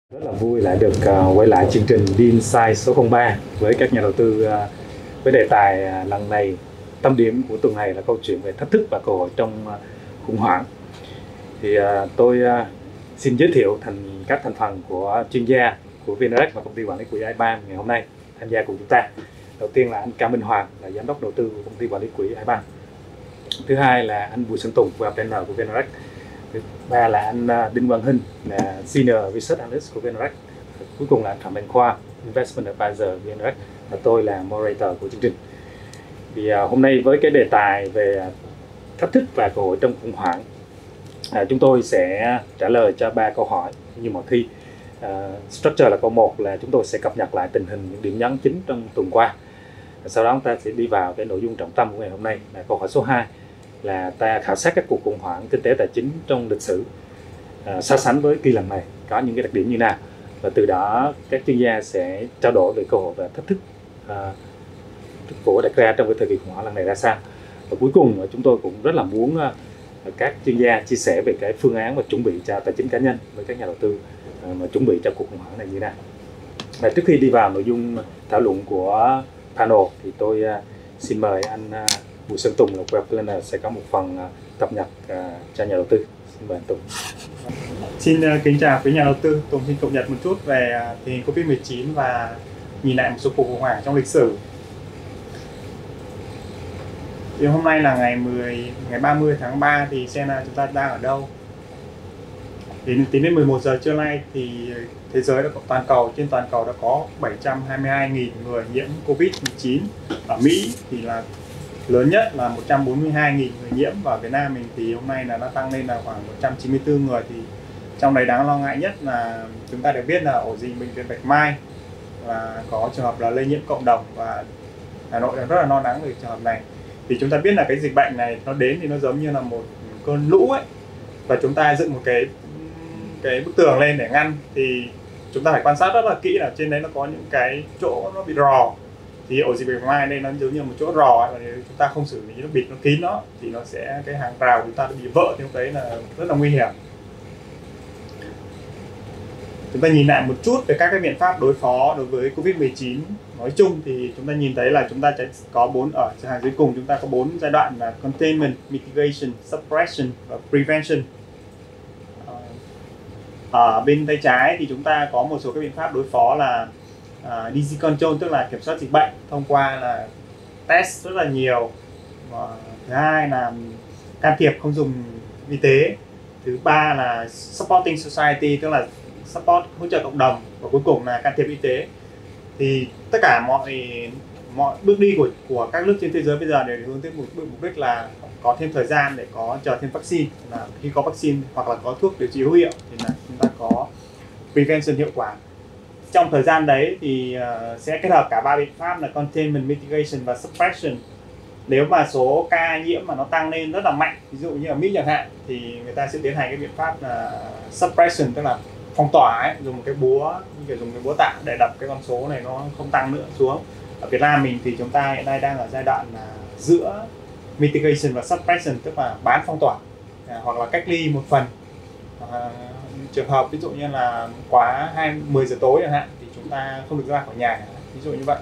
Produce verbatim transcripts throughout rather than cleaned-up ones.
Rất là vui lại được uh, quay lại chương trình DINSIGHT số không ba với các nhà đầu tư, uh, với đề tài uh, lần này. Tâm điểm của tuần này là câu chuyện về thách thức và cơ hội trong uh, khủng hoảng. Thì uh, tôi uh, xin giới thiệu thành các thành phần của chuyên gia của VNREX và công ty quản lý quỹ iBank ngày hôm nay tham gia cùng chúng ta. Đầu tiên là anh Cao Minh Hoàng, là giám đốc đầu tư của công ty quản lý quỹ iBank. Thứ hai là anh Bùi Xuân Tùng, Wealth Planner của VNREX. Thứ ba là anh Đinh Quang Hinh, là Senior Research Analyst của VNREX. Cuối cùng là anh Phạm Mạnh Khoa, Investment Advisor VNREX, và tôi là moderator của chương trình. Thì uh, hôm nay với cái đề tài về thách thức và cơ hội trong khủng hoảng, uh, chúng tôi sẽ trả lời cho ba câu hỏi như mọi thi. Uh, structure là câu một là chúng tôi sẽ cập nhật lại tình hình những điểm nhấn chính trong tuần qua. Sau đó chúng ta sẽ đi vào cái nội dung trọng tâm của ngày hôm nay là câu hỏi số hai, là ta khảo sát các cuộc khủng hoảng kinh tế tài chính trong lịch sử, uh, so sánh với kỳ lần này có những cái đặc điểm như nào, và từ đó các chuyên gia sẽ trao đổi về cơ hội và thách thức uh, của đặt ra trong cái thời kỳ khủng hoảng lần này ra sao. Và cuối cùng chúng tôi cũng rất là muốn uh, các chuyên gia chia sẻ về cái phương án và chuẩn bị cho tài chính cá nhân với các nhà đầu tư uh, mà chuẩn bị cho cuộc khủng hoảng này như nào. Và trước khi đi vào nội dung thảo luận của panel thì tôi uh, xin mời anh uh, Bùi Xuân Tùng là Wealth Planner sẽ có một phần uh, cập nhật uh, cho nhà đầu tư. Xin mời anh Tùng. Xin uh, kính chào quý nhà đầu tư. Tùng xin cập nhật một chút về uh, tình hình Covid mười chín và nhìn lại một số cuộc khủng hoảng trong lịch sử. Thì hôm nay là ngày mười ngày ba mươi tháng ba, thì xem là chúng ta đang ở đâu. Thì tính đến mười một giờ trưa nay thì thế giới đã có, toàn cầu trên toàn cầu đã có bảy trăm hai mươi hai nghìn người nhiễm Covid mười chín. Ở Mỹ thì là lớn nhất là một trăm bốn mươi hai nghìn người nhiễm, và Việt Nam mình thì hôm nay là nó tăng lên là khoảng một trăm chín mươi tư người. Thì trong đấy đáng lo ngại nhất là chúng ta được biết là ổ dịch bệnh viện Bạch Mai là có trường hợp là lây nhiễm cộng đồng, và Hà Nội rất là lo lắng về trường hợp này. Thì chúng ta biết là cái dịch bệnh này nó đến thì nó giống như là một cơn lũ ấy, và chúng ta dựng một cái cái bức tường lên để ngăn, thì chúng ta phải quan sát rất là kỹ là trên đấy nó có những cái chỗ nó bị rò. Thì ổ dịch Bạch Mai đây nó giống như một chỗ rò ấy, và nếu chúng ta không xử lý nó bịt nó kín nó thì nó sẽ cái hàng rào của chúng ta bị vỡ, thì lúc đấy là rất là nguy hiểm. Chúng ta nhìn lại một chút về các cái biện pháp đối phó đối với Covid mười chín nói chung, thì chúng ta nhìn thấy là chúng ta sẽ có bốn, ở hàng dưới cùng chúng ta có bốn giai đoạn là containment, mitigation, suppression và prevention. Ở bên tay trái thì chúng ta có một số các biện pháp đối phó là uh, disease control, tức là kiểm soát dịch bệnh thông qua là test rất là nhiều. Và thứ hai là can thiệp không dùng y tế. Thứ ba là supporting society, tức là support hỗ trợ cộng đồng, và cuối cùng là can thiệp y tế. Thì tất cả mọi mọi bước đi của của các nước trên thế giới bây giờ đều hướng tới một mục đích là có thêm thời gian để có chờ thêm vaccine, là khi có vaccine hoặc là có thuốc điều trị hữu hiệu thì là chúng ta có prevention hiệu quả. Trong thời gian đấy thì uh, sẽ kết hợp cả ba biện pháp là containment, mitigation và suppression. Nếu mà số ca nhiễm mà nó tăng lên rất là mạnh, ví dụ như ở Mỹ chẳng hạn, thì người ta sẽ tiến hành cái biện pháp là suppression, tức là phong tỏa ấy, dùng một cái búa, như kiểu dùng cái búa tạ để đập cái con số này nó không tăng nữa xuống. Ở Việt Nam mình thì chúng ta hiện nay đang ở giai đoạn là giữa mitigation và suppression, tức là bán phong tỏa à, hoặc là cách ly một phần. À, trường hợp ví dụ như là quá hai mươi giờ tối chẳng hạn thì chúng ta không được ra khỏi nhà, ví dụ như vậy.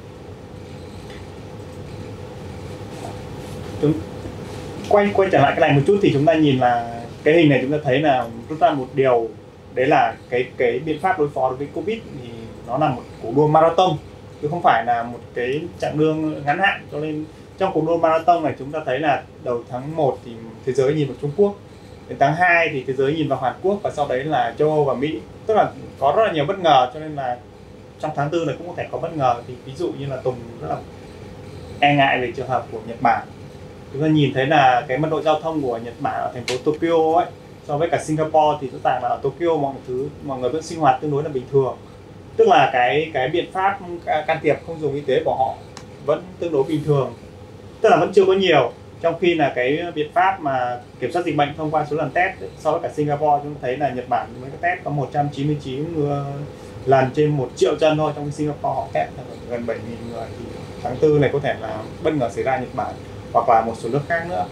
Chúng quay quay trở lại cái này một chút thì chúng ta nhìn là cái hình này, chúng ta thấy là rút ra một điều, đấy là cái cái biện pháp đối phó đối với Covid thì nó là một cuộc đua marathon chứ không phải là một cái chặng đường ngắn hạn. Cho nên trong cuộc đua marathon này chúng ta thấy là đầu tháng một thì thế giới nhìn vào Trung Quốc, đến tháng hai thì thế giới nhìn vào Hàn Quốc, và sau đấy là châu Âu và Mỹ. Tức là có rất là nhiều bất ngờ, cho nên là trong tháng tư này cũng có thể có bất ngờ. Thì ví dụ như là Tùng rất là e ngại về trường hợp của Nhật Bản. Chúng ta nhìn thấy là cái mật độ giao thông của Nhật Bản ở thành phố Tokyo ấy so với cả Singapore thì rõ ràng là ở Tokyo mọi thứ mọi người vẫn sinh hoạt tương đối là bình thường, tức là cái cái biện pháp can thiệp không dùng y tế của họ vẫn tương đối bình thường, tức là vẫn chưa có nhiều. Trong khi là cái biện pháp mà kiểm soát dịch bệnh thông qua số lần test ấy, so với cả Singapore chúng ta thấy là Nhật Bản mới có test có một trăm chín mươi chín lần trên một triệu dân thôi, trong khi Singapore họ test gần bảy nghìn người. Thì tháng tư này có thể là bất ngờ xảy ra Nhật Bản hoặc là một số nước khác nữa.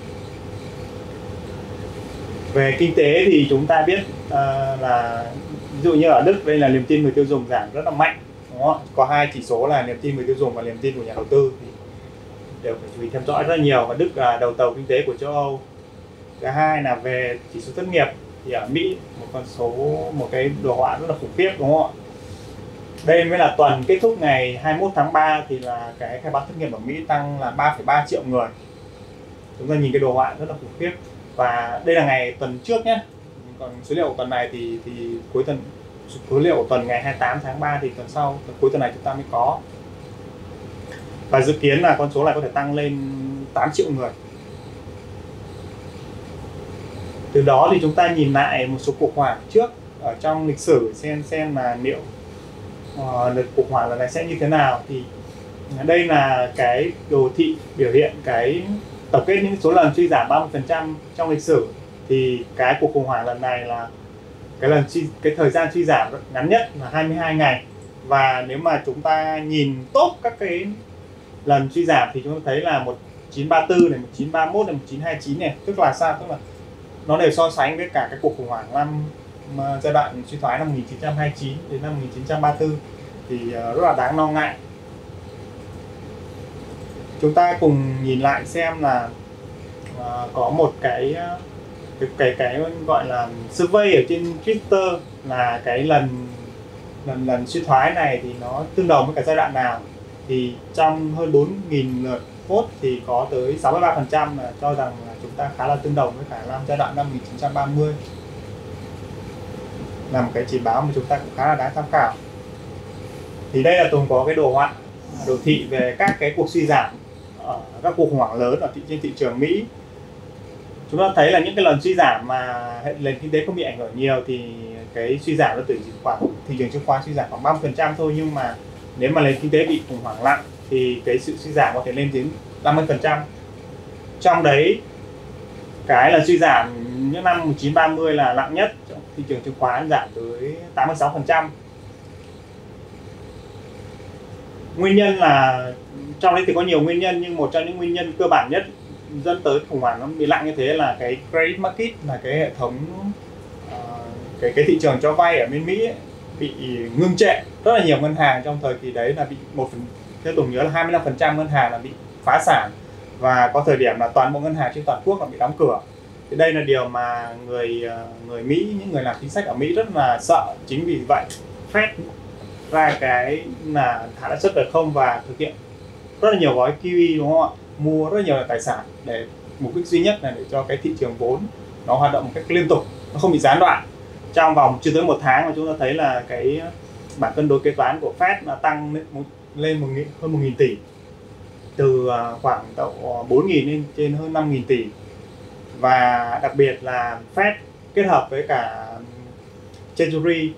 Về kinh tế thì chúng ta biết uh, là Ví dụ như ở Đức đây là niềm tin người tiêu dùng giảm rất là mạnh, đúng không? Có hai chỉ số là niềm tin người tiêu dùng và niềm tin của nhà đầu tư thì đều phải chú ý theo dõi rất nhiều. Và Đức là đầu tàu kinh tế của châu Âu. Thứ hai là về chỉ số thất nghiệp thì ở Mỹ một con số, một cái đồ họa rất là khủng khiếp, đúng không ạ? Đây mới là tuần kết thúc ngày hai mươi mốt tháng ba thì là cái khai báo thất nghiệp ở Mỹ tăng là ba phẩy ba triệu người. Chúng ta nhìn cái đồ họa rất là khủng khiếp. Và đây là ngày tuần trước nhé. Còn số liệu của tuần này thì thì cuối tuần, số liệu của tuần ngày hai mươi tám tháng ba thì tuần sau, tuần cuối tuần này chúng ta mới có. Và dự kiến là con số này có thể tăng lên tám triệu người. Từ đó thì chúng ta nhìn lại một số cuộc hoảng trước ở trong lịch sử xem xem là liệu uh, đợt cuộc hoảng lần này sẽ như thế nào. Thì đây là cái đồ thị biểu hiện cái tổng kết những số lần suy giảm ba mươi phần trăm trong lịch sử. Thì cái cuộc khủng hoảng lần này là cái lần suy, cái thời gian suy giảm ngắn nhất là hai mươi hai ngày. Và nếu mà chúng ta nhìn tốt các cái lần suy giảm thì chúng ta thấy là một nghìn chín trăm ba mươi tư này, một nghìn chín trăm ba mươi mốt này, một nghìn chín trăm hai mươi chín này, tức là sao? Tức là nó đều so sánh với cả cái cuộc khủng hoảng năm giai đoạn suy thoái năm một nghìn chín trăm hai mươi chín đến năm một nghìn chín trăm ba mươi tư thì rất là đáng lo ngại. Chúng ta cùng nhìn lại xem là uh, có một cái cái cái cái gọi là survey ở trên Twitter là cái lần lần lần suy thoái này thì nó tương đồng với cả giai đoạn nào. Thì trong hơn bốn nghìn lượt vote thì có tới sáu mươi ba phần trăm là cho rằng là chúng ta khá là tương đồng với cả năm giai đoạn năm một nghìn chín trăm ba mươi. Là một cái chỉ báo mà chúng ta cũng khá là đáng tham khảo. Thì đây là Tùng có cái đồ họa, đồ thị về các cái cuộc suy giảm ở các cuộc khủng hoảng lớn ở thị, trên thị trường Mỹ. Chúng ta thấy là những cái lần suy giảm mà nền kinh tế không bị ảnh hưởng nhiều thì cái suy giảm nó từ khoảng thị trường chứng khoán suy giảm khoảng ba mươi phần trăm thôi, nhưng mà nếu mà nền kinh tế bị khủng hoảng nặng thì cái sự suy giảm có thể lên đến năm mươi phần trăm. Trong đấy cái là suy giảm những năm một nghìn chín trăm ba mươi là nặng nhất, trong thị trường chứng khoán giảm tới tám mươi sáu phần trăm. Nguyên nhân là trong đấy thì có nhiều nguyên nhân, nhưng một trong những nguyên nhân cơ bản nhất dẫn tới khủng hoảng nó bị nặng như thế là cái credit market, là cái hệ thống uh, cái cái thị trường cho vay ở bên Mỹ ấy, bị ngưng trệ. Rất là nhiều ngân hàng trong thời kỳ đấy là bị một phần, theo Tùng nhớ là hai mươi lăm phần trăm ngân hàng là bị phá sản, và có thời điểm là toàn bộ ngân hàng trên toàn quốc là bị đóng cửa. Thì đây là điều mà người người Mỹ, những người làm chính sách ở Mỹ rất là sợ. Chính vì vậy Fed ra cái là hạ lãi suất về không và thực hiện rất là nhiều gói quy e, đúng không ạ? Mua rất nhiều tài sản để mục đích duy nhất là để cho cái thị trường vốn nó hoạt động một cách liên tục, nó không bị gián đoạn. Trong vòng chưa tới một tháng mà chúng ta thấy là cái bảng cân đối kế toán của Fed nó tăng lên một nghìn, hơn một nghìn tỷ, từ khoảng độ bốn nghìn lên trên hơn năm nghìn tỷ. Và đặc biệt là Fed kết hợp với cả Treasury.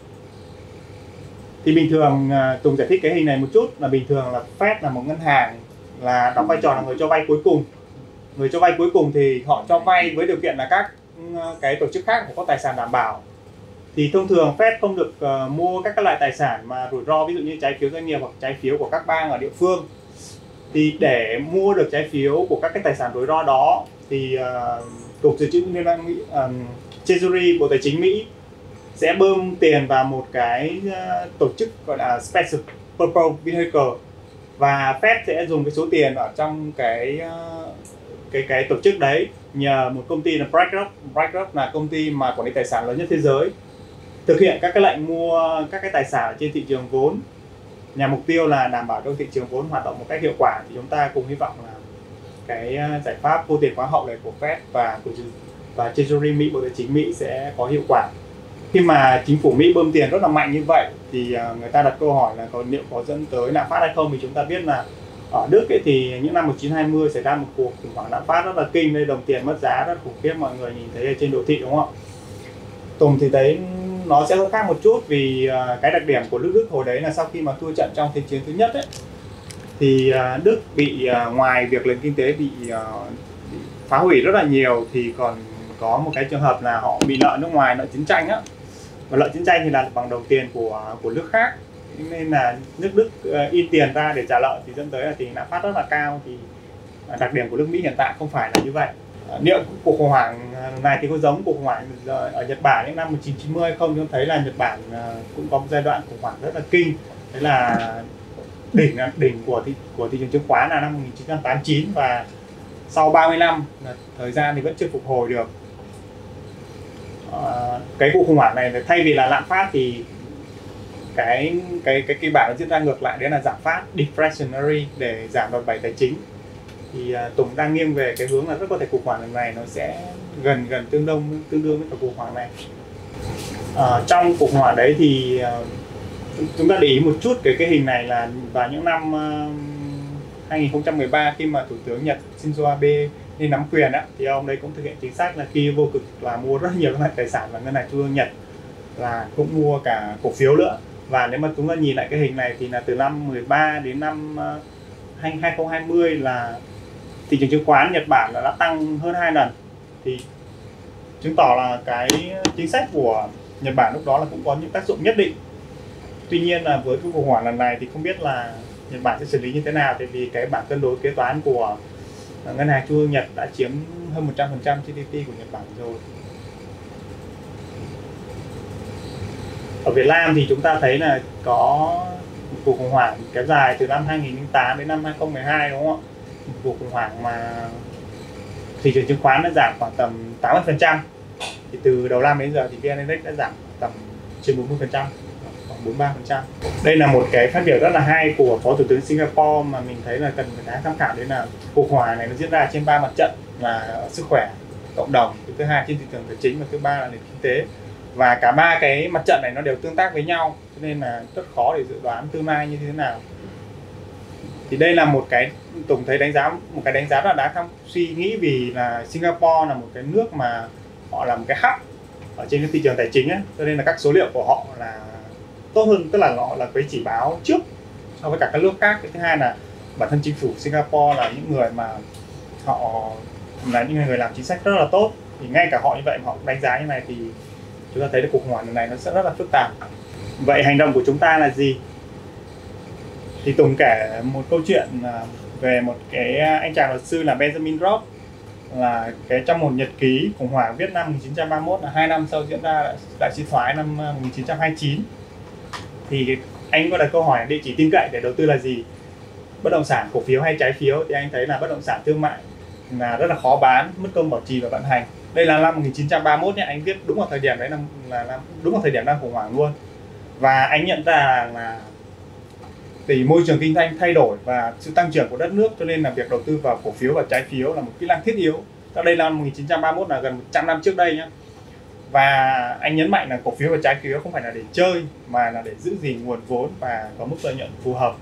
Thì bình thường Tùng giải thích cái hình này một chút, là bình thường là Fed là một ngân hàng là đóng vai trò là người cho vay cuối cùng. Người cho vay cuối cùng thì họ cho vay với điều kiện là các cái tổ chức khác phải có tài sản đảm bảo. Thì thông thường Fed không được uh, mua các, các loại tài sản mà rủi ro, ví dụ như trái phiếu doanh nghiệp hoặc trái phiếu của các bang ở địa phương. Thì để mua được trái phiếu của các cái tài sản rủi ro đó thì uh, Cục Dự trữ Liên bang Mỹ, um, Treasury, Bộ Tài chính Mỹ sẽ bơm tiền vào một cái uh, tổ chức gọi là Special Purpose Vehicle, và Fed sẽ dùng cái số tiền ở trong cái uh, cái cái tổ chức đấy nhờ một công ty là BlackRock. BlackRock là công ty mà quản lý tài sản lớn nhất thế giới, thực hiện các cái lệnh mua các cái tài sản trên thị trường vốn, nhằm mục tiêu là đảm bảo cho thị trường vốn hoạt động một cách hiệu quả. Thì chúng ta cùng hy vọng là cái giải pháp vô tiền khoáng hậu này của Fed và của và Treasury Mỹ, Bộ Tài chính Mỹ sẽ có hiệu quả. Khi mà chính phủ Mỹ bơm tiền rất là mạnh như vậy thì người ta đặt câu hỏi là có liệu có dẫn tới lạm phát hay không. Thì chúng ta biết là ở Đức ấy thì những năm một nghìn chín trăm hai mươi xảy ra một cuộc khủng hoảng lạm phát rất là kinh, đây đồng tiền mất giá rất khủng khiếp, mọi người nhìn thấy ở trên đồ thị, đúng không ạ? Tùng thì thấy nó sẽ khác một chút, vì cái đặc điểm của nước Đức hồi đấy là sau khi mà thua trận trong Thế chiến thứ nhất ấy, thì Đức bị ngoài việc nền kinh tế bị, bị phá hủy rất là nhiều, thì còn có một cái trường hợp là họ bị nợ nước ngoài, nợ chiến tranh á. Và nợ chiến tranh thì là bằng đồng tiền của của nước khác, nên là nước Đức uh, in tiền ra để trả nợ thì dẫn tới là tình lạm phát rất là cao. Thì uh, đặc điểm của nước Mỹ hiện tại không phải là như vậy. liệu cuộc khủng hoảng này thì có giống cuộc khủng hoảng ở Nhật Bản những năm một nghìn chín trăm chín mươi hay không? Chúng thấy là Nhật Bản cũng có một giai đoạn khủng hoảng rất là kinh, đấy là đỉnh đỉnh của thị của thị trường chứng khoán là năm một nghìn chín trăm tám mươi chín, và sau ba mươi năm thời gian thì vẫn chưa phục hồi được. À, cái cuộc khủng hoảng này thay vì là lạm phát thì cái cái cái kịch bản nó diễn ra ngược lại, đấy là giảm phát, deflationary, để giảm đòn bẩy tài chính. Thì uh, Tùng đang nghiêng về cái hướng là rất có thể cuộc khủng hoảng lần này nó sẽ gần gần tương đương tương đương với cả cuộc khủng hoảng này. Uh, trong cuộc khủng hoảng đấy thì uh, chúng ta để ý một chút cái cái hình này là vào những năm uh, hai nghìn không trăm mười ba, khi mà Thủ tướng Nhật Shinzo Abe lên nắm quyền á, thì ông đấy cũng thực hiện chính sách là khi vô cực là mua rất nhiều các loại tài sản, và ngân hàng trung ương Nhật là cũng mua cả cổ phiếu nữa. Và nếu mà chúng ta nhìn lại cái hình này thì là từ năm mười ba đến năm uh, hai nghìn không trăm hai mươi là thị trường chứng khoán Nhật Bản là đã tăng hơn hai lần, thì chứng tỏ là cái chính sách của Nhật Bản lúc đó là cũng có những tác dụng nhất định. Tuy nhiên là với cái khủng hoảng lần này thì không biết là Nhật Bản sẽ xử lý như thế nào, tại vì cái bảng cân đối kế toán của ngân hàng trung ương Nhật đã chiếm hơn một trăm phần trăm giê đê pê của Nhật Bản rồi. Ở Việt Nam thì chúng ta thấy là có một cuộc khủng hoảng kéo dài từ năm hai nghìn không trăm lẻ tám đến năm hai nghìn không trăm mười hai, đúng không ạ? Một cuộc khủng hoảng mà thị trường chứng khoán đã giảm khoảng tầm tám mươi phần trăm. Thì từ đầu năm đến giờ thì vê en Index đã giảm tầm trên bốn mươi phần trăm, khoảng bốn mươi ba phần trăm. Đây là một cái phát biểu rất là hay của Phó Thủ tướng Singapore mà mình thấy là cần phải đáng tham khảo, đấy là cuộc khủng hoảng này nó diễn ra trên ba mặt trận, là sức khỏe, cộng đồng, thứ hai trên thị trường tài chính, và thứ ba là nền kinh tế. Và cả ba cái mặt trận này nó đều tương tác với nhau, cho nên là rất khó để dự đoán tương lai như thế nào. Thì đây là một cái Tùng thấy đánh giá một cái đánh giá rất là đáng tham suy nghĩ, vì là Singapore là một cái nước mà họ là một cái hub ở trên cái thị trường tài chính ấy, cho nên là các số liệu của họ là tốt hơn, tức là họ là cái chỉ báo trước so với cả các nước khác. Cái thứ hai là bản thân chính phủ Singapore là những người mà họ là những người làm chính sách rất là tốt, thì ngay cả họ như vậy mà họ đánh giá như này thì chúng ta thấy là cuộc khủng hoảng lần này nó sẽ rất là phức tạp. Vậy hành động của chúng ta là gì? Thì Tùng kể một câu chuyện về một cái anh chàng luật sư là Benjamin Roth, là cái trong một nhật ký khủng hoảng viết năm một nghìn chín trăm ba mươi mốt, là hai năm sau diễn ra đại suy thoái năm một nghìn chín trăm hai mươi chín. Thì anh có đặt câu hỏi địa chỉ tin cậy để đầu tư là gì? Bất động sản, cổ phiếu hay trái phiếu? Thì anh thấy là bất động sản thương mại là rất là khó bán, mất công bảo trì và vận hành. Đây là năm một nghìn chín trăm ba mươi mốt nhé, anh viết đúng vào thời điểm đấy, là, là đúng vào thời điểm đang khủng hoảng luôn. Và anh nhận ra là thì môi trường kinh doanh thay đổi và sự tăng trưởng của đất nước, cho nên là việc đầu tư vào cổ phiếu và trái phiếu là một kỹ năng thiết yếu. Đây là năm một nghìn chín trăm ba mươi mốt, là gần một trăm năm trước đây nhé. Và anh nhấn mạnh là cổ phiếu và trái phiếu không phải là để chơi, mà là để giữ gìn nguồn vốn và có mức lợi nhuận phù hợp.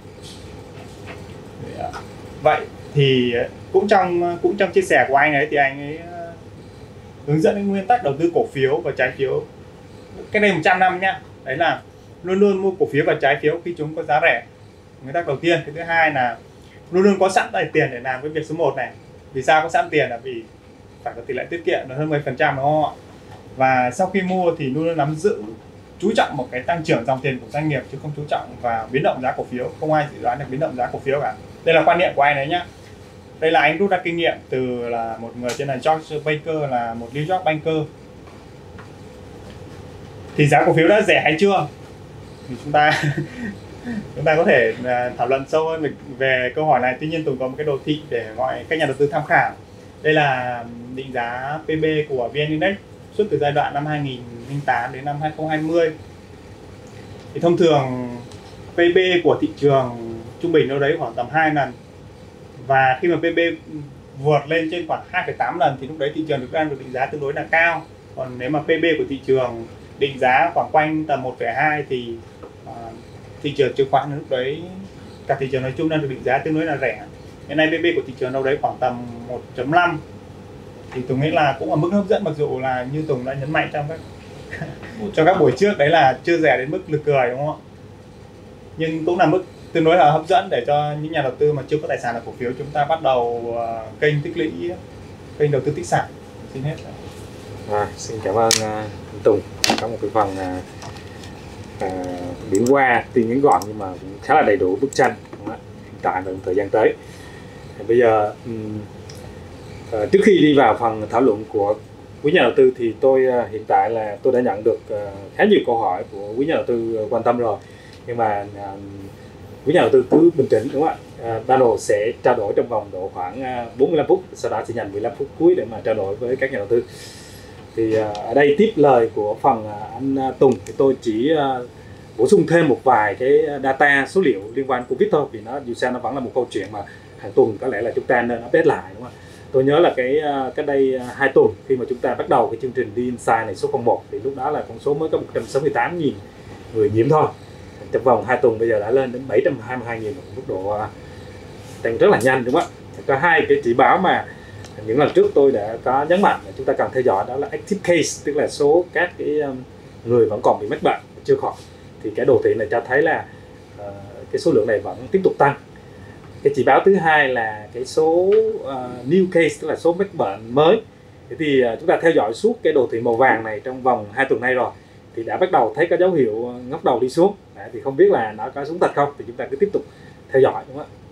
Vậy thì cũng trong cũng trong chia sẻ của anh ấy thì anh ấy hướng dẫn cái nguyên tắc đầu tư cổ phiếu và trái phiếu cái đây một trăm năm nhá. Đấy là luôn luôn mua cổ phiếu và trái phiếu khi chúng có giá rẻ. Nguyên tắc đầu tiên. Cái thứ hai là luôn luôn có sẵn tài tiền để làm cái việc số một này. Vì sao có sẵn tiền? Là vì phải có tỷ lệ tiết kiệm là hơn mười phần trăm, đúng không ạ? Và sau khi mua thì luôn luôn nắm giữ, chú trọng một cái tăng trưởng dòng tiền của doanh nghiệp, chứ không chú trọng vào biến động giá cổ phiếu. Không ai dự đoán được biến động giá cổ phiếu cả. Đây là quan niệm của anh đấy nhá. Đây là anh rút ra kinh nghiệm từ là một người tên là George Baker, là một New York banker. Thì giá cổ phiếu đã rẻ hay chưa? Thì chúng ta chúng ta có thể thảo luận sâu hơn về, về câu hỏi này. Tuy nhiên Tùng có một cái đồ thị để gọi các nhà đầu tư tham khảo. Đây là định giá pê bê của vê en Index suốt từ giai đoạn năm hai nghìn không trăm lẻ tám đến năm hai nghìn không trăm hai mươi. Thì thông thường pê bê của thị trường trung bình đâu đấy khoảng tầm hai lần. Và khi mà pê bê vượt lên trên khoảng hai phẩy tám lần thì lúc đấy thị trường được đang được định giá tương đối là cao. Còn nếu mà pê bê của thị trường định giá khoảng quanh tầm một phẩy hai thì uh, thị trường chứng khoán lúc đấy, cả thị trường nói chung đang được định giá tương đối là rẻ. Hiện nay pê bê của thị trường đâu đấy khoảng tầm một phẩy năm. Thì Tùng nghĩ là cũng ở mức hấp dẫn, mặc dù là như Tùng đã nhấn mạnh trong các trong các buổi trước, đấy là chưa rẻ đến mức nực cười, đúng không ạ? Nhưng cũng là mức tương đối là hấp dẫn để cho những nhà đầu tư mà chưa có tài sản là cổ phiếu, chúng ta bắt đầu uh, kênh tích lũy, kênh đầu tư tích sản. Xin hết. À, xin cảm ơn uh, Tùng. Có một cái phần uh, uh, điểm qua tuy ngắn gọn nhưng mà cũng khá là đầy đủ bức tranh hiện tại và thời gian tới. Thì bây giờ um, À, trước khi đi vào phần thảo luận của quý nhà đầu tư thì tôi uh, hiện tại là tôi đã nhận được uh, khá nhiều câu hỏi của quý nhà đầu tư uh, quan tâm rồi, nhưng mà uh, quý nhà đầu tư cứ bình tĩnh, đúng không ạ? Uh, panel sẽ trao đổi trong vòng độ khoảng uh, bốn mươi lăm phút, sau đó sẽ dành mười lăm phút cuối để mà trao đổi với các nhà đầu tư. Thì uh, ở đây tiếp lời của phần uh, anh uh, Tùng thì tôi chỉ uh, bổ sung thêm một vài cái data số liệu liên quan Covid thôi, vì nó dù sao nó vẫn là một câu chuyện mà hàng tuần có lẽ là chúng ta nên update lại, đúng không ạ? Tôi nhớ là cái cách đây hai tuần khi mà chúng ta bắt đầu cái chương trình D-Insight này số không một thì lúc đó là con số mới có một trăm sáu mươi tám nghìn người nhiễm thôi. Trong vòng hai tuần bây giờ đã lên đến bảy trăm hai mươi hai nghìn, một mức độ tăng rất là nhanh, đúng không ạ? Có hai cái chỉ báo mà những lần trước tôi đã có nhấn mạnh là chúng ta cần theo dõi, đó là active case, tức là số các cái người vẫn còn bị mắc bệnh chưa khỏi. Thì cái đồ thị này cho thấy là uh, cái số lượng này vẫn tiếp tục tăng. Cái chỉ báo thứ hai là cái số uh, new case, tức là số mắc bệnh mới. Thế thì uh, chúng ta theo dõi suốt cái đồ thị màu vàng này trong vòng hai tuần nay rồi thì đã bắt đầu thấy có dấu hiệu ngóc đầu đi xuống. Đấy, thì không biết là nó có xuống thật không, thì chúng ta cứ tiếp tục theo dõi, đúng không ạ?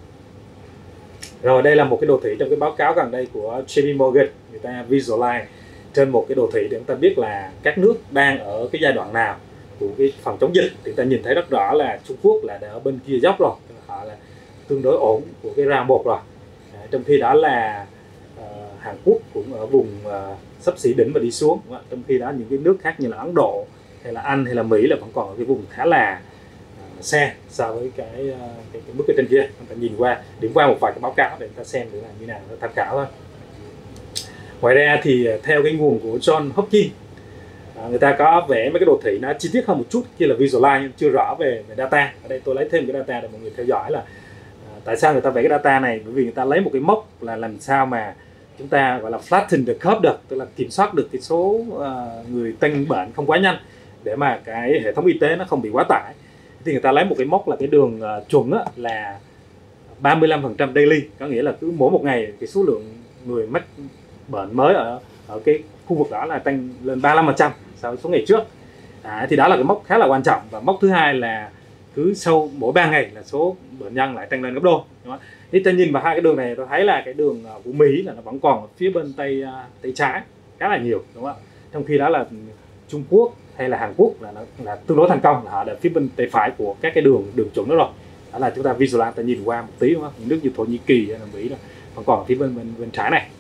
Rồi đây là một cái đồ thị trong cái báo cáo gần đây của J P Morgan, người ta visualize trên một cái đồ thị để chúng ta biết là các nước đang ở cái giai đoạn nào của cái phòng chống dịch. Thì ta nhìn thấy rất rõ là Trung Quốc là đã ở bên kia dốc rồi, họ là tương đối ổn của cái round một rồi. À, trong khi đó là uh, Hàn Quốc cũng ở vùng uh, sắp xỉ đỉnh và đi xuống, đúng không? Trong khi đó những cái nước khác như là Ấn Độ hay là Anh hay là Mỹ là vẫn còn ở cái vùng khá là uh, xa so với cái, uh, cái, cái mức ở trên kia. Chúng ta nhìn qua điểm qua một vài cái báo cáo để chúng ta xem thử là như nào, nó tham khảo thôi. Ngoài ra thì uh, theo cái nguồn của John Hopkins, À, người ta có vẽ mấy cái đồ thị nó chi tiết hơn một chút, kia là visualize nhưng chưa rõ về, về data. Ở đây tôi lấy thêm cái data để mọi người theo dõi là à, tại sao người ta vẽ cái data này, bởi vì người ta lấy một cái mốc là làm sao mà chúng ta gọi là flatten the curve được, tức là kiểm soát được cái số uh, người tăng bệnh không quá nhanh để mà cái hệ thống y tế nó không bị quá tải. Thì người ta lấy một cái mốc là cái đường uh, chuẩn á, là ba mươi lăm phần trăm daily, có nghĩa là cứ mỗi một ngày cái số lượng người mắc bệnh mới ở ở cái khu vực đó là tăng lên ba mươi lăm phần trăm so với số ngày trước. À, thì đó là cái mốc khá là quan trọng. Và mốc thứ hai là cứ sau mỗi ba ngày là số bệnh nhân lại tăng lên gấp đôi. Thì ta nhìn vào hai cái đường này tôi thấy là cái đường của Mỹ là nó vẫn còn ở phía bên tây tây trái khá là nhiều, đúng không ạ? Trong khi đó là Trung Quốc hay là Hàn Quốc là nó là tương đối thành công, là họ ở phía bên tay phải của các cái đường đường chuẩn đó rồi. Đó là chúng ta visualize, ta nhìn qua một tí, đúng không? Những nước như Thổ Nhĩ Kỳ hay là Mỹ là vẫn còn ở phía bên bên, bên trái này.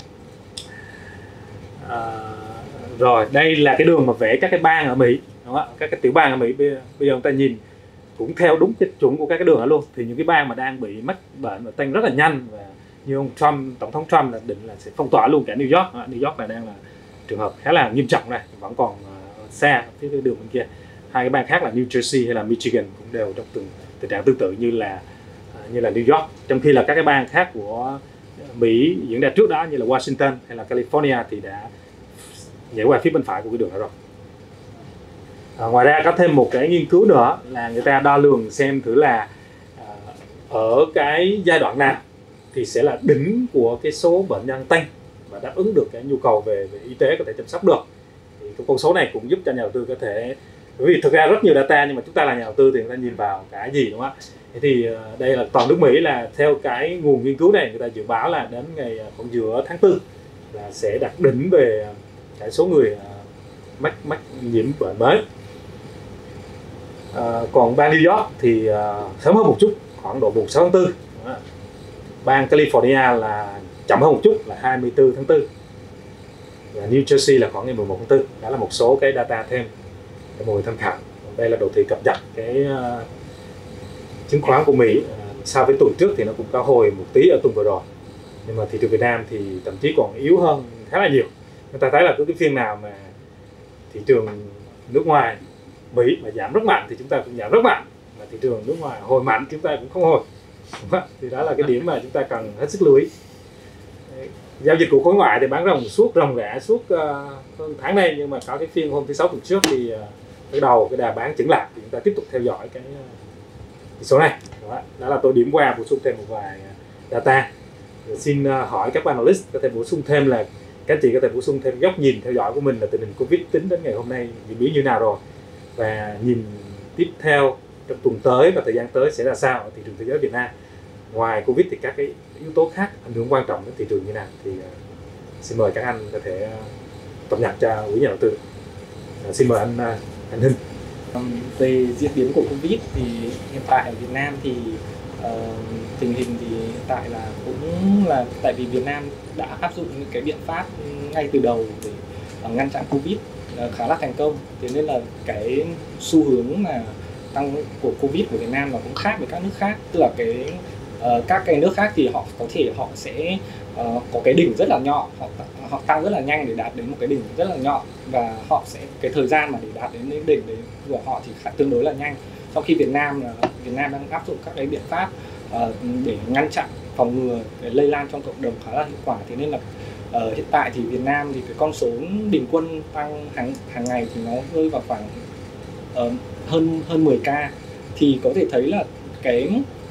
À, rồi đây là cái đường mà vẽ các cái bang ở Mỹ, đúng không? Các cái tiểu bang ở Mỹ bây giờ, bây giờ chúng ta nhìn cũng theo đúng cái chuẩn của các cái đường đó luôn. Thì những cái bang mà đang bị mắc bệnh và tăng rất là nhanh, và như ông Trump, tổng thống Trump là định là sẽ phong tỏa luôn cả New York. New York là đang là trường hợp khá là nghiêm trọng này, vẫn còn uh, xa phía cái đường bên kia. Hai cái bang khác là New Jersey hay là Michigan cũng đều trong từng tình trạng tương tự như là uh, như là New York. Trong khi là các cái bang khác của Mỹ diễn ra trước đó như là Washington hay là California thì đã nhảy qua phía bên phải của cái đường đó rồi. À, ngoài ra có thêm một cái nghiên cứu nữa là người ta đo lường xem thử là à, ở cái giai đoạn nào thì sẽ là đỉnh của cái số bệnh nhân tăng và đáp ứng được cái nhu cầu về, về y tế có thể chăm sóc được. Thì cái con số này cũng giúp cho nhà đầu tư có thể, bởi vì thực ra rất nhiều data nhưng mà chúng ta là nhà đầu tư thì người ta nhìn vào cái gì, đúng không ạ? Thế thì đây là toàn nước Mỹ, là theo cái nguồn nghiên cứu này người ta dự báo là đến ngày khoảng giữa tháng tư là sẽ đạt đỉnh về cái số người mắc mắc nhiễm bệnh mới. À, còn bang New York thì uh, sớm hơn một chút, khoảng độ mùng sáu tháng tư. Đó. Bang California là chậm hơn một chút là hai mươi tư tháng tư. Và New Jersey là khoảng ngày mười một tháng tư. Đó là một số cái data thêm để mọi người tham khảo. Đây là đồ thị cập nhật cái uh, chứng khoán của Mỹ. Uh, so với tuần trước thì nó cũng cao hồi một tí ở tuần vừa rồi. Nhưng mà thị trường Việt Nam thì thậm chí còn yếu hơn khá là nhiều. Chúng ta thấy là cứ cái phiên nào mà thị trường nước ngoài, Mỹ mà giảm rất mạnh thì chúng ta cũng giảm rất mạnh, mà thị trường nước ngoài hồi mạnh chúng ta cũng không hồi. Thì đó là cái điểm mà chúng ta cần hết sức lưu ý. Giao dịch của khối ngoại thì bán ròng suốt ròng rã suốt uh, tháng nay, nhưng mà có cái phiên hôm thứ sáu tuần trước thì uh, cái đầu cái đà bán chững lại, thì chúng ta tiếp tục theo dõi cái, uh, cái số này. Đó, đó là tôi điểm qua, bổ sung thêm một vài data. Rồi xin uh, hỏi các analyst có thể bổ sung thêm là các chị có thể bổ sung thêm góc nhìn theo dõi của mình là tình hình Covid tính đến ngày hôm nay diễn biến như nào rồi, và nhìn tiếp theo trong tuần tới và thời gian tới sẽ ra sao ở thị trường thế giới Việt Nam. Ngoài Covid thì các cái yếu tố khác ảnh hưởng quan trọng đến thị trường như nào thì Xin mời các anh có thể cập nhật cho quý nhà đầu tư. À, xin mời anh anh Hinh. Về diễn biến của Covid thì hiện tại ở Việt Nam thì uh, tình hình thì hiện tại là cũng là tại vì Việt Nam đã áp dụng những cái biện pháp ngay từ đầu để uh, ngăn chặn Covid uh, khá là thành công. Thế nên là cái xu hướng mà tăng của Covid của Việt Nam nó cũng khác với các nước khác, tức là cái uh, các cái nước khác thì họ có thể họ sẽ uh, có cái đỉnh rất là nhỏ, họ họ tăng rất là nhanh để đạt đến một cái đỉnh rất là nhỏ, và họ sẽ cái thời gian mà để đạt đến cái đỉnh đấy của họ thì khá, tương đối là nhanh. Trong khi Việt Nam là Việt Nam đang áp dụng các cái biện pháp uh, để ngăn chặn, phòng ngừa cái lây lan trong cộng đồng khá là hiệu quả. Thế nên là uh, hiện tại thì Việt Nam thì cái con số bình quân tăng hàng hàng ngày thì nó rơi vào khoảng uh, hơn hơn mười ca. Thì có thể thấy là cái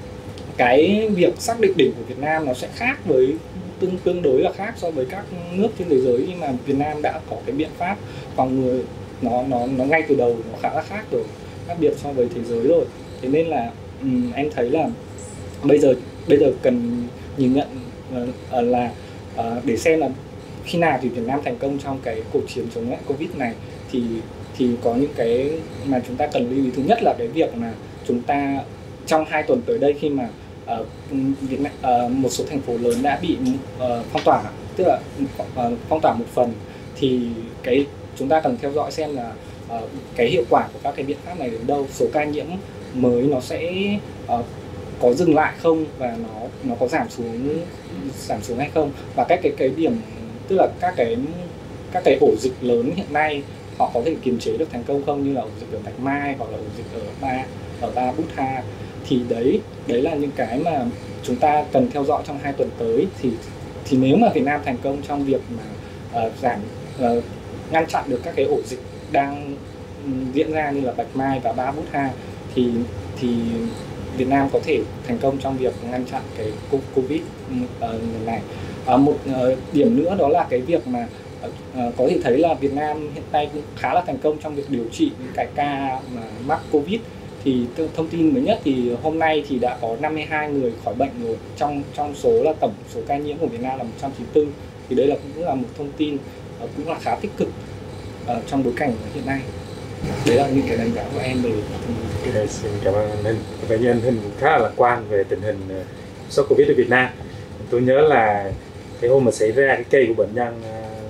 cái việc xác định đỉnh của Việt Nam nó sẽ khác với tương tương đối là khác so với các nước trên thế giới, nhưng mà Việt Nam đã có cái biện pháp phòng ngừa nó nó nó ngay từ đầu nó khá là khác rồi, khác biệt so với thế giới rồi. Thế nên là um, em thấy là bây giờ bây giờ cần nhìn nhận uh, là uh, để xem là khi nào thì Việt Nam thành công trong cái cuộc chiến chống lại Covid này, thì thì có những cái mà chúng ta cần lưu ý. Thứ nhất là cái việc mà chúng ta trong hai tuần tới đây, khi mà uh, Việt Nam, uh, một số thành phố lớn đã bị uh, phong tỏa, tức là uh, phong tỏa một phần, thì cái chúng ta cần theo dõi xem là uh, cái hiệu quả của các cái biện pháp này đến đâu, số ca nhiễm mới nó sẽ uh, có dừng lại không, và nó nó có giảm xuống giảm xuống hay không, và các cái cái điểm, tức là các cái các cái ổ dịch lớn hiện nay họ có thể kiềm chế được thành công không, như là ổ dịch ở Bạch Mai hoặc là ổ dịch ở ba ở ba Bút Ha. Thì đấy đấy là những cái mà chúng ta cần theo dõi trong hai tuần tới. Thì thì nếu mà Việt Nam thành công trong việc mà uh, giảm uh, ngăn chặn được các cái ổ dịch đang um, diễn ra như là Bạch Mai và ba Bút Ha, thì thì Việt Nam có thể thành công trong việc ngăn chặn cái Covid uh, này. Uh, một uh, điểm nữa đó là cái việc mà uh, có thể thấy là Việt Nam hiện nay cũng khá là thành công trong việc điều trị những cái ca mà mắc Covid. Thì thông tin mới nhất thì hôm nay thì đã có năm mươi hai người khỏi bệnh rồi, trong trong số là tổng số ca nhiễm của Việt Nam là một trăm chín mươi tư. Thì đây là cũng là một thông tin uh, cũng là khá tích cực uh, trong bối cảnh hiện nay. Đấy là những cái đánh giá của em về. Okay, xin cảm ơn anh Hinh. Vậy như anh Hinh cũng khá là lạc quan về tình hình sốt Covid ở Việt Nam. Tôi nhớ là cái hôm mà xảy ra cái cây của bệnh nhân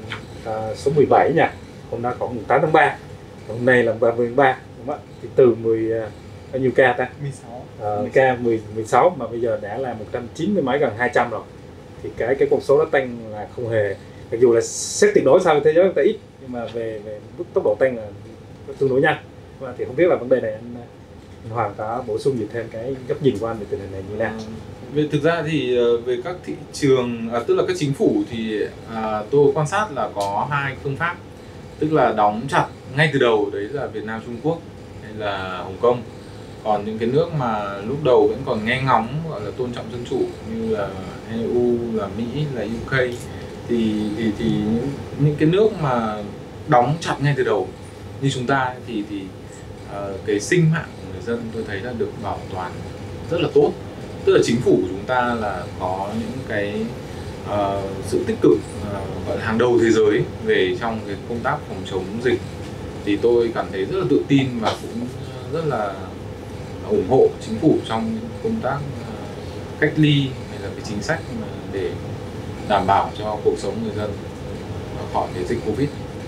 uh, số mười bảy nha, hôm đó khoảng mùng tám tháng ba, hôm nay là ba mươi tháng ba, đúng không ạ? Thì từ mười uh, bao nhiêu ca ta? mười sáu. Uh, ca mười, mười sáu mà bây giờ đã là một trăm chín mươi mấy, gần hai trăm rồi. Thì cái cái con số đó tăng là không hề, mặc dù là xét tuyệt đối so với thế giới người ta ít, nhưng mà về về mức tốc độ tăng là tương đối nhanh. Và thì không biết là vấn đề này anh, anh Hoàng có bổ sung gì thêm cái góc nhìn của anh về tình hình này như nào? Về thực ra thì về các thị trường, à, tức là các chính phủ thì à, tôi quan sát là có hai phương pháp, tức là đóng chặt ngay từ đầu, đấy là Việt Nam, Trung Quốc hay là Hồng Kông. Còn những cái nước mà lúc đầu vẫn còn nghe ngóng, gọi là tôn trọng dân chủ như là e u, là Mỹ, là u ca, thì thì thì những, những cái nước mà đóng chặt ngay từ đầu như chúng ta thì thì uh, cái sinh mạng của người dân tôi thấy là được bảo toàn rất là tốt. Tức là chính phủ của chúng ta là có những cái uh, sự tích cực uh, gọi là hàng đầu thế giới về trong cái công tác phòng chống dịch, thì tôi cảm thấy rất là tự tin và cũng rất là ủng hộ chính phủ trong công tác uh, cách ly hay là cái chính sách để đảm bảo cho cuộc sống người dân khỏi cái dịch Covid.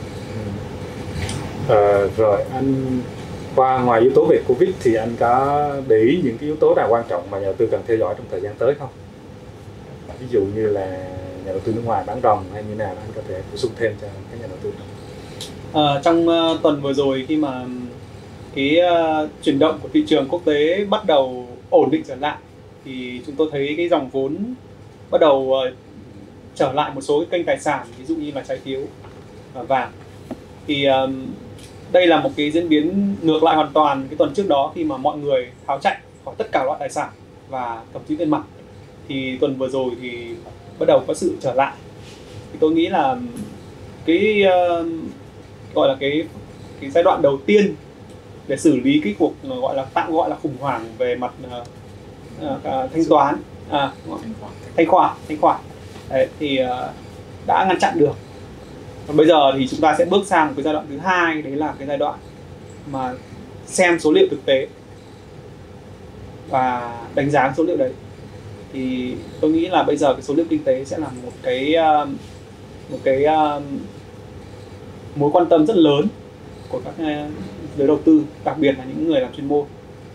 Ờ, rồi anh, qua ngoài yếu tố về Covid thì anh có để ý những cái yếu tố nào quan trọng mà nhà đầu tư cần theo dõi trong thời gian tới không? Ví dụ như là nhà đầu tư nước ngoài bán ròng hay như nào, anh có thể bổ sung thêm cho các nhà đầu tư không? À, trong uh, tuần vừa rồi khi mà cái uh, chuyển động của thị trường quốc tế bắt đầu ổn định trở lại, thì chúng tôi thấy cái dòng vốn bắt đầu uh, trở lại một số cái kênh tài sản, ví dụ như là trái phiếu và vàng. Thì uh, đây là một cái diễn biến ngược lại hoàn toàn cái tuần trước đó, khi mà mọi người tháo chạy khỏi tất cả loại tài sản và thậm chí tiền mặt. Thì tuần vừa rồi thì bắt đầu có sự trở lại. Thì tôi nghĩ là cái uh, gọi là cái cái giai đoạn đầu tiên để xử lý cái cuộc gọi là tạm gọi là khủng hoảng về mặt uh, uh, thanh toán, à, thanh khoản, thanh khoản. Đấy, thì uh, đã ngăn chặn được. Còn bây giờ thì chúng ta sẽ bước sang một cái giai đoạn thứ hai, đấy là cái giai đoạn mà xem số liệu thực tế và đánh giá số liệu đấy. Thì tôi nghĩ là bây giờ cái số liệu kinh tế sẽ là một cái một cái mối quan tâm rất lớn của các giới đầu tư, đặc biệt là những người làm chuyên môn.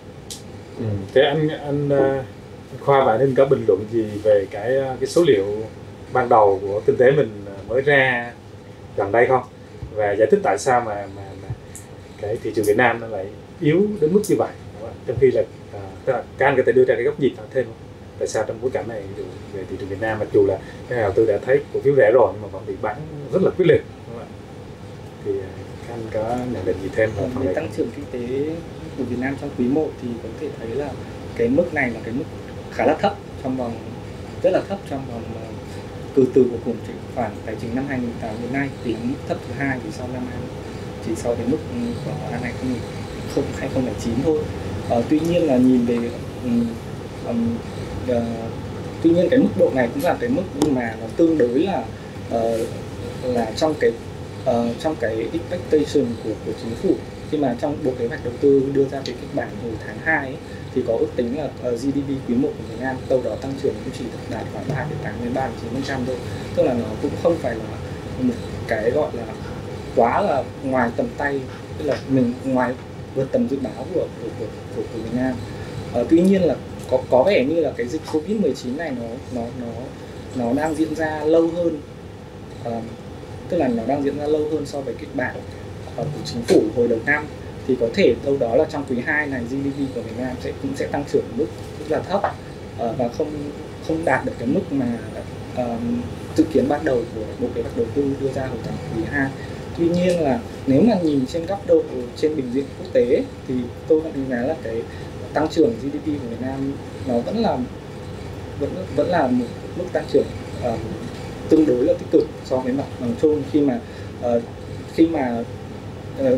Ừ. Thế anh anh, anh Khoa và Ninh có bình luận gì về cái cái số liệu ban đầu của kinh tế mình mới ra gần đây không, và giải thích tại sao mà mà, mà cái thị trường Việt Nam nó lại yếu đến mức như vậy, trong khi là uh, các anh có thể đưa ra cái góc nhìn thêm không? Tại sao trong bối cảnh này về thị trường Việt Nam, mặc dù là các nhà đầu tư đã thấy cổ phiếu rẻ rồi nhưng mà vẫn bị bán rất là quyết liệt, đúng không ạ? Thì các anh có nhận định gì thêm về phần này? Tăng trưởng kinh tế của Việt Nam trong quý một thì có thể thấy là cái mức này là cái mức khá là thấp, trong vòng rất là thấp trong vòng từ từ của khủng hoảng tài chính năm hai nghìn không trăm lẻ tám đến nay, thì mức thấp thứ hai thì sau năm chỉ sau cái mức của năm hai nghìn không trăm lẻ chín thôi. Uh, tuy nhiên là nhìn về um, um, uh, tuy nhiên cái mức độ này cũng là cái mức nhưng mà nó tương đối là uh, là trong cái uh, trong cái expectation của của chính phủ, khi mà trong bộ kế hoạch đầu tư đưa ra cái kịch bản hồi tháng hai ấy, thì có ước tính là uh, giê đê pê quý một của Việt Nam đâu đó tăng trưởng cũng chỉ đạt khoảng ba phẩy tám đến ba phẩy chín phần trăm thôi, tức là nó cũng không phải là một cái gọi là quá là ngoài tầm tay, tức là mình ngoài vượt tầm dự báo của của của, của, của Việt Nam. Uh, tuy nhiên là có có vẻ như là cái dịch Covid mười chín này nó nó nó nó đang diễn ra lâu hơn, uh, tức là nó đang diễn ra lâu hơn so với kịch bản uh, của chính phủ hồi đầu năm, thì có thể đâu đó là trong quý hai này giê đê pê của Việt Nam sẽ cũng sẽ tăng trưởng mức rất là thấp uh, và không không đạt được cái mức mà uh, dự kiến ban đầu của bộ kế hoạch đầu tư đưa ra hồi tháng quý hai. Tuy nhiên là nếu mà nhìn trên góc độ trên bình diện quốc tế thì tôi vẫn đánh giá là cái tăng trưởng giê đê pê của Việt Nam nó vẫn là vẫn vẫn là một mức tăng trưởng uh, tương đối là tích cực so với mặt bằng chung, khi mà uh, khi mà uh,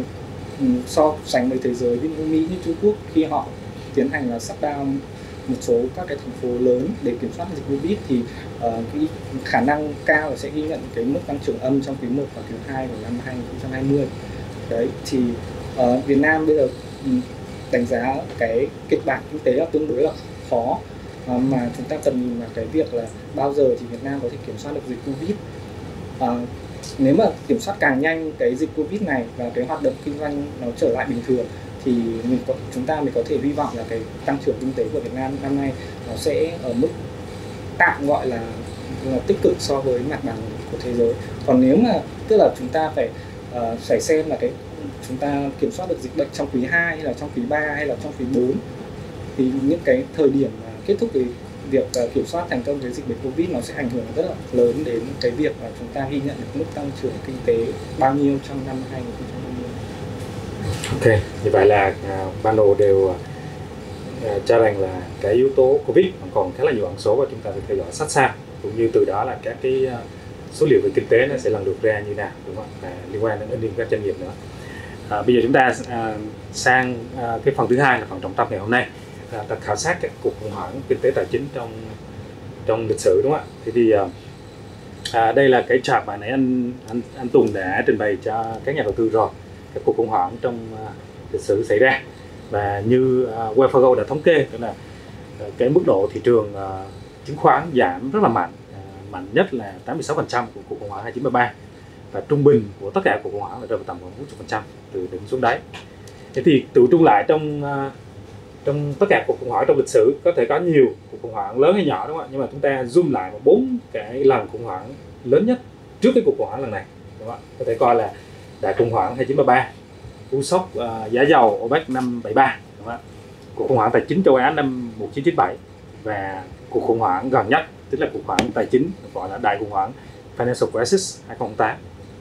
so sánh với thế giới, ví dụ Mỹ như Trung Quốc khi họ tiến hành là shut down một số các cái thành phố lớn để kiểm soát dịch Covid thì uh, cái khả năng cao là sẽ ghi nhận cái mức tăng trưởng âm trong quý một và quý hai của năm hai nghìn không trăm hai mươi. Đấy thì uh, Việt Nam bây giờ đánh giá cái kịch bản kinh tế là tương đối là khó, uh, mà chúng ta cần nhìn vào cái việc là bao giờ thì Việt Nam có thể kiểm soát được dịch Covid. Uh, nếu mà kiểm soát càng nhanh cái dịch Covid này và cái hoạt động kinh doanh nó trở lại bình thường thì mình có, chúng ta mới có thể hy vọng là cái tăng trưởng kinh tế của Việt Nam năm nay nó sẽ ở mức tạm gọi là, là tích cực so với mặt bằng của thế giới. Còn nếu mà tức là chúng ta phải uh, phải xem là cái chúng ta kiểm soát được dịch bệnh trong quý hai hay là trong quý ba hay là trong quý bốn, thì những cái thời điểm mà kết thúc cái việc uh, kiểm soát thành công cái dịch bệnh Covid nó sẽ ảnh hưởng rất là lớn đến cái việc mà chúng ta ghi nhận được mức tăng trưởng kinh tế bao nhiêu trong năm hai nghìn không trăm hai mươi. Ok, như vậy là uh, panel đều uh, cho rằng là cái yếu tố Covid còn khá là nhiều ẩn số và chúng ta phải theo dõi sát sao, cũng như từ đó là các cái uh, số liệu về kinh tế nó sẽ lần lượt ra như nào, đúng không? Và liên quan đến ứng các doanh nghiệp nữa. À, bây giờ chúng ta uh, sang uh, cái phần thứ hai là phần trọng tâm ngày hôm nay, uh, ta khảo sát các cuộc khủng hoảng kinh tế tài chính trong trong lịch sử, đúng không ạ? Thì thì uh, à, đây là cái chart mà nãy anh anh anh Tùng đã trình bày cho các nhà đầu tư rồi, các cuộc khủng hoảng trong uh, lịch sử xảy ra, và như uh, Wells Fargo đã thống kê, tức là uh, cái mức độ thị trường uh, chứng khoán giảm rất là mạnh, uh, mạnh nhất là tám mươi sáu phần trăm của cuộc khủng hoảng hai chín ba ba, và trung bình của tất cả cuộc khủng hoảng là rơi vào tầm khoảng bốn mươi phần trăm từ đỉnh xuống đáy. Thế thì tụ trung lại trong uh, trong tất cả cuộc khủng hoảng trong lịch sử, có thể có nhiều cuộc khủng hoảng lớn hay nhỏ, đúng không ạ? Nhưng mà chúng ta zoom lại vào bốn cái lần khủng hoảng lớn nhất trước cái cuộc khủng hoảng lần này, đúng không ạ? Có thể coi là đại khủng hoảng hai chín ba ba, cú sốc uh, giá dầu OPEC năm bảy ba, đúng không ạ? Cuộc khủng hoảng tài chính châu Á năm một chín chín bảy, và cuộc khủng hoảng gần nhất tức là cuộc khủng hoảng tài chính gọi là đại khủng hoảng Financial Crisis hai không không tám.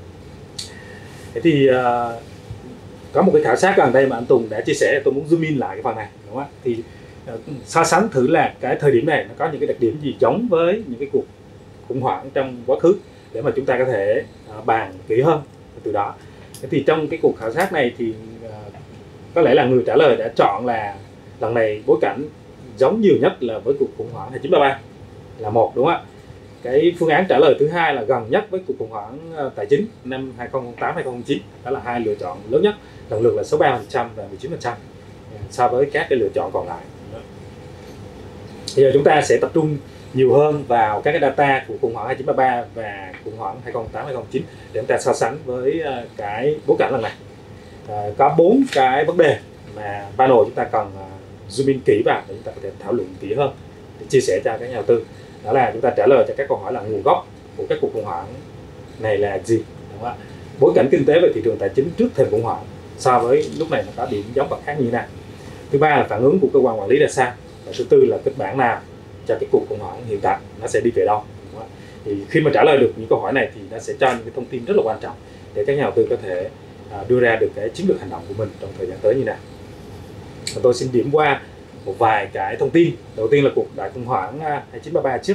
Thế thì uh, có một cái khảo sát gần đây mà anh Tùng đã chia sẻ, tôi muốn zoom in lại cái phần này, đúng không ạ? Thì uh, so sánh thử là cái thời điểm này nó có những cái đặc điểm gì giống với những cái cuộc khủng hoảng trong quá khứ để mà chúng ta có thể uh, bàn kỹ hơn từ đó. Thế thì trong cái cuộc khảo sát này thì uh, có lẽ là người trả lời đã chọn là lần này bối cảnh giống nhiều nhất là với cuộc khủng hoảng hai chín ba ba là một, đúng không ạ? Cái phương án trả lời thứ hai là gần nhất với cuộc khủng hoảng tài chính năm hai không không tám hai không không chín, đó là hai lựa chọn lớn nhất, lần lượt là sáu mươi ba phần trăm và mười chín phần trăm so với các cái lựa chọn còn lại. Bây giờ chúng ta sẽ tập trung nhiều hơn vào các cái data của khủng hoảng hai chín ba ba và khủng hoảng hai không không tám hai không không chín để chúng ta so sánh với cái bối cảnh lần này. À, có bốn cái vấn đề mà panel chúng ta cần zoom in kỹ vào để chúng ta có thể thảo luận kỹ hơn, để chia sẻ cho các nhà đầu tư. Đó là chúng ta trả lời cho các câu hỏi là nguồn gốc của các cuộc khủng hoảng này là gì, đúng không ạ? Bối cảnh kinh tế và thị trường tài chính trước thềm khủng hoảng so với lúc này nó có điểm giống và khác như thế nào. Thứ ba là phản ứng của cơ quan quản lý ra sao, và thứ tư là kịch bản nào cho cái cuộc khủng hoảng hiện tại nó sẽ đi về đâu, đúng không? Thì khi mà trả lời được những câu hỏi này thì nó sẽ cho những cái thông tin rất là quan trọng để các nhà đầu tư có thể uh, đưa ra được cái chiến lược hành động của mình trong thời gian tới như nào. Và tôi xin điểm qua một vài cái thông tin. Đầu tiên là cuộc đại khủng hoảng uh, hai chín ba ba trước.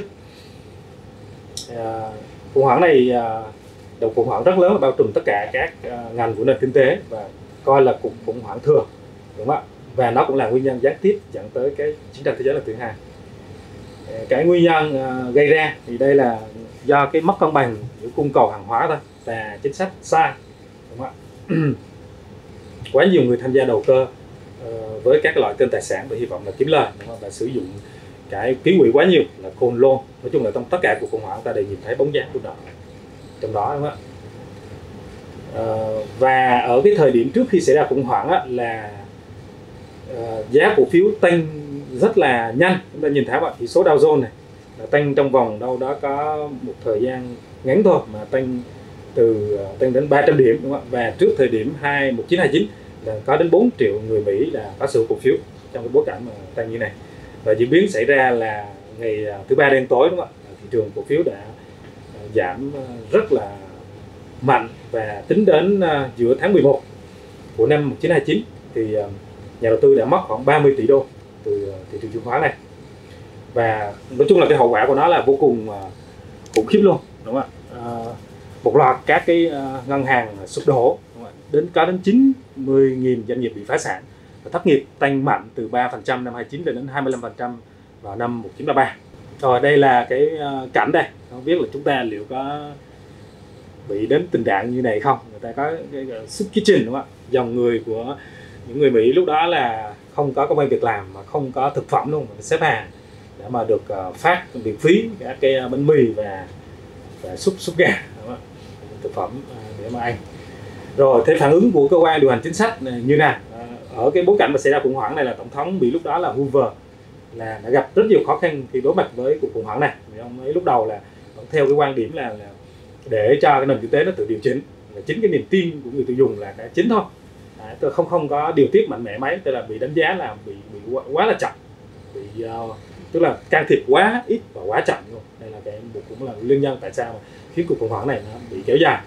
Uh, khủng hoảng này uh, đầu khủng hoảng rất lớn, bao trùm tất cả các uh, ngành của nền kinh tế và coi là cuộc khủng hoảng thường, đúng không ạ? Và nó cũng là nguyên nhân gián tiếp dẫn tới cái chiến tranh thế giới lần thứ hai. Cái nguyên nhân uh, gây ra thì đây là do cái mất cân bằng giữa cung cầu hàng hóa thôi và chính sách sai, đúng không ạ? Quá nhiều người tham gia đầu cơ uh, với các loại kênh tài sản với hy vọng là kiếm lời, đúng không? Và sử dụng cái ký quỹ quá nhiều là côn lôn. Nói chung là trong tất cả cuộc khủng hoảng ta đều nhìn thấy bóng dáng của nó trong đó, đúng không ạ? Uh, và ở cái thời điểm trước khi xảy ra khủng hoảng á, là uh, giá cổ phiếu tăng rất là nhanh. Chúng ta nhìn thấy vậy, chỉ số Dow Jones này là tăng trong vòng đâu đó có một thời gian ngắn thôi mà tăng từ tăng đến ba trăm điểm, đúng không ạ? Và trước thời điểm một chín hai chín là có đến bốn triệu người Mỹ là có sở hữu cổ phiếu trong cái bối cảnh mà tăng như này. Và diễn biến xảy ra là ngày thứ ba đen tối, đúng không ạ? Thị trường cổ phiếu đã giảm rất là mạnh, và tính đến giữa tháng mười một của năm một chín hai chín thì nhà đầu tư đã mất khoảng ba mươi tỷ đô từ thị trường chứng khoán này. Và nói chung là cái hậu quả của nó là vô cùng khủng khiếp luôn, đúng không ạ? À, một loạt các cái ngân hàng sụp đổ, đúng không ạ? Đến có đến chín mươi nghìn doanh nghiệp bị phá sản, và thất nghiệp tăng mạnh từ ba phần trăm năm hai chín lên đến hai mươi lăm phần trăm vào năm một chín ba ba. Rồi đây là cái cảnh đây, không biết là chúng ta liệu có bị đến tình trạng như này không. Người ta có cái soup kitchen, đúng không ạ? Dòng người của những người Mỹ lúc đó là không có công ăn việc làm mà không có thực phẩm luôn, mà xếp hàng để mà được uh, phát miễn phí các cái bánh mì và và súp súp gà, đúng không? Thực phẩm uh, để mà ăn. Rồi thế phản ứng của cơ quan điều hành chính sách như nào? Uh, ở cái bối cảnh mà xảy ra khủng hoảng này là tổng thống Mỹ lúc đó là Hoover là đã gặp rất nhiều khó khăn khi đối mặt với cuộc khủng hoảng này. Vì ông ấy lúc đầu là vẫn theo cái quan điểm là, là để cho cái nền kinh tế nó tự điều chỉnh, là chính cái niềm tin của người tiêu dùng là cái chính thôi. À, tức là không không có điều tiết mạnh mẽ mấy, tức là bị đánh giá là bị bị quá, quá là chậm, bị uh, tức là can thiệp quá ít và quá chậm luôn. Đây là cái một cũng là nguyên nhân tại sao mà khiến cuộc khủng hoảng này nó bị kéo dài.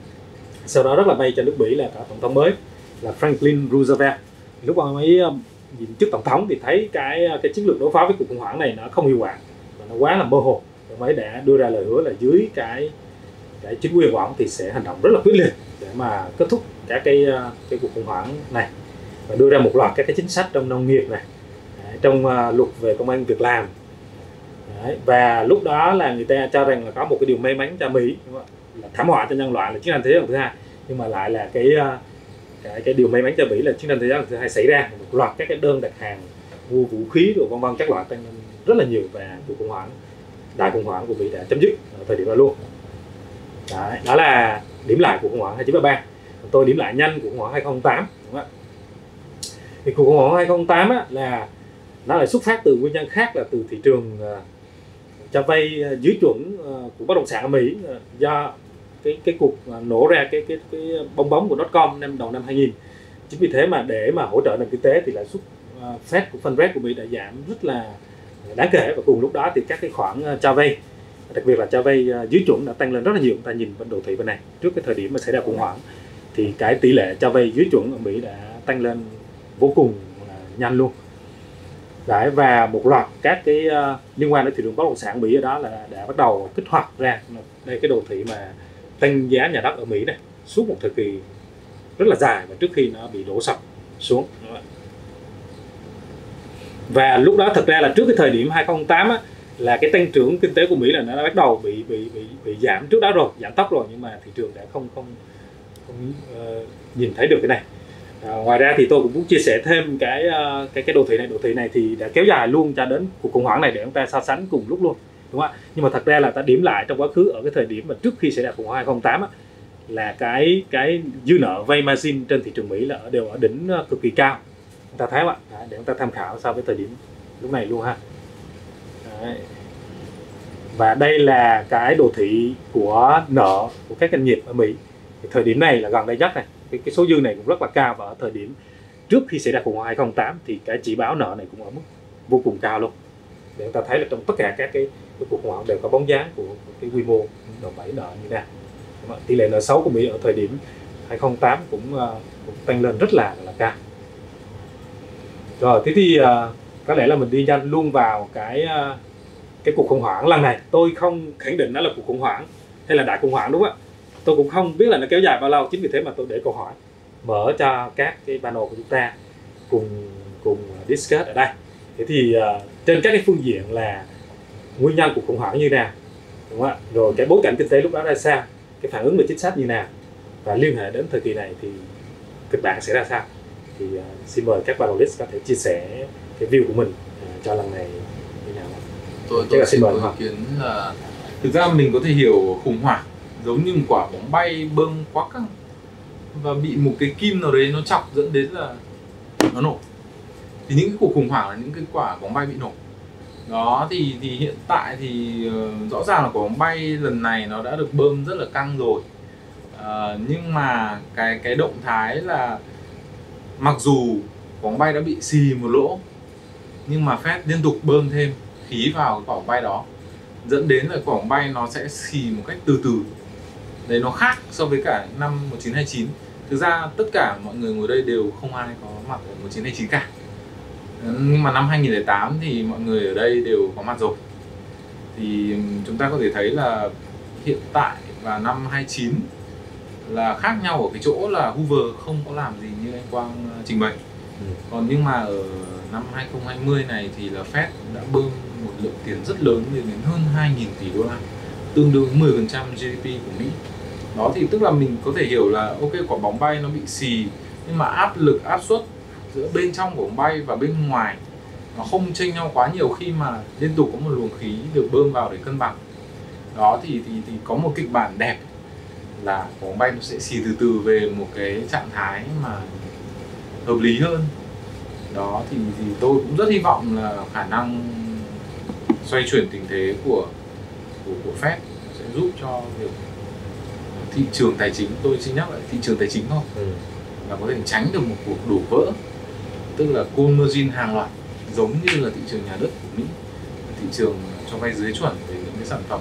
Sau đó rất là may cho nước Mỹ là có tổng thống mới là Franklin Roosevelt. Lúc ông ấy nhìn trước tổng thống thì thấy cái cái chiến lược đối phó với cuộc khủng hoảng này nó không hiệu quả và nó quá là mơ hồ. Ông ấy đã đưa ra lời hứa là dưới cái cái chính quyền của ông thì sẽ hành động rất là quyết liệt để mà kết thúc các cái cái cuộc khủng hoảng này, và đưa ra một loạt các cái chính sách trong nông nghiệp này, trong uh, luật về công ăn việc làm. Đấy, và lúc đó là người ta cho rằng là có một cái điều may mắn cho Mỹ, đúng không? Là thảm họa cho nhân loại là chiến tranh thế giới lần thứ hai, nhưng mà lại là cái uh, cái cái điều may mắn cho Mỹ là chiến tranh thế giới lần thứ hai xảy ra, một loạt các cái đơn đặt hàng mua vũ khí rồi vân vân các loại tăng lên rất là nhiều, và cuộc khủng hoảng đại khủng hoảng của Mỹ đã chấm dứt ở thời điểm đó luôn. Đấy, đó là điểm lại của khủng hoảng hai chín ba ba. Tôi điểm lại nhanh của khủng hoảng hai không không tám, đúng không ạ? Thì cuộc khủng hoảng hai không không tám á, là nó lại xuất phát từ nguyên nhân khác, là từ thị trường uh, cho vay uh, dưới chuẩn uh, của bất động sản ở Mỹ, uh, do cái cái cuộc uh, nổ ra cái cái cái bong bóng của dot-com năm đầu năm hai nghìn. Chính vì thế mà để mà hỗ trợ nền kinh tế thì lãi suất uh, Fed của Fund Rate của Mỹ đã giảm rất là đáng kể, và cùng lúc đó thì các cái khoản uh, cho vay, đặc biệt là cho vay uh, dưới chuẩn đã tăng lên rất là nhiều. Chúng ta nhìn bên đồ thị bên này, trước cái thời điểm mà xảy ra khủng hoảng thì cái tỷ lệ cho vay dưới chuẩn ở Mỹ đã tăng lên vô cùng uh, nhanh luôn. Đấy, và một loạt các cái uh, liên quan đến thị trường bất động sản Mỹ ở đó là đã bắt đầu kích hoạt ra. Đây cái đồ thị mà tăng giá nhà đất ở Mỹ này suốt một thời kỳ rất là dài và trước khi nó bị đổ sập xuống. Và lúc đó thật ra là trước cái thời điểm hai không không tám á, là cái tăng trưởng kinh tế của Mỹ là nó đã bắt đầu bị bị bị bị giảm trước đó rồi, giảm tốc rồi, nhưng mà thị trường đã không không không uh, nhìn thấy được cái này. À, ngoài ra thì tôi cũng muốn chia sẻ thêm cái uh, cái cái đồ thị này. Đồ thị này thì đã kéo dài luôn cho đến cuộc khủng hoảng này để chúng ta so sánh cùng lúc luôn, đúng không ạ? Nhưng mà thật ra là ta điểm lại trong quá khứ ở cái thời điểm mà trước khi xảy ra khủng hoảng hai không không tám á, là cái cái dư nợ vay margin trên thị trường Mỹ là ở đều ở đỉnh cực kỳ cao. Chúng ta thấy không ạ? Để chúng ta tham khảo so với thời điểm lúc này luôn ha. Đấy. Và đây là cái đồ thị của nợ của các doanh nghiệp ở Mỹ. Thì thời điểm này là gần đây nhất này, cái, cái số dư này cũng rất là cao, và ở thời điểm trước khi xảy ra khủng hoảng hai không không tám thì cái chỉ báo nợ này cũng ở mức vô cùng cao luôn. Để chúng ta thấy là trong tất cả các cái, cái cuộc khủng hoảng đều có bóng dáng của, của cái quy mô đòn bẩy nợ như thế nào. Tỷ lệ nợ xấu của Mỹ ở thời điểm hai không không tám cũng, cũng tăng lên rất là là cao. Rồi, thế thì uh, có lẽ là mình đi nhanh luôn vào cái uh, cái cuộc khủng hoảng lần này. Tôi không khẳng định nó là cuộc khủng hoảng hay là đại khủng hoảng, đúng không ạ? Tôi cũng không biết là nó kéo dài bao lâu, chính vì thế mà tôi để câu hỏi mở cho các cái panel của chúng ta cùng cùng discuss ở đây. Thế thì uh, trên các cái phương diện là nguyên nhân của khủng hoảng như nào, đúng không ạ? Rồi cái bối cảnh kinh tế lúc đó ra sao, cái phản ứng về chính sách như nào, và liên hệ đến thời kỳ này thì kịch bản sẽ ra sao. Thì uh, xin mời các panelist có thể chia sẻ cái view của mình uh, cho lần này như nào. Tôi, tôi xin có ý kiến là thực ra mình có thể hiểu khủng hoảng giống như một quả bóng bay bơm quá căng và bị một cái kim nào đấy nó chọc dẫn đến là nó nổ. Thì những cái cuộc khủng hoảng là những cái quả bóng bay bị nổ. Đó thì thì hiện tại thì uh, rõ ràng là quả bóng bay lần này nó đã được bơm rất là căng rồi. Uh, nhưng mà cái cái động thái là mặc dù quả bóng bay đã bị xì một lỗ, nhưng mà Fed liên tục bơm thêm khí vào cái quả bóng bay đó, dẫn đến là quả bóng bay nó sẽ xì một cách từ từ. Đấy, nó khác so với cả năm một chín hai chín. Thực ra tất cả mọi người ngồi đây đều không ai có mặt ở một chín hai chín cả. Nhưng mà năm hai nghìn lẻ tám thì mọi người ở đây đều có mặt rồi. Thì chúng ta có thể thấy là hiện tại và năm hai chín là khác nhau ở cái chỗ là Hoover không có làm gì như anh Quang trình bày. Ừ. Còn nhưng mà ở năm hai không hai không này thì là Fed đã bơm một lượng tiền rất lớn lên đến hơn hai nghìn tỷ đô la, tương đương mười phần trăm giê đê pê của Mỹ. Đó thì tức là mình có thể hiểu là ok, quả bóng bay nó bị xì, nhưng mà áp lực áp suất giữa bên trong của bóng bay và bên ngoài nó không chênh nhau quá nhiều khi mà liên tục có một luồng khí được bơm vào để cân bằng. Đó thì thì thì có một kịch bản đẹp là quả bóng bay nó sẽ xì từ từ về một cái trạng thái mà hợp lý hơn. Đó thì thì tôi cũng rất hy vọng là khả năng xoay chuyển tình thế của của, của Fed sẽ giúp cho việc thị trường tài chính, tôi xin nhắc lại thị trường tài chính thôi, ừ. là có thể tránh được một cuộc đổ vỡ, tức là conversion hàng loạt giống như là thị trường nhà đất của Mỹ, thị trường cho vay dưới chuẩn về những cái sản phẩm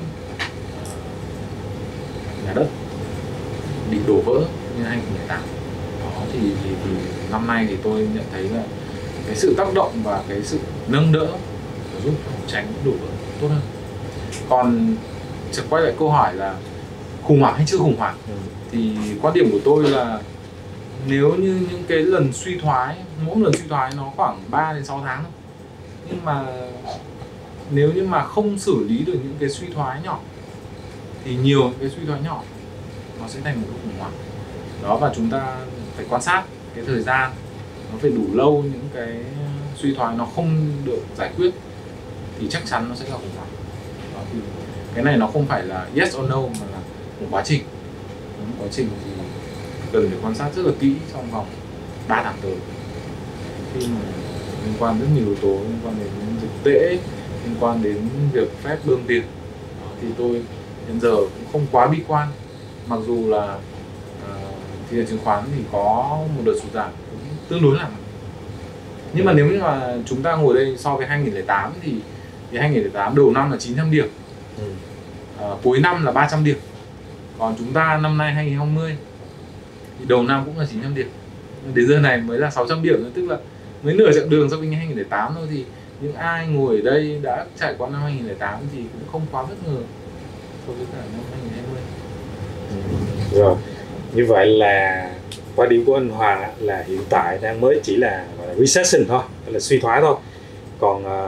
uh, nhà đất bị đổ vỡ như hai nghìn lẻ tám. Đó thì, thì, thì năm nay thì tôi nhận thấy là cái sự tác động và cái sự nâng đỡ giúp tránh đổ vỡ tốt hơn. Còn trở quay lại câu hỏi là khủng hoảng hay chưa khủng hoảng, ừ. thì quan điểm của tôi là nếu như những cái lần suy thoái, mỗi lần suy thoái nó khoảng ba đến sáu tháng thôi, nhưng mà nếu như mà không xử lý được những cái suy thoái nhỏ thì nhiều cái suy thoái nhỏ nó sẽ thành một cái khủng hoảng. Đó, và chúng ta phải quan sát cái thời gian, nó phải đủ lâu, những cái suy thoái nó không được giải quyết thì chắc chắn nó sẽ là khủng hoảng. Đó, thì cái này nó không phải là yes or no mà là một quá trình. Một quá trình thì cần phải quan sát rất là kỹ trong vòng ba tháng tới, khi mà liên quan rất nhiều yếu tố, liên quan đến dịch tễ, liên quan đến việc Fed bơm tiền. Đó, thì tôi hiện giờ cũng không quá bi quan, mặc dù là uh, thị trường chứng khoán thì có một đợt sụt giảm cũng tương đối là mạnh. Nhưng mà nếu như mà chúng ta ngồi đây so với hai nghìn lẻ tám thì, thì hai nghìn lẻ tám đầu năm là chín trăm điểm, ừ. uh, cuối năm là ba trăm điểm. Còn chúng ta năm nay hai nghìn không trăm hai mươi thì đầu năm cũng là chín trăm điểm, đến giờ này mới là sáu trăm điểm nữa, tức là mới nửa chặng đường so với hai nghìn lẻ tám thôi. Thì những ai ngồi ở đây đã trải qua năm hai nghìn lẻ tám thì cũng không quá bất ngờ so với cả năm hai nghìn hai mươi. Ừ. Rồi, như vậy là quan điểm của anh Hoàng là hiện tại đang mới chỉ là, gọi là recession thôi, là suy thoái thôi. Còn uh,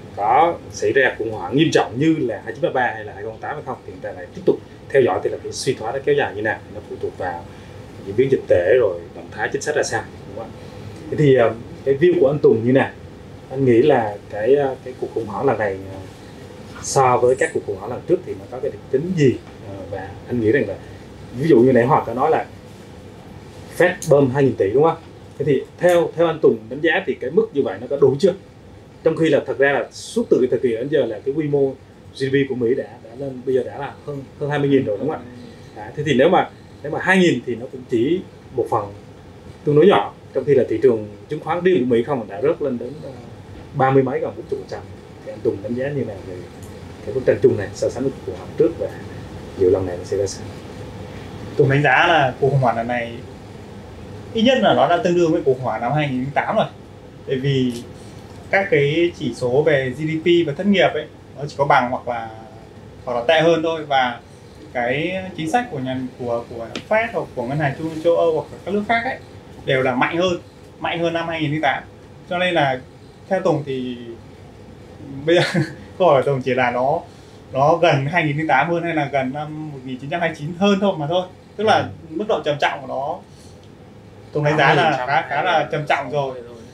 có xảy ra khủng hoảng nghiêm trọng như là hai chín ba ba hay là hai không tám hay không, thì chúng ta lại tiếp tục theo dõi thì là cái suy thoái nó kéo dài như nào, nó phụ thuộc vào diễn biến dịch tễ rồi động thái chính sách ra sao, đúng không? Thế thì cái view của anh Tùng như nào? Anh nghĩ là cái cái cuộc khủng hoảng lần này so với các cuộc khủng hoảng lần trước thì nó có cái đặc tính gì, và anh nghĩ rằng là ví dụ như nãy Hoàng có nói là Fed bơm hai nghìn tỷ đúng không? Thế thì theo theo anh Tùng đánh giá thì cái mức như vậy nó có đủ chưa? Trong khi là thật ra là suốt từ cái thời kỳ đến giờ là cái quy mô giê đê pê của Mỹ đã đã lên bây giờ đã là hơn hơn hai mươi nghìn rồi đúng không ạ? À, thế thì nếu mà nếu mà hai nghìn thì nó cũng chỉ một phần tương đối nhỏ, trong khi là thị trường chứng khoán riêng của Mỹ không đã rớt lên đến ba mươi mấy gần bốn mươi phần trăm. Thì anh Tùng đánh giá như nào về cái bức tranh chung này so sánh với cuộc khủng hoảng trước và liệu lần này nó sẽ ra sao? Tùng đánh giá là cuộc khủng hoảng lần này ít nhất là nó đã tương đương với cuộc khủng hoảng năm hai nghìn không trăm lẻ tám rồi. Tại vì các cái chỉ số về giê đê pê và thất nghiệp ấy nó chỉ có bằng hoặc là hoặc là tệ hơn thôi, và cái chính sách của nhà của của Fed hoặc của ngân hàng trung ương châu Âu hoặc các nước khác ấy đều là mạnh hơn mạnh hơn năm hai nghìn không trăm lẻ tám. Cho nên là theo Tùng thì bây giờ câu hỏi của Tùng chỉ là nó nó gần hai nghìn không trăm lẻ tám hơn hay là gần năm một nghìn chín trăm hai mươi chín hơn thôi mà thôi, tức là ừ. mức độ trầm trọng của nó Tùng đánh giá là khá khá là trầm trọng rồi.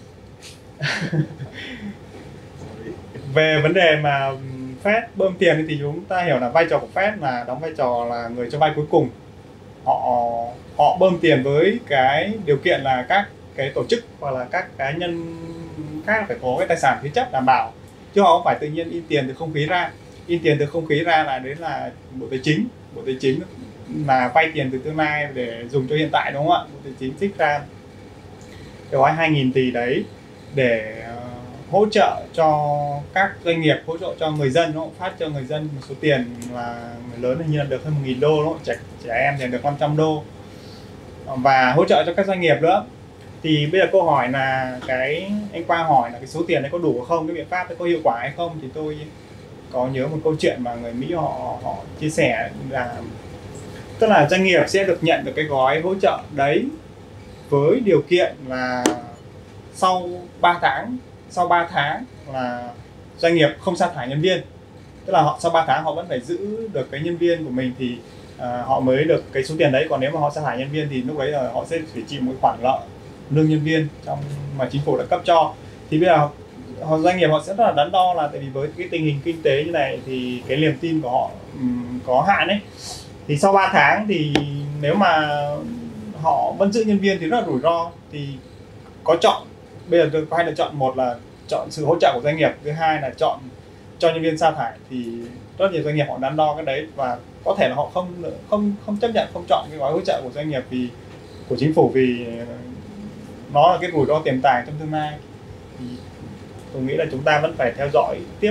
Về vấn đề mà Fed bơm tiền thì chúng ta hiểu là vai trò của Fed là đóng vai trò là người cho vay cuối cùng. Họ họ bơm tiền với cái điều kiện là các cái tổ chức hoặc là các cá nhân khác phải có cái tài sản thế chấp đảm bảo, chứ họ không phải tự nhiên in tiền từ không khí ra. In tiền từ không khí ra là đấy là Bộ Tài chính, Bộ Tài chính là vay tiền từ tương lai để dùng cho hiện tại, đúng không ạ? Bộ Tài chính trích ra cái gói hai nghìn tỷ đấy để uh, hỗ trợ cho các doanh nghiệp, hỗ trợ cho người dân, nó phát cho người dân một số tiền, là người lớn hình như là được hơn một nghìn đô, đúng không? Trẻ, trẻ em thì được năm trăm đô, và hỗ trợ cho các doanh nghiệp nữa. Thì bây giờ câu hỏi là cái anh Quang hỏi là cái số tiền đấy có đủ không, cái biện pháp đấy có hiệu quả hay không, thì tôi có nhớ một câu chuyện mà người Mỹ họ họ chia sẻ là tức là doanh nghiệp sẽ được nhận được cái gói hỗ trợ đấy với điều kiện là sau ba tháng sau ba tháng là doanh nghiệp không sa thải nhân viên, tức là họ sau ba tháng họ vẫn phải giữ được cái nhân viên của mình thì uh, họ mới được cái số tiền đấy. Còn nếu mà họ sa thải nhân viên thì lúc đấy là họ sẽ phải chịu một khoản nợ lương nhân viên trong mà chính phủ đã cấp cho. Thì bây giờ họ, doanh nghiệp họ sẽ rất là đắn đo, là tại vì với cái tình hình kinh tế như này thì cái niềm tin của họ um, có hạn ấy. Thì sau ba tháng thì nếu mà họ vẫn giữ nhân viên thì rất là rủi ro. Thì có chọn, bây giờ tôi có hai lựa chọn, một là chọn sự hỗ trợ của doanh nghiệp, thứ hai là chọn cho nhân viên sa thải. Thì rất nhiều doanh nghiệp họ đắn đo cái đấy, và có thể là họ không không không chấp nhận, không chọn cái gói hỗ trợ của doanh nghiệp vì của chính phủ, vì nó là cái rủi ro tiềm tàng trong tương lai. Thì tôi nghĩ là chúng ta vẫn phải theo dõi tiếp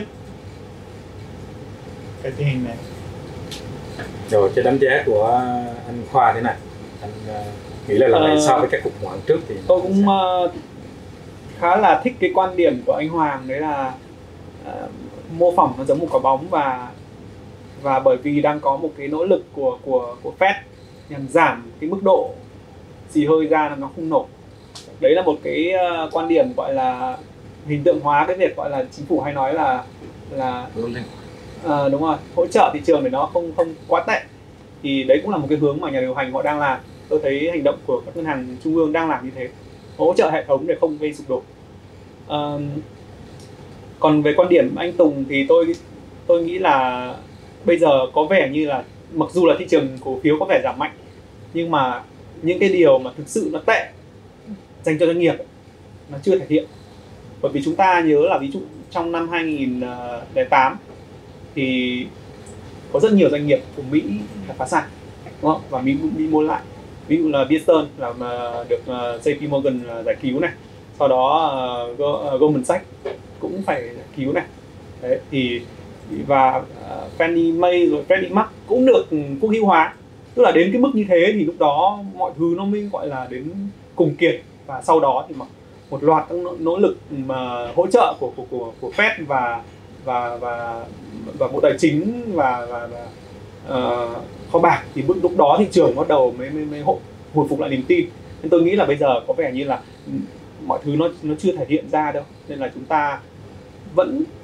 cái tình hình này. Rồi cái đánh giá của anh Khoa thế này, anh uh, nghĩ là lần này uh, so với các cuộc khủng hoảng trước thì tôi cũng uh, khá là thích cái quan điểm của anh Hoàng, đấy là uh, mô phỏng nó giống một quả bóng, và và bởi vì đang có một cái nỗ lực của của của Fed nhằm giảm cái mức độ xì hơi ra là nó không nổ. Đấy là một cái uh, quan điểm gọi là hình tượng hóa cái việc gọi là chính phủ hay nói là là uh, đúng rồi, hỗ trợ thị trường để nó không không quá tệ. Thì đấy cũng là một cái hướng mà nhà điều hành họ đang làm. Tôi thấy hành động của các ngân hàng trung ương đang làm như thế, hỗ trợ hệ thống để không gây sụp đổ. Uh, còn về quan điểm anh Tùng thì tôi tôi nghĩ là bây giờ có vẻ như là mặc dù là thị trường cổ phiếu có vẻ giảm mạnh, nhưng mà những cái điều mà thực sự nó tệ dành cho doanh nghiệp nó chưa thể hiện. Bởi vì chúng ta nhớ là ví dụ trong năm hai nghìn không trăm lẻ tám thì có rất nhiều doanh nghiệp của Mỹ là phá sản, đúng không? Và Mỹ bị mua lại. Ví dụ là Bearston là được J P Morgan giải cứu này, sau đó uh, Goldman Sachs cũng phải giải cứu này. Đấy, thì và uh, Fannie Mae rồi Freddie Mac cũng được quốc hữu hóa. Tức là đến cái mức như thế thì lúc đó mọi thứ nó mới gọi là đến cùng kiệt, và sau đó thì một loạt các nỗ lực mà hỗ trợ của của của, của Fed và và và và Bộ Tài chính và và, và uh, kho bạc, thì lúc đó thị trường bắt đầu mới mới, mới hồi phục lại niềm tin. Nên tôi nghĩ là bây giờ có vẻ như là mọi thứ nó nó chưa thể hiện ra đâu, nên là chúng ta vẫn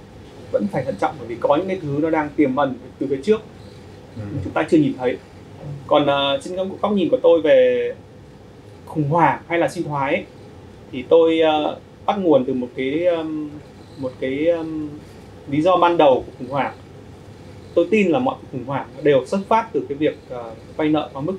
vẫn phải thận trọng, bởi vì có những cái thứ nó đang tiềm ẩn từ phía trước Ừ. chúng ta chưa nhìn thấy. Còn uh, trên góc nhìn của tôi về khủng hoảng hay là suy thoái ấy, thì tôi uh, bắt nguồn từ một cái um, một cái um, lý do ban đầu của khủng hoảng. Tôi tin là mọi khủng hoảng đều xuất phát từ cái việc uh, vay nợ quá mức.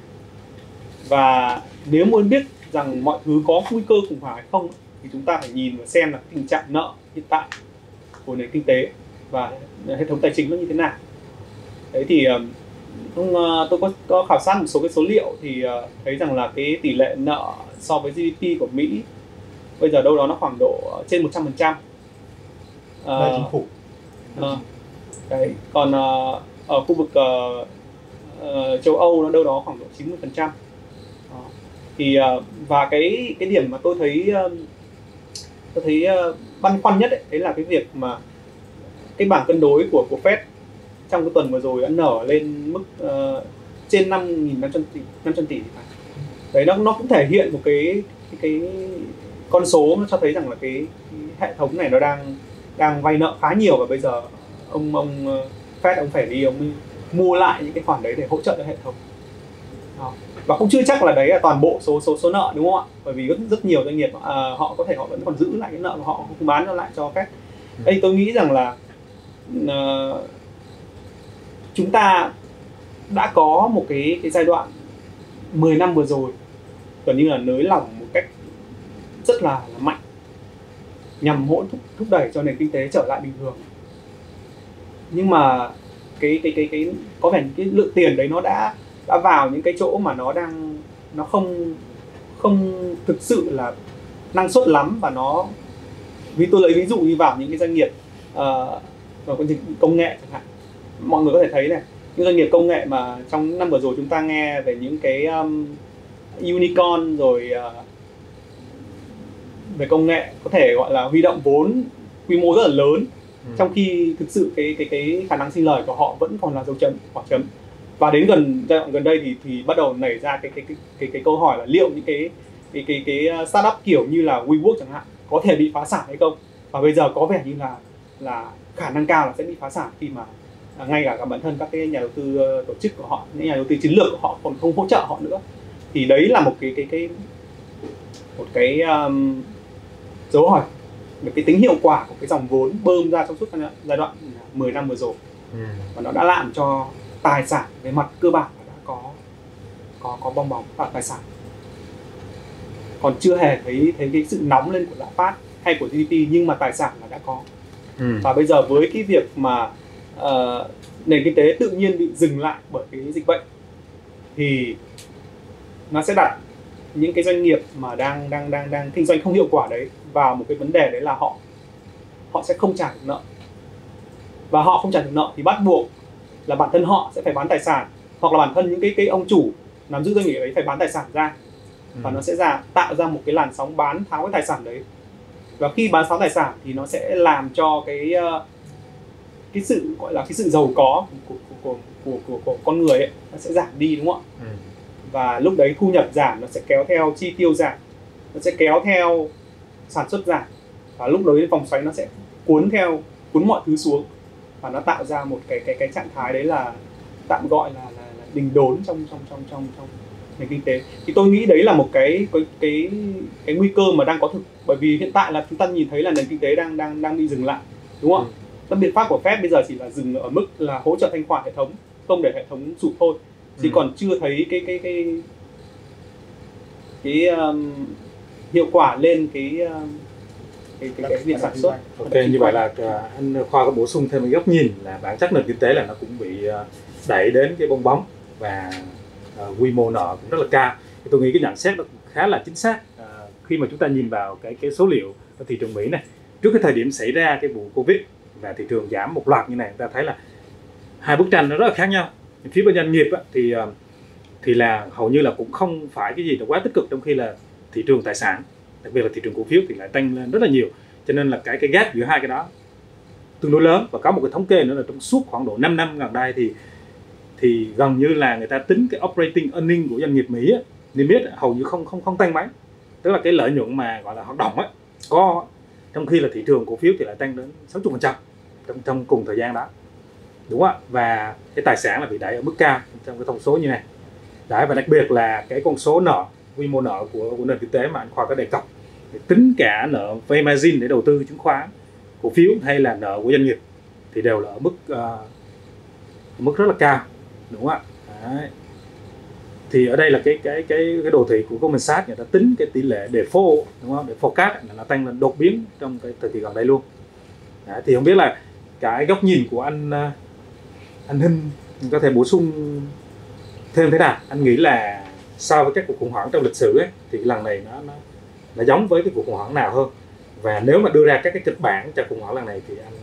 Và nếu muốn biết rằng mọi thứ có nguy cơ khủng hoảng hay không thì chúng ta phải nhìn và xem là tình trạng nợ hiện tại của nền kinh tế và hệ thống tài chính nó như thế nào. Đấy thì uh, tôi có, có khảo sát một số cái số liệu thì uh, thấy rằng là cái tỷ lệ nợ so với giê đê pê của Mỹ bây giờ đâu đó nó khoảng độ trên một trăm phần trăm. Là chính phủ. Uh, đấy. Còn uh, ở khu vực uh, uh, châu Âu nó đâu đó khoảng độ chín mươi phần trăm. Uh, thì uh, và cái cái điểm mà tôi thấy uh, tôi thấy uh, băn khoăn nhất ấy, đấy là cái việc mà cái bảng cân đối của của Fed trong cái tuần vừa rồi đã nở lên mức uh, trên năm nghìn năm trăm tỷ. Đấy, nó nó cũng thể hiện một cái cái, cái con số nó cho thấy rằng là cái, cái hệ thống này nó đang đang vay nợ khá nhiều, và bây giờ ông ông Fed ông phải đi ông mua lại những cái khoản đấy để hỗ trợ cho hệ thống. Đó. Và cũng chưa chắc là đấy là toàn bộ số số số nợ, đúng không ạ? Bởi vì rất rất nhiều doanh nghiệp uh, họ có thể họ vẫn còn giữ lại cái nợ mà họ không bán nó lại cho Fed. Đây tôi nghĩ rằng là uh, chúng ta đã có một cái cái giai đoạn mười năm vừa rồi gần như là nới lỏng một cách rất là, là mạnh nhằm hỗ thúc, thúc đẩy cho nền kinh tế trở lại bình thường. Nhưng mà cái cái cái cái có vẻ cái lượng tiền đấy nó đã đã vào những cái chỗ mà nó đang nó không không thực sự là năng suất lắm, và nó, vì tôi lấy ví dụ như vào những cái doanh nghiệp uh, công nghệ chẳng hạn, mọi người có thể thấy này, những doanh nghiệp công nghệ mà trong năm vừa rồi chúng ta nghe về những cái um, unicorn rồi uh, về công nghệ có thể gọi là huy động vốn quy mô rất là lớn, ừ. trong khi thực sự cái cái cái khả năng sinh lời của họ vẫn còn là dấu chấm khoảng chấm. Và đến gần giai đoạn gần đây thì thì bắt đầu nảy ra cái cái cái cái, cái câu hỏi là liệu những cái cái cái cái startup kiểu như là WeWork chẳng hạn có thể bị phá sản hay không. Và bây giờ có vẻ như là là khả năng cao là sẽ bị phá sản, khi mà à, ngay cả, cả bản thân các cái nhà đầu tư uh, tổ chức của họ, những nhà đầu tư chiến lược của họ còn không hỗ trợ họ nữa. Thì đấy là một cái cái cái một cái um, dấu hỏi về cái tính hiệu quả của cái dòng vốn bơm ra trong suốt giai đoạn mười năm vừa rồi. Ừ. Và nó đã làm cho tài sản về mặt cơ bản đã có có có bong bóng và tài sản. Còn chưa hề thấy thấy cái sự nóng lên của lạm phát hay của giê đê pê, nhưng mà tài sản là đã có. Ừ. Và bây giờ với cái việc mà uh, nền kinh tế tự nhiên bị dừng lại bởi cái dịch bệnh thì nó sẽ đặt những cái doanh nghiệp mà đang đang đang đang kinh doanh không hiệu quả đấy vào một cái vấn đề, đấy là họ họ sẽ không trả được nợ. Và họ không trả được nợ thì bắt buộc là bản thân họ sẽ phải bán tài sản, hoặc là bản thân những cái cái ông chủ nắm giữ doanh nghiệp ấy phải bán tài sản ra. Và ừ. nó sẽ ra tạo ra một cái làn sóng bán tháo cái tài sản đấy. Và khi bán tháo tài sản thì nó sẽ làm cho cái cái sự gọi là cái sự giàu có của của của của, của, của con người ấy nó sẽ giảm đi, đúng không ạ? Ừ. Và lúc đấy thu nhập giảm, nó sẽ kéo theo chi tiêu giảm, nó sẽ kéo theo sản xuất giảm, và lúc đấy vòng xoáy nó sẽ cuốn theo cuốn mọi thứ xuống, và nó tạo ra một cái cái cái trạng thái đấy là tạm gọi là, là, là đình đốn trong trong trong trong trong nền kinh tế. Thì tôi nghĩ đấy là một cái cái cái cái nguy cơ mà đang có thực, bởi vì hiện tại là chúng ta nhìn thấy là nền kinh tế đang đang đang bị dừng lại, đúng không? Ừ. Các biện pháp của Fed bây giờ chỉ là dừng ở mức là hỗ trợ thanh khoản hệ thống, không để hệ thống sụp thôi, chứ ừ. còn chưa thấy cái cái cái cái um, hiệu quả lên cái uh, cái cái, cái việc sản xuất. Ok, như vậy là uh, anh Khoa có bổ sung thêm một góc nhìn là bản chất nền kinh tế là nó cũng bị uh, đẩy đến cái bong bóng, và uh, quy mô nợ cũng rất là cao. Thì tôi nghĩ cái nhận xét nó khá là chính xác uh, khi mà chúng ta nhìn vào cái cái số liệu ở thị trường Mỹ này. Trước cái thời điểm xảy ra cái vụ Covid và thị trường giảm một loạt như này, chúng ta thấy là hai bức tranh nó rất là khác nhau. Phía bên doanh nghiệp á, thì uh, thì là hầu như là cũng không phải cái gì là quá tích cực, trong khi là thị trường tài sản, đặc biệt là thị trường cổ phiếu thì lại tăng lên rất là nhiều. Cho nên là cái cái gap giữa hai cái đó tương đối lớn. Và có một cái thống kê nữa là trong suốt khoảng độ năm năm gần đây thì thì gần như là người ta tính cái operating earning của doanh nghiệp Mỹ á, niêm yết hầu như không không không tăng mấy, tức là cái lợi nhuận mà gọi là hoạt động á có, trong khi là thị trường cổ phiếu thì lại tăng đến sáu mươi phần trăm. trong trong cùng thời gian đó, đúng không ạ? Và cái tài sản là bị đẩy ở mức cao trong cái thông số như này. Đấy, và đặc biệt là cái con số nợ, quy mô nợ của, của nền kinh tế mà anh Khoa có đề cập, để tính cả nợ vay margin để đầu tư chứng khoán, cổ phiếu hay là nợ của doanh nghiệp thì đều là ở mức uh, ở mức rất là cao, đúng không ạ? Đấy. Thì ở đây là cái cái cái cái đồ thị của Goldman Sachs, người ta tính cái tỷ lệ default, đúng không? Để forecast là nó tăng lên đột biến trong cái thời kỳ gần đây luôn. Đấy, thì không biết là cái góc nhìn của anh anh Hinh có thể bổ sung thêm thế nào? Anh nghĩ là so với các cuộc khủng hoảng trong lịch sử ấy, thì lần này nó nó nó giống với cái cuộc khủng hoảng nào hơn? Và nếu mà đưa ra các cái kịch bản cho khủng hoảng lần này thì anh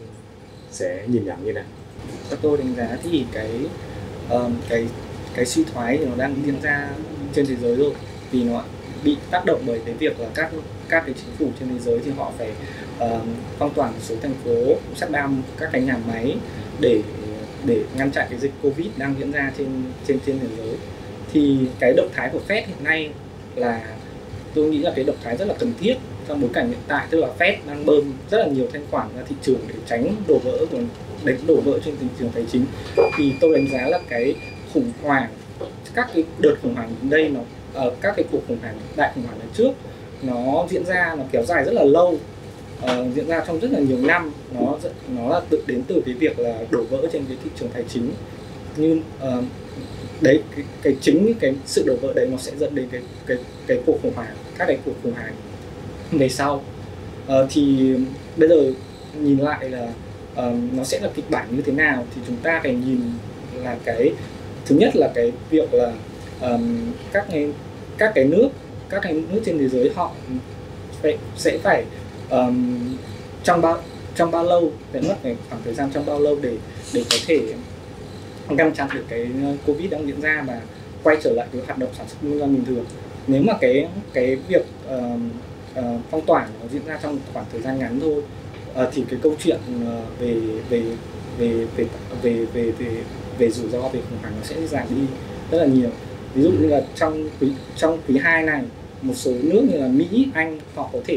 sẽ nhìn nhận như nào? Theo tôi đánh giá thì cái um, cái cái suy thoái thì nó đang diễn ra trên thế giới rồi, vì nó bị tác động bởi cái việc là các các cái chính phủ trên thế giới thì họ phải uh, phong tỏa một số thành phố, shut down các cái nhà máy để để ngăn chặn cái dịch Covid đang diễn ra trên trên trên thế giới. Thì cái động thái của Fed hiện nay là tôi nghĩ là cái động thái rất là cần thiết trong bối cảnh hiện tại, tức là Fed đang bơm rất là nhiều thanh khoản ra thị trường để tránh đổ vỡ của đánh đổ vỡ trên thị trường tài chính. Thì tôi đánh giá là cái khủng hoảng, các cái đợt khủng hoảng đến đây nó uh, các cái cuộc khủng hoảng đại khủng hoảng lần trước nó diễn ra, nó kéo dài rất là lâu, uh, diễn ra trong rất là nhiều năm, nó nó là tự đến từ cái việc là đổ vỡ trên cái thị trường tài chính. Như uh, đấy cái, cái chính cái sự đổ vỡ đấy nó sẽ dẫn đến cái cái cái cuộc khủng hoảng, các cái cuộc khủng hoảng về sau. Uh, thì bây giờ nhìn lại là uh, nó sẽ là kịch bản như thế nào thì chúng ta phải nhìn là cái thứ nhất là cái việc là um, các cái các cái nước các cái nước trên thế giới họ phải, sẽ phải um, trong bao trong bao lâu sẽ mất cái khoảng thời gian trong bao lâu để để có thể ngăn chặn được cái Covid đang diễn ra và quay trở lại với hoạt động sản xuất kinh doanh bình thường. Nếu mà cái cái việc uh, uh, phong tỏa nó diễn ra trong khoảng thời gian ngắn thôi, uh, thì cái câu chuyện uh, về về về về về về về về rủi ro về khủng hoảng nó sẽ giảm đi rất là nhiều. Ví dụ như là trong quý trong quý hai này, một số nước như là Mỹ, Anh họ có thể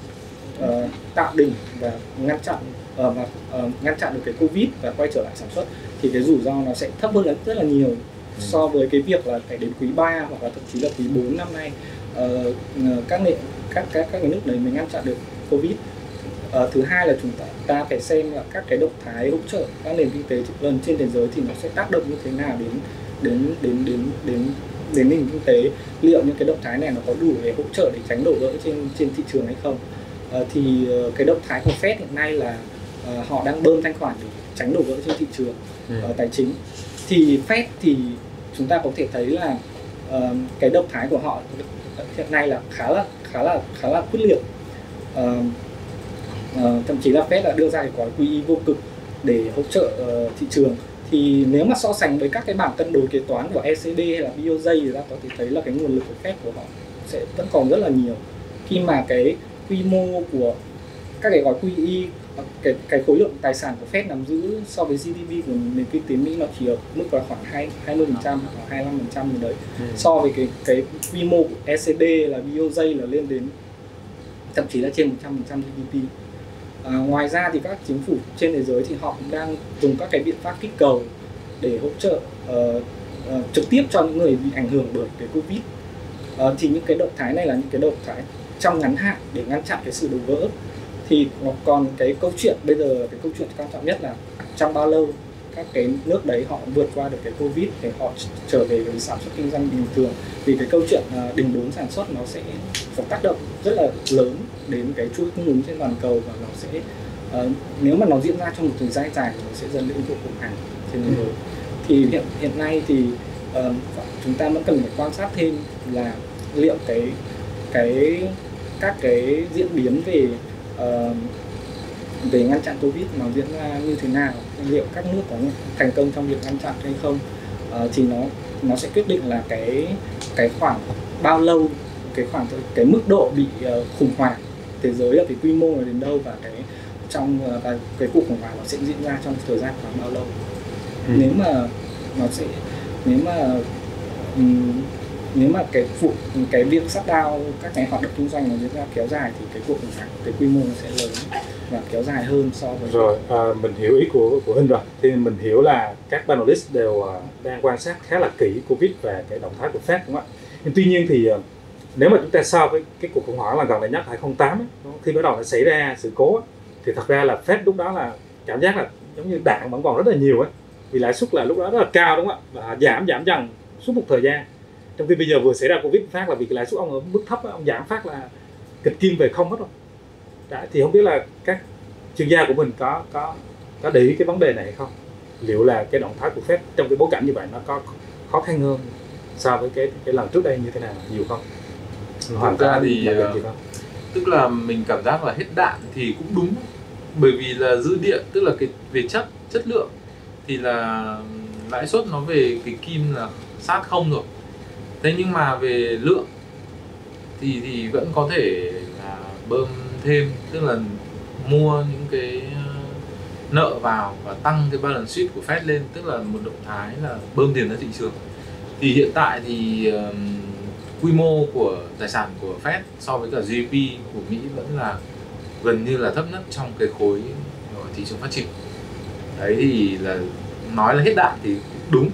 uh, tạo đỉnh và ngăn chặn uh, và uh, ngăn chặn được cái Covid và quay trở lại sản xuất, thì cái rủi ro nó sẽ thấp hơn rất, rất là nhiều so với cái việc là phải đến quý ba hoặc là thậm chí là quý bốn năm nay uh, các nền các các các cái nước đấy mới ngăn chặn được Covid. Uh, thứ hai là chúng ta, ta phải xem là các cái động thái hỗ trợ các nền kinh tế lớn trên thế giới thì nó sẽ tác động như thế nào đến đến đến đến đến đến nền kinh tế, liệu những cái động thái này nó có đủ để hỗ trợ để tránh đổ vỡ trên trên thị trường hay không. Uh, thì uh, cái động thái của Fed hiện nay là uh, họ đang bơm thanh khoản để tránh đổ vỡ trên thị trường uh, tài chính. Thì Fed thì chúng ta có thể thấy là uh, cái động thái của họ hiện nay là khá là khá là khá là quyết liệt. Uh, uh, thậm chí là Fed đã đưa ra cái gói quy y vô cực để hỗ trợ uh, thị trường. Thì nếu mà so sánh với các cái bảng cân đối kế toán của e xê bê hay là bê o giây thì ta có thể thấy là cái nguồn lực của Fed của họ sẽ vẫn còn rất là nhiều, khi mà cái quy mô của các cái gói quy y, cái cái khối lượng tài sản của Fed nắm giữ so với giê đê pê của nền kinh tế Mỹ nó chỉ ở mức là khoảng hai mươi phần trăm hoặc hai mươi lăm phần trăm gì đấy, ừ. so với cái cái quy mô của e xê bê là bê o giây là lên đến thậm chí là trên một trăm phần trăm giê đê pê. À, ngoài ra thì các chính phủ trên thế giới thì họ cũng đang dùng các cái biện pháp kích cầu để hỗ trợ uh, uh, trực tiếp cho những người bị ảnh hưởng bởi cái Covid. Uh, thì những cái động thái này là những cái động thái trong ngắn hạn để ngăn chặn cái sự đổ vỡ. Thì còn cái câu chuyện bây giờ, cái câu chuyện quan trọng nhất là trong bao lâu các cái nước đấy họ vượt qua được cái Covid để họ trở về với sản xuất kinh doanh bình thường. Vì cái câu chuyện uh, đình đốn sản xuất nó sẽ có tác động rất là lớn đến cái chuỗi cung ứng trên toàn cầu, và nó sẽ uh, nếu mà nó diễn ra trong một thời gian dài thì nó sẽ dẫn đến cuộc khủng hoảng trên thế giới. Thì hiện hiện nay thì uh, chúng ta vẫn cần phải quan sát thêm là liệu cái cái các cái diễn biến về uh, về ngăn chặn Covid nó diễn ra như thế nào, liệu các nước có thành công trong việc ngăn chặn hay không, uh, thì nó nó sẽ quyết định là cái cái khoảng bao lâu, cái khoảng cái mức độ bị uh, khủng hoảng thế giới ở cái quy mô là đến đâu, và cái trong uh, và cái cuộc khủng hoảng nó sẽ diễn ra trong thời gian khoảng bao lâu. Ừ. Nếu mà nó sẽ nếu mà um, nếu mà cái vụ cái việc shut down các cái hoạt động kinh doanh nó diễn ra kéo dài thì cái cuộc khủng hoảng, cái quy mô nó sẽ lớn và kéo dài hơn so với rồi. À, mình hiểu ý của của Hinh rồi. Thì mình hiểu là các panelist đều uh, đang quan sát khá là kỹ Covid và cái động thái của Fed, đúng không ạ? Nhưng tuy nhiên thì uh, nếu mà chúng ta so với cái cuộc khủng hoảng là gần đây nhất hai không không tám ấy, khi bắt đầu nó xảy ra sự cố ấy, thì thật ra là Fed lúc đó là cảm giác là giống như đạn vẫn còn rất là nhiều ấy, vì lãi suất là lúc đó rất là cao, đúng không ạ? Và giảm giảm dần suốt một thời gian. Trong khi bây giờ vừa xảy ra Covid phát là vì cái lãi suất ông ở mức thấp, ông giảm phát là kịch kim về không hết rồi. Đã, thì không biết là các chuyên gia của mình có có có để ý cái vấn đề này hay không? Liệu là cái động thái của Fed trong cái bối cảnh như vậy nó có khó khăn hơn so với cái cái lần trước đây như thế nào, nhiều không? Thực ra thì uh, tức là mình cảm giác là hết đạn thì cũng đúng, bởi vì là dư địa, tức là cái về chất chất lượng thì là lãi suất nó về cái kim là sát không rồi. Thế nhưng mà về lượng thì thì vẫn có thể là bơm thêm, tức là mua những cái nợ vào và tăng cái balance sheet của Fed lên, tức là một động thái là bơm tiền ra thị trường. Thì hiện tại thì uh, quy mô của tài sản của Fed so với cả giê đê pê của Mỹ vẫn là gần như là thấp nhất trong cái khối của thị trường phát triển. Đấy thì là nói là hết đạn thì đúng,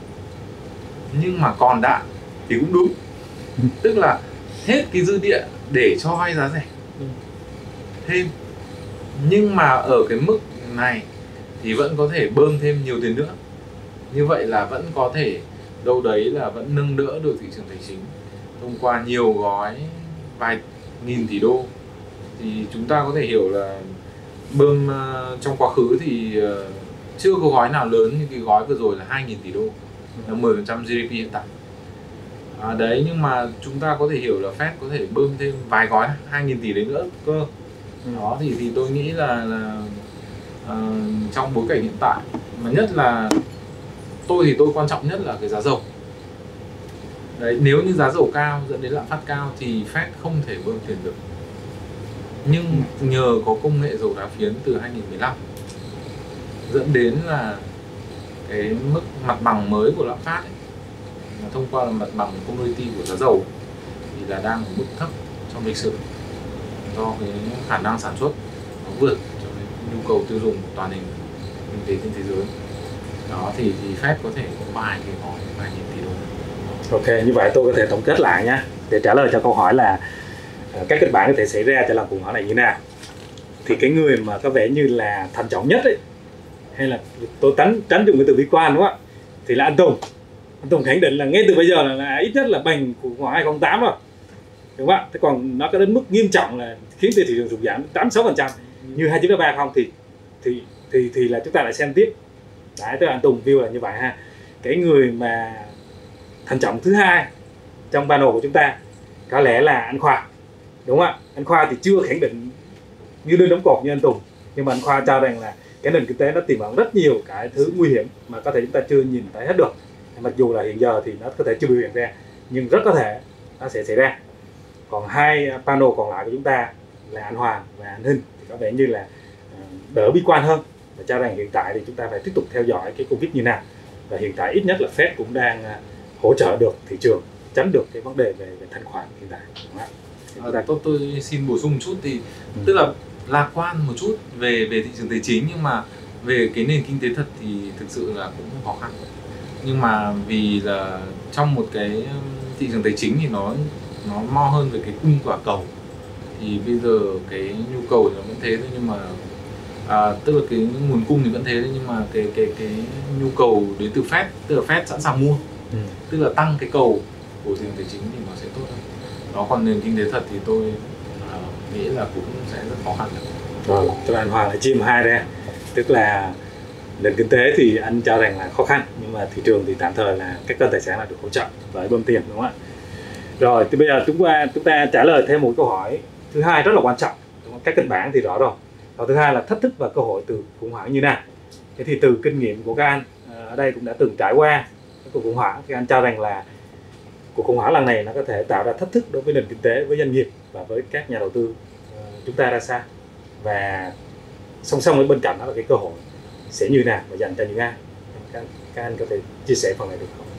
nhưng mà còn đạn thì cũng đúng. Tức là hết cái dư địa để cho vay giá rẻ thêm, nhưng mà ở cái mức này thì vẫn có thể bơm thêm nhiều tiền nữa. Như vậy là vẫn có thể đâu đấy là vẫn nâng đỡ được thị trường tài chính thông qua nhiều gói vài nghìn tỷ đô. Thì chúng ta có thể hiểu là bơm uh, trong quá khứ thì uh, chưa có gói nào lớn như cái gói vừa rồi là hai nghìn tỷ đô, là mười phần trăm giê đê pê hiện tại. À, đấy, nhưng mà chúng ta có thể hiểu là Fed có thể bơm thêm vài gói hai nghìn tỷ đấy nữa cơ. Đó thì thì tôi nghĩ là, là uh, trong bối cảnh hiện tại, mà nhất là tôi thì tôi quan trọng nhất là cái giá dầu. Đấy, nếu như giá dầu cao dẫn đến lạm phát cao thì Fed không thể bơm tiền được. Nhưng nhờ có công nghệ dầu đá phiến từ hai nghìn mười lăm dẫn đến là cái mức mặt bằng mới của lạm phát ấy, thông qua là mặt bằng commodity của giá dầu thì là đang ở mức thấp trong lịch sử, do cái khả năng sản xuất nó vượt cho cái nhu cầu tiêu dùng của toàn nền kinh tế trên thế giới. Đó thì, thì Fed có thể có vài cái gói vài nghìn tỷ đô. Ok, như vậy tôi có thể tổng kết lại nhé, để trả lời cho câu hỏi là các kịch bản có thể xảy ra cho lần khủng hoảng này như thế nào. Thì cái người mà có vẻ như là thận trọng nhất ấy, hay là tôi tránh tránh dùng cái từ bi quan, đúng không ạ, thì là anh Tùng. Anh Tùng khẳng định là ngay từ bây giờ là, là ít nhất là bằng khủng hoảng hai không không tám rồi, đúng không ạ? Thế còn nó có đến mức nghiêm trọng là khiến thị trường sụt giảm tám mươi sáu phần trăm như hai chín ba không thì thì thì thì là chúng ta lại xem tiếp. Đấy, tức là anh Tùng view là như vậy ha. Cái người mà thận trọng thứ hai trong panel của chúng ta có lẽ là anh Khoa, đúng không ạ? Anh Khoa thì chưa khẳng định như đơn đóng cột như anh Tùng, nhưng mà anh Khoa cho rằng là cái nền kinh tế nó tiềm ẩn rất nhiều cái thứ nguy hiểm mà có thể chúng ta chưa nhìn thấy hết được. Mặc dù là hiện giờ thì nó có thể chưa biểu hiện ra, nhưng rất có thể nó sẽ xảy ra. Còn hai panel còn lại của chúng ta là anh Hoàng và anh Hinh thì có vẻ như là đỡ bi quan hơn, và cho rằng hiện tại thì chúng ta phải tiếp tục theo dõi cái Covid như nào. Và hiện tại ít nhất là Fed cũng đang hỗ trợ được thị trường, tránh được cái vấn đề về, về thanh khoản hiện tại. À, tôi, tôi xin bổ sung một chút thì ừ. tức là lạc quan một chút về về thị trường tài chính, nhưng mà về cái nền kinh tế thật thì thực sự là cũng khó khăn. Nhưng mà vì là trong một cái thị trường tài chính thì nó nó mo hơn về cái cung và cầu, thì bây giờ cái nhu cầu nó vẫn thế thôi, nhưng mà à, tức là cái nguồn cung thì vẫn thế thôi, nhưng mà cái cái cái nhu cầu đến từ Fed, tức là Fed sẵn sàng mua, ừ. tức là tăng cái cầu của thị trường tài chính thì nó sẽ tốt hơn. Đó, còn nền kinh tế thật thì tôi uh, nghĩ là cũng sẽ rất khó khăn. Rồi, cho anh Hoàng lại chim hai ra, tức là nền kinh tế thì anh cho rằng là khó khăn, nhưng mà thị trường thì tạm thời là các kênh tài sản là được hỗ trợ bởi bơm tiền, đúng không ạ? Rồi, thì bây giờ chúng ta chúng ta trả lời thêm một câu hỏi thứ hai rất là quan trọng. Các kịch bản thì rõ rồi. Câu thứ hai là thách thức và cơ hội từ khủng hoảng như nào. Thế thì từ kinh nghiệm của các anh ở đây cũng đã từng trải qua cuộc khủng hoảng, thì anh cho rằng là cuộc khủng hoảng lần này nó có thể tạo ra thách thức đối với nền kinh tế, với doanh nghiệp và với các nhà đầu tư chúng ta ra sao, và song song với bên cạnh đó là cái cơ hội sẽ như nào và dành cho những ai. Các, các anh có thể chia sẻ phần này được không?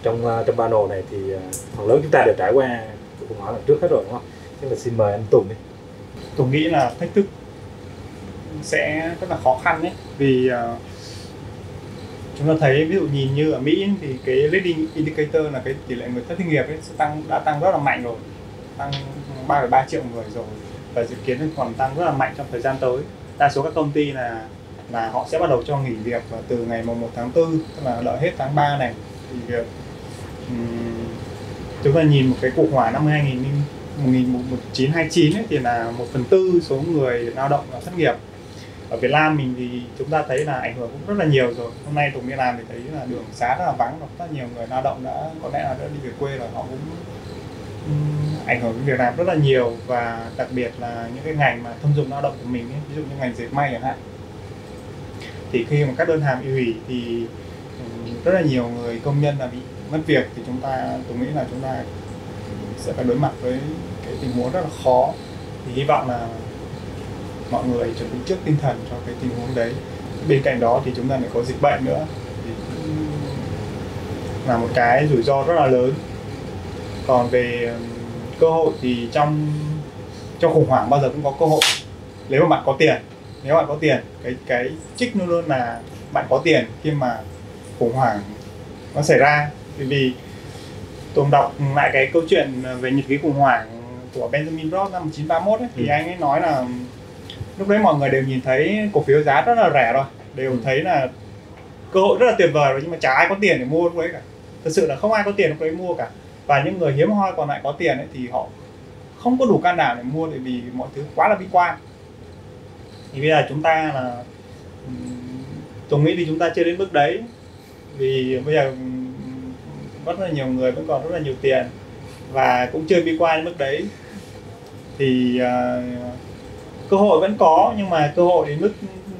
trong trong panel này thì phần lớn chúng ta đều trải qua cuộc khủng hoảng lần trước hết rồi đúng không? Thế là xin mời anh Tùng đi. Tùng nghĩ là thách thức sẽ rất là khó khăn đấy, vì uh, chúng ta thấy ví dụ nhìn như ở Mỹ thì cái leading indicator là cái tỷ lệ người thất nghiệp ấy sẽ tăng đã tăng rất là mạnh rồi, tăng ba phẩy ba triệu người rồi, và dự kiến còn tăng rất là mạnh trong thời gian tới. Đa số các công ty là là họ sẽ bắt đầu cho nghỉ việc và từ ngày mùng một tháng tư, tức là đợi hết tháng ba này thì việc um, chúng ta nhìn một cái cuộc hỏa năm hai nghìn một chín trăm hai mươi chín ấy, thì là một phần tư số người lao động là thất nghiệp. Ở Việt Nam mình thì chúng ta thấy là ảnh hưởng cũng rất là nhiều rồi. Hôm nay Tùng đi làm thì thấy là đường xá rất là vắng, và rất nhiều người lao động đã có lẽ là đã đi về quê rồi, họ cũng um, ảnh hưởng đến việc làm rất là nhiều, và đặc biệt là những cái ngành mà thông dụng lao động của mình ấy, ví dụ như ngành dệt may chẳng hạn, thì khi mà các đơn hàng bị hủy thì um, rất là nhiều người công nhân là bị mất việc, thì chúng ta tôi nghĩ là chúng ta sẽ phải đối mặt với cái tình huống rất là khó. Thì hy vọng là mọi người chuẩn bị trước tinh thần cho cái tình huống đấy. Bên cạnh đó thì chúng ta lại có dịch bệnh nữa, thì là một cái rủi ro rất là lớn. Còn về cơ hội thì trong trong khủng hoảng bao giờ cũng có cơ hội, nếu mà bạn có tiền. Nếu bạn có tiền, cái cái trích luôn luôn là bạn có tiền khi mà khủng hoảng nó xảy ra. Vì Tùng đọc lại cái câu chuyện về nhật ký khủng hoảng của Benjamin Roth năm một nghìn chín trăm ba mươi mốt ấy, thì ừ. anh ấy nói là lúc đấy mọi người đều nhìn thấy cổ phiếu giá rất là rẻ rồi, đều ừ. thấy là cơ hội rất là tuyệt vời rồi, nhưng mà chả ai có tiền để mua lúc đấy cả. Thật sự là không ai có tiền lúc đấy mua cả. Và những người hiếm hoi còn lại có tiền ấy, thì họ không có đủ can đảm để mua, bởi vì mọi thứ quá là bi quan. Thì bây giờ chúng ta là Tùng nghĩ thì chúng ta chưa đến mức đấy, vì bây giờ rất là nhiều người vẫn còn rất là nhiều tiền và cũng chưa bi quan đến mức đấy. Thì uh, cơ hội vẫn có, nhưng mà cơ hội đến mức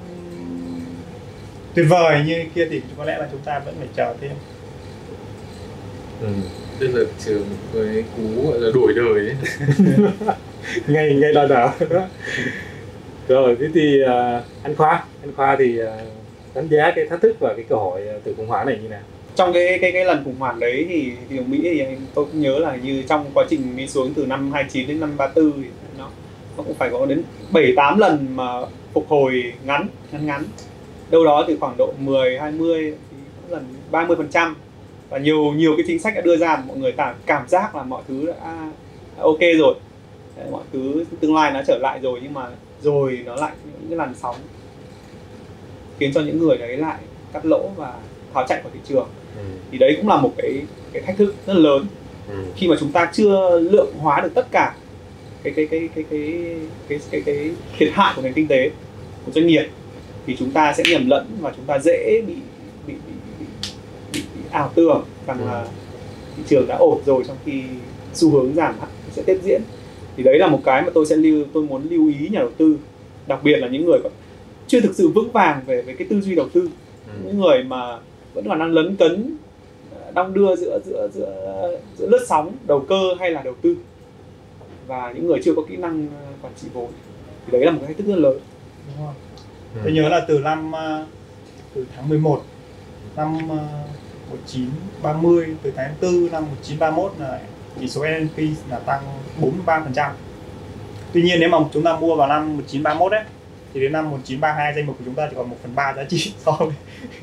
tuyệt vời như kia thì có lẽ là chúng ta vẫn phải chờ thêm. Ừ, tức là trường với cú gọi là đổi đời ấy. Ngày ngày đòi nợ. Rồi thế thì uh, anh Khoa, anh Khoa thì uh, đánh giá cái thách thức và cái cơ hội từ khủng hoảng này như nào? Trong cái cái cái lần khủng hoảng đấy thì thì ở Mỹ thì tôi cũng nhớ là như trong quá trình đi xuống từ năm hai mươi chín đến năm ba mươi tư thì nó nó cũng phải có đến bảy tám lần mà phục hồi ngắn ngắn ngắn. Đâu đó thì khoảng độ mười hai mươi thì có lần ba mươi phần trăm, và nhiều nhiều cái chính sách đã đưa ra, mọi người ta cảm giác là mọi thứ đã, đã ok rồi. Đấy, mọi thứ tương lai nó trở lại rồi, nhưng mà rồi nó lại những cái làn sóng khiến cho những người đấy lại cắt lỗ và tháo chạy khỏi thị trường. Ừ. Thì đấy cũng là một cái cái thách thức rất lớn. Ừ. Khi mà chúng ta chưa lượng hóa được tất cả cái cái cái cái cái cái cái, cái thiệt hại của nền kinh tế của doanh nghiệp, thì chúng ta sẽ nhầm lẫn và chúng ta dễ bị bị bị, bị, bị, bị ảo tưởng rằng ừ. là thị trường đã ổn rồi, trong khi xu hướng giảm sẽ tiếp diễn. Thì đấy là một cái mà tôi sẽ lưu tôi muốn lưu ý nhà đầu tư, đặc biệt là những người chưa thực sự vững vàng về về cái tư duy đầu tư, ừ. những người mà vẫn còn đang lấn cấn đong đưa giữa giữa giữa giữa lướt sóng đầu cơ hay là đầu tư, và những người chưa có kỹ năng quản trị vốn, thì đấy là một cái thách thức rất lớn. Đúng không? Ừ. Tôi nhớ là từ năm từ tháng mười một năm một nghìn chín trăm ba mươi, từ tháng tư năm một nghìn chín trăm ba mươi mốt là chỉ số S and P là tăng bốn mươi ba phần trăm. Tuy nhiên nếu mà chúng ta mua vào năm một nghìn chín trăm ba mươi mốt ấy, thì đến năm một nghìn chín trăm ba mươi hai danh mục của chúng ta chỉ còn một phần ba giá trị so với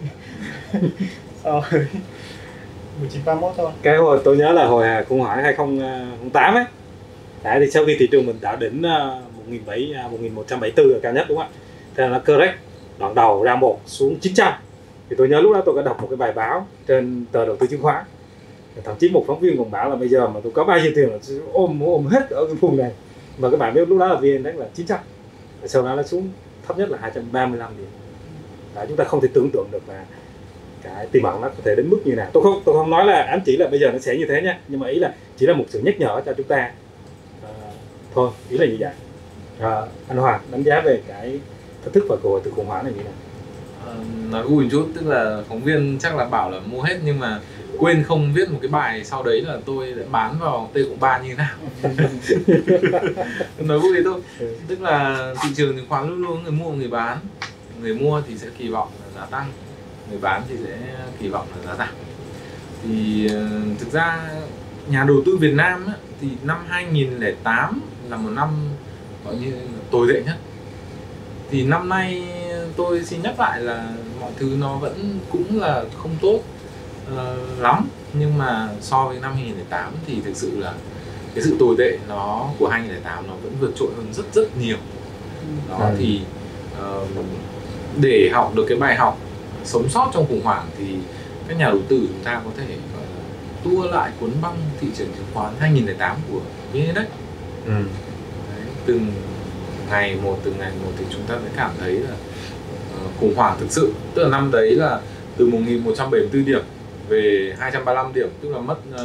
so với một nghìn chín trăm ba mươi mốt thôi. Cái hồi tôi nhớ là hồi khủng hoảng hai không không tám ấy. Đấy, thì sau khi thị trường mình tạo đỉnh một nghìn một trăm bảy mươi tư là cao nhất, đúng không ạ? Thế là nó correct đoạn đầu ra một xuống chín trăm. Thì tôi nhớ lúc đó tôi có đọc một cái bài báo trên tờ Đầu tư chứng khoán. Thậm chí một phóng viên còn bảo là bây giờ mà tôi có bao nhiêu tiền là ôm ôm hết ở cái vùng này. Mà các bạn biết lúc đó là vê en Index là chín trăm. Và sau đó nó xuống thấp nhất là hai trăm ba mươi lăm điểm. Đấy, chúng ta không thể tưởng tượng được là cái tiềm ẩn nó có thể đến mức như nào. Tôi không tôi không nói là ám chỉ là bây giờ nó sẽ như thế nhé, nhưng mà ý là chỉ là một sự nhắc nhở cho chúng ta. À, thôi, ý là như vậy. À, anh Hoàng đánh giá về cái thách thức và cơ hội từ khủng hoảng này như thế nào? À, nói vui một chút, tức là phóng viên chắc là bảo là mua hết nhưng mà quên không viết một cái bài sau đấy là tôi đã bán vào T cộng ba như thế nào. Nói vui thôi. Ừ. Tức là thị trường chứng khoán luôn luôn người mua người bán. Người mua thì sẽ kỳ vọng là giá tăng, người bán thì sẽ kỳ vọng là giá giảm. Thì uh, thực ra nhà đầu tư Việt Nam á, thì năm hai nghìn lẻ tám là một năm gọi như tồi tệ nhất. Thì năm nay tôi xin nhắc lại là mọi thứ nó vẫn cũng là không tốt uh, lắm, nhưng mà so với năm hai nghìn lẻ tám thì thực sự là cái sự tồi tệ nó của hai nghìn lẻ tám nó vẫn vượt trội hơn rất rất nhiều. Đó ừ. Thì uh, để học được cái bài học sống sót trong khủng hoảng thì các nhà đầu tư chúng ta có thể gọi là tua lại cuốn băng thị trường chứng khoán hai nghìn lẻ tám của vê en Index. Ừ. Đấy, từng ngày một từng ngày một thì chúng ta mới cảm thấy là uh, khủng hoảng thực sự. Tức là năm đấy là từ một nghìn một trăm bảy mươi tư điểm về hai trăm ba mươi lăm điểm, tức là mất uh,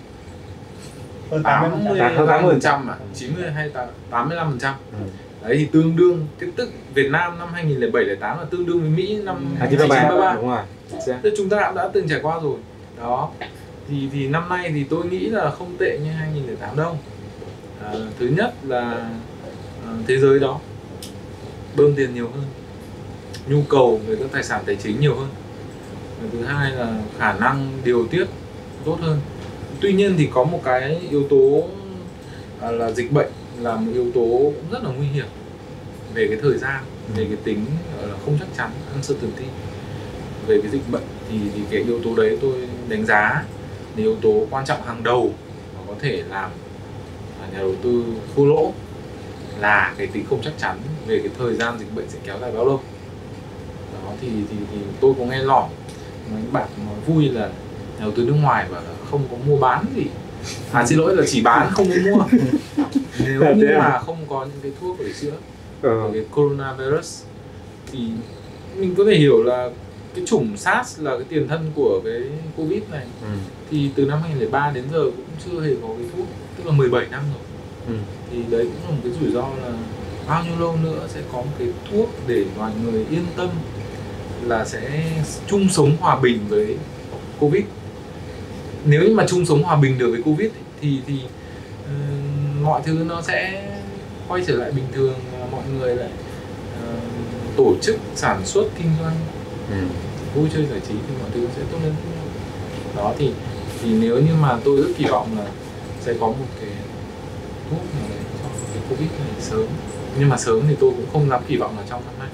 hơn tám mươi phần trăm, chín mươi hay tám mươi lăm phần trăm. Ừ. Đấy thì tương đương cái tức Việt Nam năm hai nghìn lẻ bảy lẻ tám là tương đương với Mỹ năm hai nghìn chín trăm ba mươi ba. Đúng rồi. Tức chúng ta đã từng trải qua rồi. Đó. Thì thì năm nay thì tôi nghĩ là không tệ như hai nghìn lẻ tám đâu. À, thứ nhất là à, thế giới đó bơm tiền nhiều hơn, nhu cầu về các tài sản tài chính nhiều hơn. Và thứ hai là khả năng điều tiết tốt hơn. Tuy nhiên thì có một cái yếu tố à, là dịch bệnh là một yếu tố cũng rất là nguy hiểm về cái thời gian, về cái tính gọi là không chắc chắn, uncertainty về cái dịch bệnh. Thì, thì cái yếu tố đấy tôi đánh giá là yếu tố quan trọng hàng đầu và có thể làm nhà đầu tư thua lỗ là cái tính không chắc chắn về cái thời gian dịch bệnh sẽ kéo dài bao lâu. Đó thì, thì, thì tôi có nghe lỏm mấy bạn nói vui là nhà đầu tư nước ngoài bảo là không có mua bán gì, à xin lỗi là chỉ bán không có mua. Nếu như mà không có những cái thuốc để chữa ừ. cái coronavirus thì mình có thể hiểu là cái chủng SARS là cái tiền thân của cái Covid này. Ừ. Thì từ năm hai nghìn lẻ ba đến giờ cũng chưa hề có cái thuốc, tức là mười bảy năm rồi. Ừ. Thì đấy cũng là một cái rủi ro là bao nhiêu lâu nữa sẽ có một cái thuốc để mọi người yên tâm là sẽ chung sống hòa bình với Covid. Nếu như mà chung sống hòa bình được với Covid thì thì uh, mọi thứ nó sẽ quay trở lại bình thường và mọi người lại uh, tổ chức sản xuất kinh doanh, ừ. vui chơi giải trí thì mọi thứ sẽ tốt lên. Đó thì thì nếu như mà tôi rất kỳ vọng là sẽ có một cái thuốc nào đấy cho cái Covid này sớm, nhưng mà sớm thì tôi cũng không dám kỳ vọng là trong năm nay.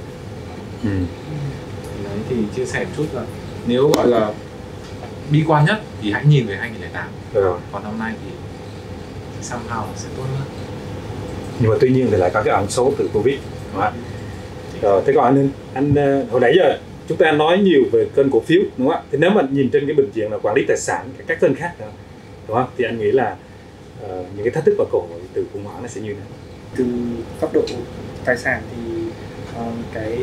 Ừ. Đấy thì chia sẻ một chút là nếu gọi là bi quan nhất thì hãy nhìn về hai nghìn lẻ tám. Ừ. Còn năm nay thì somehow sẽ tốt hơn. Nhưng mà tuy nhiên thì lại có cái ẩn số từ Covid. Đúng không? Rồi, thế còn anh, anh hồi nãy giờ chúng ta nói nhiều về kênh cổ phiếu, đúng không ạ? Thì nếu mà nhìn trên cái bình diện là quản lý tài sản, các kênh khác nữa, đúng không? Thì anh nghĩ là uh, những cái thách thức và cơ hội từ khủng hoảng nó sẽ như thế nào? Từ góc độ tài sản thì uh, cái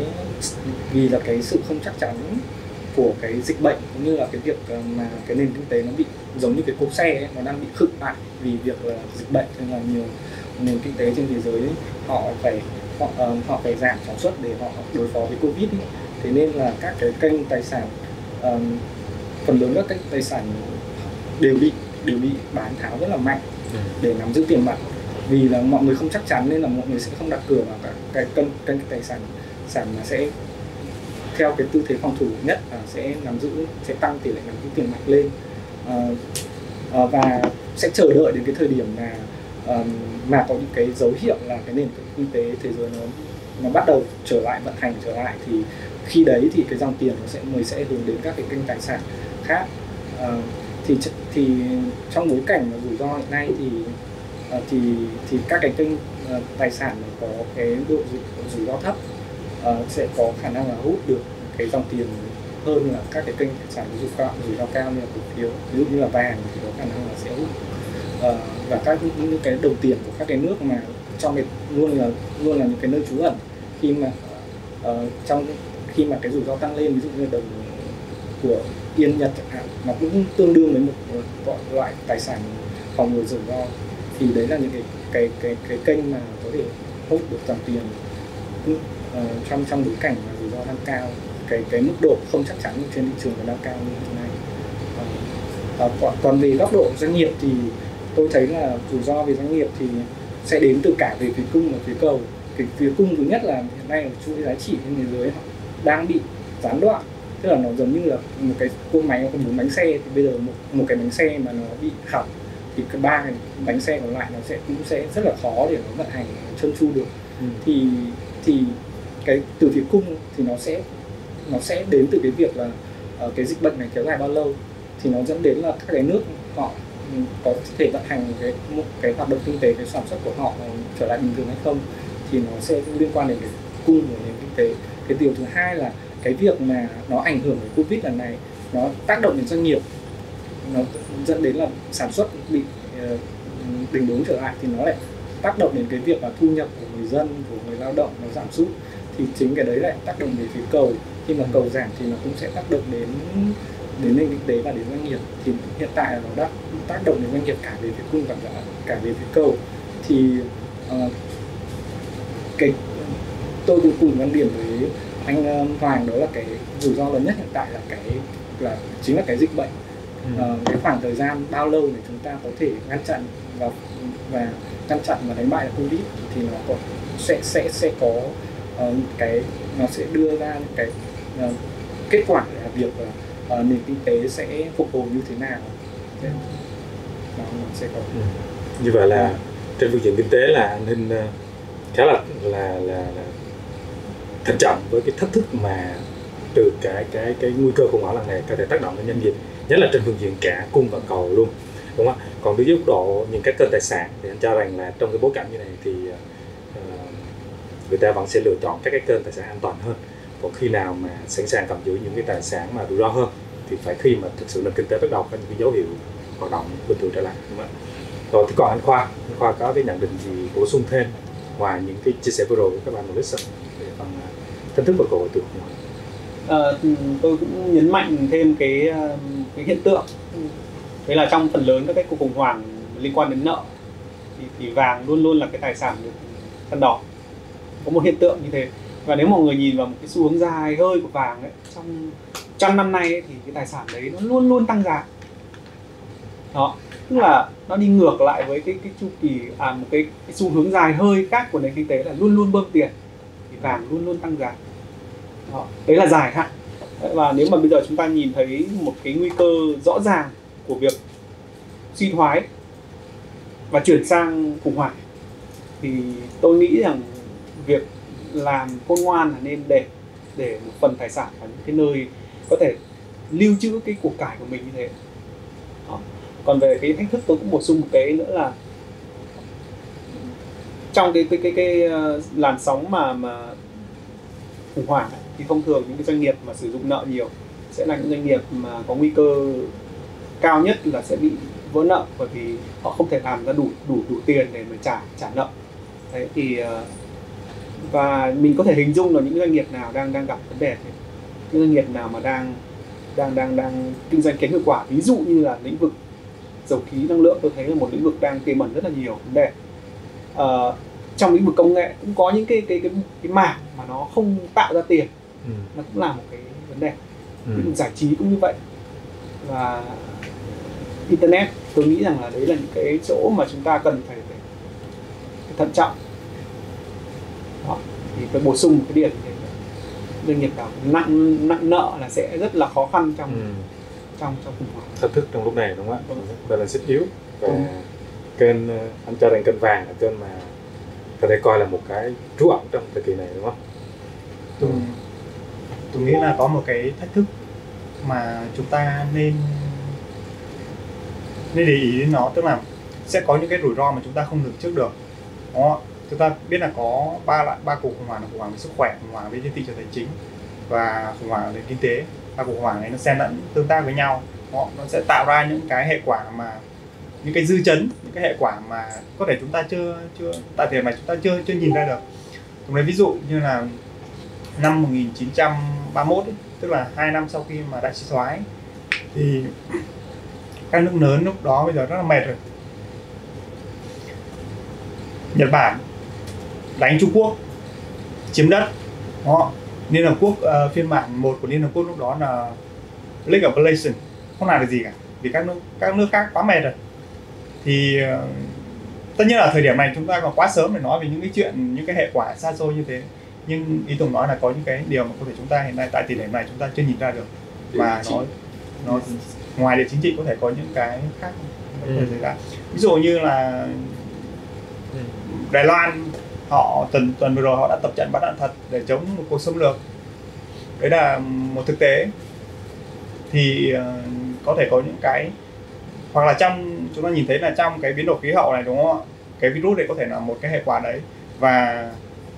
vì là cái sự không chắc chắn của cái dịch bệnh cũng như là cái việc mà cái nền kinh tế nó bị giống như cái cỗ xe ấy, nó đang bị khựng lại vì việc là dịch bệnh, nên là nhiều nền kinh tế trên thế giới ấy, họ phải họ, uh, họ phải giảm sản xuất để họ đối phó với Covid ấy. Thế nên là các cái kênh tài sản uh, phần lớn các kênh tài sản đều bị đều bị bán tháo rất là mạnh để nắm giữ tiền mặt, vì là mọi người không chắc chắn nên là mọi người sẽ không đặt cửa vào các cái kênh kênh tài sản sản mà sẽ theo cái tư thế phòng thủ nhất là sẽ nắm giữ sẽ tăng tỷ lệ nắm giữ tiền mặt lên, uh, uh, và sẽ chờ đợi đến cái thời điểm mà uh, mà có những cái dấu hiệu là cái nền kinh tế thế giới nó nó bắt đầu trở lại vận hành trở lại, thì khi đấy thì cái dòng tiền nó sẽ mới sẽ hướng đến các cái kênh tài sản khác. Uh, thì thì trong bối cảnh rủi ro hiện nay thì uh, thì thì các cái kênh uh, tài sản này có cái độ rủi, rủi ro thấp uh, sẽ có khả năng là hút được cái dòng tiền hơn là các cái kênh tài sản rủi ro rủi ro cao như là cổ phiếu, ví dụ như là vàng thì có khả năng là sẽ hút uh, và các những cái đồng tiền của các cái nước mà trong cái luôn là luôn là những cái nơi trú ẩn khi mà uh, trong khi mà cái rủi ro tăng lên, ví dụ như đồng của Yên Nhật chẳng hạn, nó cũng tương đương với một gọi loại tài sản phòng ngừa rủi ro, thì đấy là những cái cái cái cái kênh mà có thể hút được dòng tiền uh, trong trong bối cảnh mà rủi ro đang cao, cái cái mức độ không chắc chắn trên thị trường đang cao như thế này. Uh, uh, còn về góc độ doanh nghiệp thì tôi thấy là rủi ro về doanh nghiệp thì sẽ đến từ cả về phía cung và phía cầu. Cái phía cung thứ nhất là hiện nay là chuỗi giá trị trên thế giới họ đang bị gián đoạn Tức là nó giống như là một cái cỗ máy nó có bốn bánh xe, thì bây giờ một, một cái bánh xe mà nó bị hỏng thì cái ba cái bánh xe còn lại nó sẽ cũng sẽ rất là khó để nó vận hành trơn tru được. Ừ. thì thì cái từ phía cung thì nó sẽ nó sẽ đến từ cái việc là uh, cái dịch bệnh này kéo dài bao lâu, thì nó dẫn đến là các cái nước họ có thể vận hành cái một cái hoạt động kinh tế, cái sản xuất của họ trở lại bình thường hay không, thì nó sẽ liên quan đến cái cung của nền kinh tế. Cái điều thứ hai là cái việc mà nó ảnh hưởng đến Covid lần này, nó tác động đến doanh nghiệp, nó dẫn đến là sản xuất bị uh, đình đốn trở lại, thì nó lại tác động đến cái việc là thu nhập của người dân, của người lao động nó giảm sút, thì chính cái đấy lại tác động đến phía cầu. Khi mà cầu giảm thì nó cũng sẽ tác động đến đến nền kinh tế và đến doanh nghiệp. Thì hiện tại là nó đã tác động đến doanh nghiệp cả về phía cung và cả, cả về phía cầu. Thì uh, cái tôi cũng cùng quan điểm với anh uh, Hoàng, đó là cái rủi ro lớn nhất hiện tại là cái là chính là cái dịch bệnh. Uh, cái khoảng thời gian bao lâu để chúng ta có thể ngăn chặn và và ngăn chặn và đánh bại được Covid, thì nó có sẽ sẽ sẽ có uh, cái nó sẽ đưa ra những cái uh, kết quả là việc là uh, nền kinh tế sẽ phục hồi như thế nào. Nó, nó sẽ có. Ừ. Như vậy là trên phương diện kinh tế là anh Hinh uh, khá là là là, là thận trọng với cái thách thức mà từ cái cái cái nguy cơ khủng hoảng lần này có thể tác động đến doanh nghiệp, nhất là trên phương diện cả cung và cầu luôn, đúng không? Còn đối với góc độ những cái kênh tài sản thì anh cho rằng là trong cái bối cảnh như này thì uh, người ta vẫn sẽ lựa chọn các cái kênh tài sản an toàn hơn. Còn khi nào mà sẵn sàng cầm giữ những cái tài sản mà rủi ro hơn thì phải khi mà thực sự là kinh tế bắt đầu có những cái dấu hiệu hoạt động bình thường trở lại, đúng không? Rồi thì còn anh Khoa, anh Khoa có cái nhận định gì bổ sung thêm ngoài những cái chia sẻ vừa rồi của các bạn một list về phần thách thức và cơ hội từ khủng hoảng? À, tôi cũng nhấn mạnh thêm cái cái hiện tượng đấy là trong phần lớn các cái cuộc khủng hoảng liên quan đến nợ thì, thì vàng luôn luôn là cái tài sản được săn đỏ. Có một hiện tượng như thế, và nếu mọi người nhìn vào một cái xu hướng dài hơi của vàng ấy, trong trăm năm nay ấy, thì cái tài sản đấy nó luôn luôn tăng giá. Đó, tức là nó đi ngược lại với cái cái chu kỳ à một cái, cái xu hướng dài hơi khác của nền kinh tế là luôn luôn bơm tiền, thì vàng luôn luôn tăng giá. Đó, đấy là dài hạn. Và nếu mà bây giờ chúng ta nhìn thấy một cái nguy cơ rõ ràng của việc suy thoái và chuyển sang khủng hoảng, thì tôi nghĩ rằng việc làm khôn ngoan là nên để để một phần tài sản ở những cái nơi có thể lưu trữ cái của cải của mình như thế. Đó. Còn về cái thách thức tôi cũng bổ sung một cái nữa là trong cái cái cái cái làn sóng mà mà khủng hoảng ấy, thì thông thường những cái doanh nghiệp mà sử dụng nợ nhiều sẽ là những doanh nghiệp mà có nguy cơ cao nhất là sẽ bị vỡ nợ, bởi vì họ không thể làm ra đủ đủ đủ tiền để mà trả trả nợ. Đấy thì và mình có thể hình dung là những doanh nghiệp nào đang đang gặp vấn đề thế, những doanh nghiệp nào mà đang đang đang đang kinh doanh kém hiệu quả, ví dụ như là lĩnh vực dầu khí năng lượng, tôi thấy là một lĩnh vực đang tiềm ẩn rất là nhiều vấn đề. À, trong lĩnh vực công nghệ cũng có những cái cái cái cái mảng mà nó không tạo ra tiền, ừ. nó cũng là một cái vấn đề. Ừ. Lĩnh vực giải trí cũng như vậy, và internet tôi nghĩ rằng là đấy là những cái chỗ mà chúng ta cần phải, phải, phải thận trọng. Đó. Thì tôi bổ sung một cái điểm thì doanh nghiệp nào nặng nặng nợ là sẽ rất là khó khăn trong ừ. trong trong khủng hoảng. Thách thức trong lúc này, đúng không ạ? Đây là xích yếu, và ừ. kênh anh cho rằng kênh vàng là kênh mà có thể coi là một cái trú ẩn trong thời kỳ này, đúng không? Tôi, tôi nghĩ là có một cái thách thức mà chúng ta nên nên để ý đến nó, tức là sẽ có những cái rủi ro mà chúng ta không lường trước được. Đó, chúng ta biết là có ba loại ba cuộc khủng hoảng, là khủng hoảng về sức khỏe, khủng hoảng về thị trường tài chính và khủng hoảng về kinh tế. Ba cuộc khủng hoảng này nó xen lẫn tương tác với nhau. Đó, nó sẽ tạo ra những cái hệ quả mà những cái dư chấn, những cái hệ quả mà có thể chúng ta chưa chưa tại thời điểm này chúng ta chưa chưa nhìn ra được. Tôi lấy ví dụ như là năm một nghìn chín trăm ba mươi mốt ấy, tức là hai năm sau khi mà đại suy thoái, thì các nước lớn lúc đó bây giờ rất là mệt rồi. Nhật Bản đánh Trung Quốc, chiếm đất. Đó. Liên Hợp Quốc uh, phiên bản một của Liên Hợp Quốc lúc đó là League of Nations, không làm được gì cả vì các nước các nước khác quá mệt rồi. Thì uh, tất nhiên là thời điểm này chúng ta còn quá sớm để nói về những cái chuyện, những cái hệ quả xa xôi như thế. Nhưng ý Tùng nói là có những cái điều mà có thể chúng ta hiện nay tại thời điểm này chúng ta chưa nhìn ra được, mà nó nó ngoài địa chính trị có thể có những cái khác có thể xảy ra. Ví dụ như là Đài Loan, họ tuần tuần vừa rồi họ đã tập trận bắn đạn thật để chống một cuộc xâm lược, đấy là một thực tế. Thì uh, có thể có những cái, hoặc là trong chúng ta nhìn thấy là trong cái biến đổi khí hậu này, đúng không ạ, cái virus này có thể là một cái hệ quả đấy, và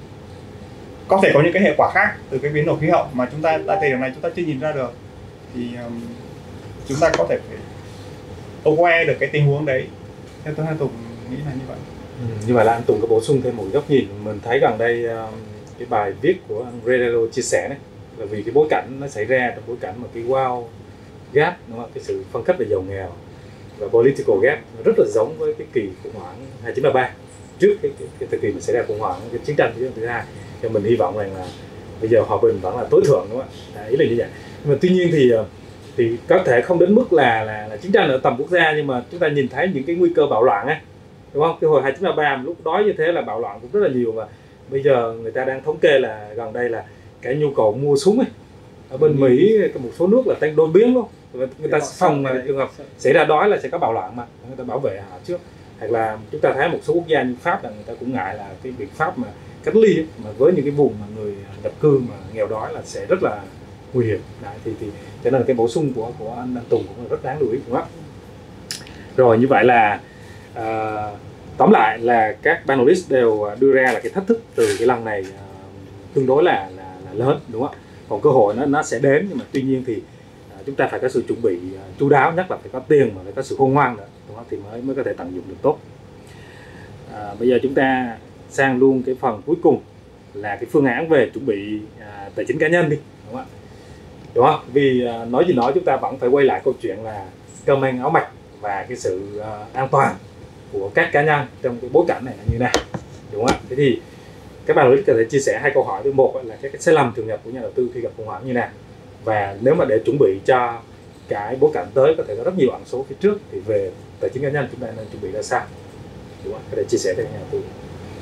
có thể có những cái hệ quả khác từ cái biến đổi khí hậu mà chúng ta tại thời điểm này chúng ta chưa nhìn ra được. Thì um, chúng ta có thể phải aware được cái tình huống đấy. Theo tôi, Tùng nghĩ là như vậy. Ừ, như vậy là anh Tùng có bổ sung thêm một góc nhìn. Mình thấy gần đây um, cái bài viết của anh Redelo chia sẻ đấy, là vì cái bối cảnh nó xảy ra trong bối cảnh mà cái wow gap, đúng không? Cái sự phân cấp về giàu nghèo và political gap nó rất là giống với cái kỳ khủng hoảng hai chín ba ba, trước cái, cái, cái thời kỳ mà xảy ra khủng hoảng cái chiến tranh thế giới thứ hai. Thì mình hy vọng rằng là bây giờ hòa bình vẫn là tối thượng, đúng không ạ? Ý là như vậy. Nhưng mà tuy nhiên thì thì có thể không đến mức là là, là chiến tranh ở tầm quốc gia, nhưng mà chúng ta nhìn thấy những cái nguy cơ bạo loạn ấy, đúng không? Cái hồi hai chín ba ba lúc đó như thế là bạo loạn cũng rất là nhiều, và bây giờ người ta đang thống kê là gần đây là cái nhu cầu mua súng ấy ở bên Mỹ, một số nước là tăng đôi biến luôn. Người ta phòng trường hợp xảy ra đói là sẽ có bạo loạn mà người ta bảo vệ họ trước. Hoặc là chúng ta thấy một số quốc gia như Pháp là người ta cũng ngại là cái biện pháp mà cách ly ấy, mà với những cái vùng mà người nhập cư mà nghèo đói là sẽ rất là nguy hiểm. Đấy, thì thì cho nên cái bổ sung của của anh Tùng cũng rất đáng lưu ý, đúng không? Rồi, như vậy là uh, tóm lại là các panelist đều đưa ra là cái thách thức từ cái lần này uh, tương đối là, là là lớn, đúng không? Còn cơ hội nó nó sẽ đến, nhưng mà tuy nhiên thì uh, chúng ta phải có sự chuẩn bị uh, chu đáo, nhất là phải có tiền mà phải có sự khôn ngoan nữa, đúng không? Thì mới mới có thể tận dụng được tốt. Uh, bây giờ chúng ta sang luôn cái phần cuối cùng là cái phương án về chuẩn bị uh, tài chính cá nhân đi, đúng không ạ? Đúng không? Vì uh, nói gì nói chúng ta vẫn phải quay lại câu chuyện là cơm ăn áo mặc và cái sự uh, an toàn của các cá nhân trong cái bối cảnh này là như thế nào, đúng không ạ? Thế thì các bạn có thể chia sẻ hai câu hỏi. Thứ một là cái sai lầm thường nhật của nhà đầu tư khi gặp khủng hoảng như nào, và nếu mà để chuẩn bị cho cái bối cảnh tới có thể có rất nhiều ẩn số phía trước, thì về tài chính cá nhân chúng ta nên chuẩn bị ra sao, đúng không? Có thể chia sẻ với nhà đầu tư.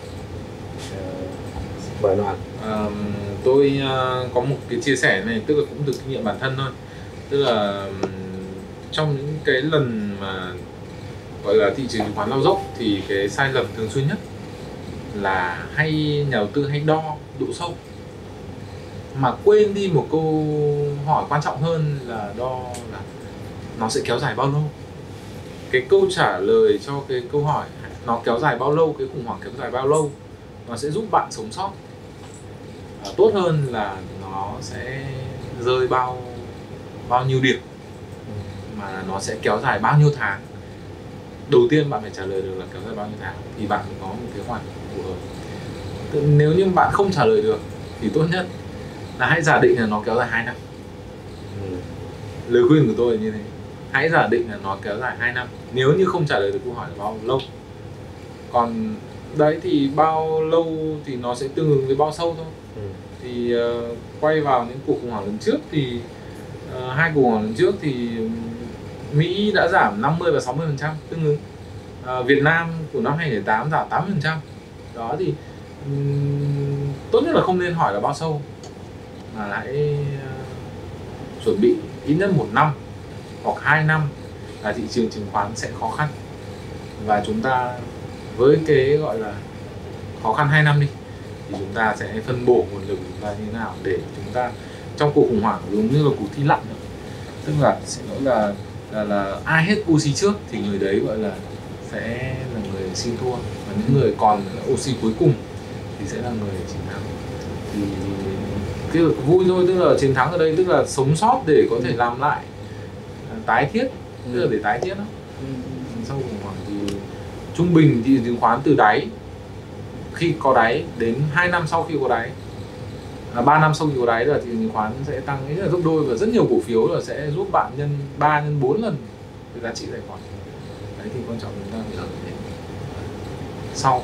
Mời Noan. Uh, tôi uh, có một cái chia sẻ này, tức là cũng từ kinh nghiệm bản thân thôi. Tức là um, trong những cái lần mà gọi là thị trường chứng khoán lao dốc thì cái sai lầm thường xuyên nhất là hay nhà đầu tư hay đo độ sâu, mà quên đi một câu hỏi quan trọng hơn là đo là nó sẽ kéo dài bao lâu. Cái câu trả lời cho cái câu hỏi nó kéo dài bao lâu, cái khủng hoảng kéo dài bao lâu, nó sẽ giúp bạn sống sót à, tốt hơn là nó sẽ rơi bao bao nhiêu điểm, mà nó sẽ kéo dài bao nhiêu tháng. Đầu tiên bạn phải trả lời được là kéo dài bao nhiêu tháng thì bạn có một kế hoạch phù hợp. Nếu như bạn không trả lời được thì tốt nhất là hãy giả định là nó kéo dài hai năm. ừ. Lời khuyên của tôi là như thế. Hãy giả định là nó kéo dài hai năm. Nếu như không trả lời được câu hỏi là bao lâu. Còn đấy thì bao lâu thì nó sẽ tương ứng với bao sâu thôi. ừ. Thì uh, quay vào những cuộc khủng hoảng lần trước thì uh, hai cuộc khủng hoảng lần trước thì Mỹ đã giảm năm mươi và sáu mươi phần trăm tương ứng. À, Việt Nam của năm hai nghìn không trăm lẻ tám giảm tám mươi phần trăm. Đó thì um, tốt nhất là không nên hỏi là bao sâu, mà hãy uh, chuẩn bị ít nhất một năm hoặc hai năm là thị trường chứng khoán sẽ khó khăn. Và chúng ta với cái gọi là khó khăn hai năm đi thì chúng ta sẽ phân bổ nguồn lực chúng ta như thế nào để chúng ta trong cuộc khủng hoảng giống như là cuộc thi lặn nữa. Tức là sẽ nói là là là ai hết oxy trước thì người đấy gọi là sẽ là người xin thua, và những người còn oxy cuối cùng thì sẽ là người chiến thắng. Thì cái vui thôi, tức là chiến thắng ở đây tức là sống sót để có thể làm lại, tái thiết, tức là để tái thiết đó. Sau khủng hoảng thì trung bình thì chứng khoán từ đáy, khi có đáy đến hai năm sau khi có đáy, à, ba năm sau khi có đáy là thì chứng khoán sẽ tăng rất là gấp đôi, và rất nhiều cổ phiếu là sẽ giúp bạn nhân ba nhân bốn lần cái giá trị tài khoản. Đấy thì quan trọng chúng ta phải ở thế sau.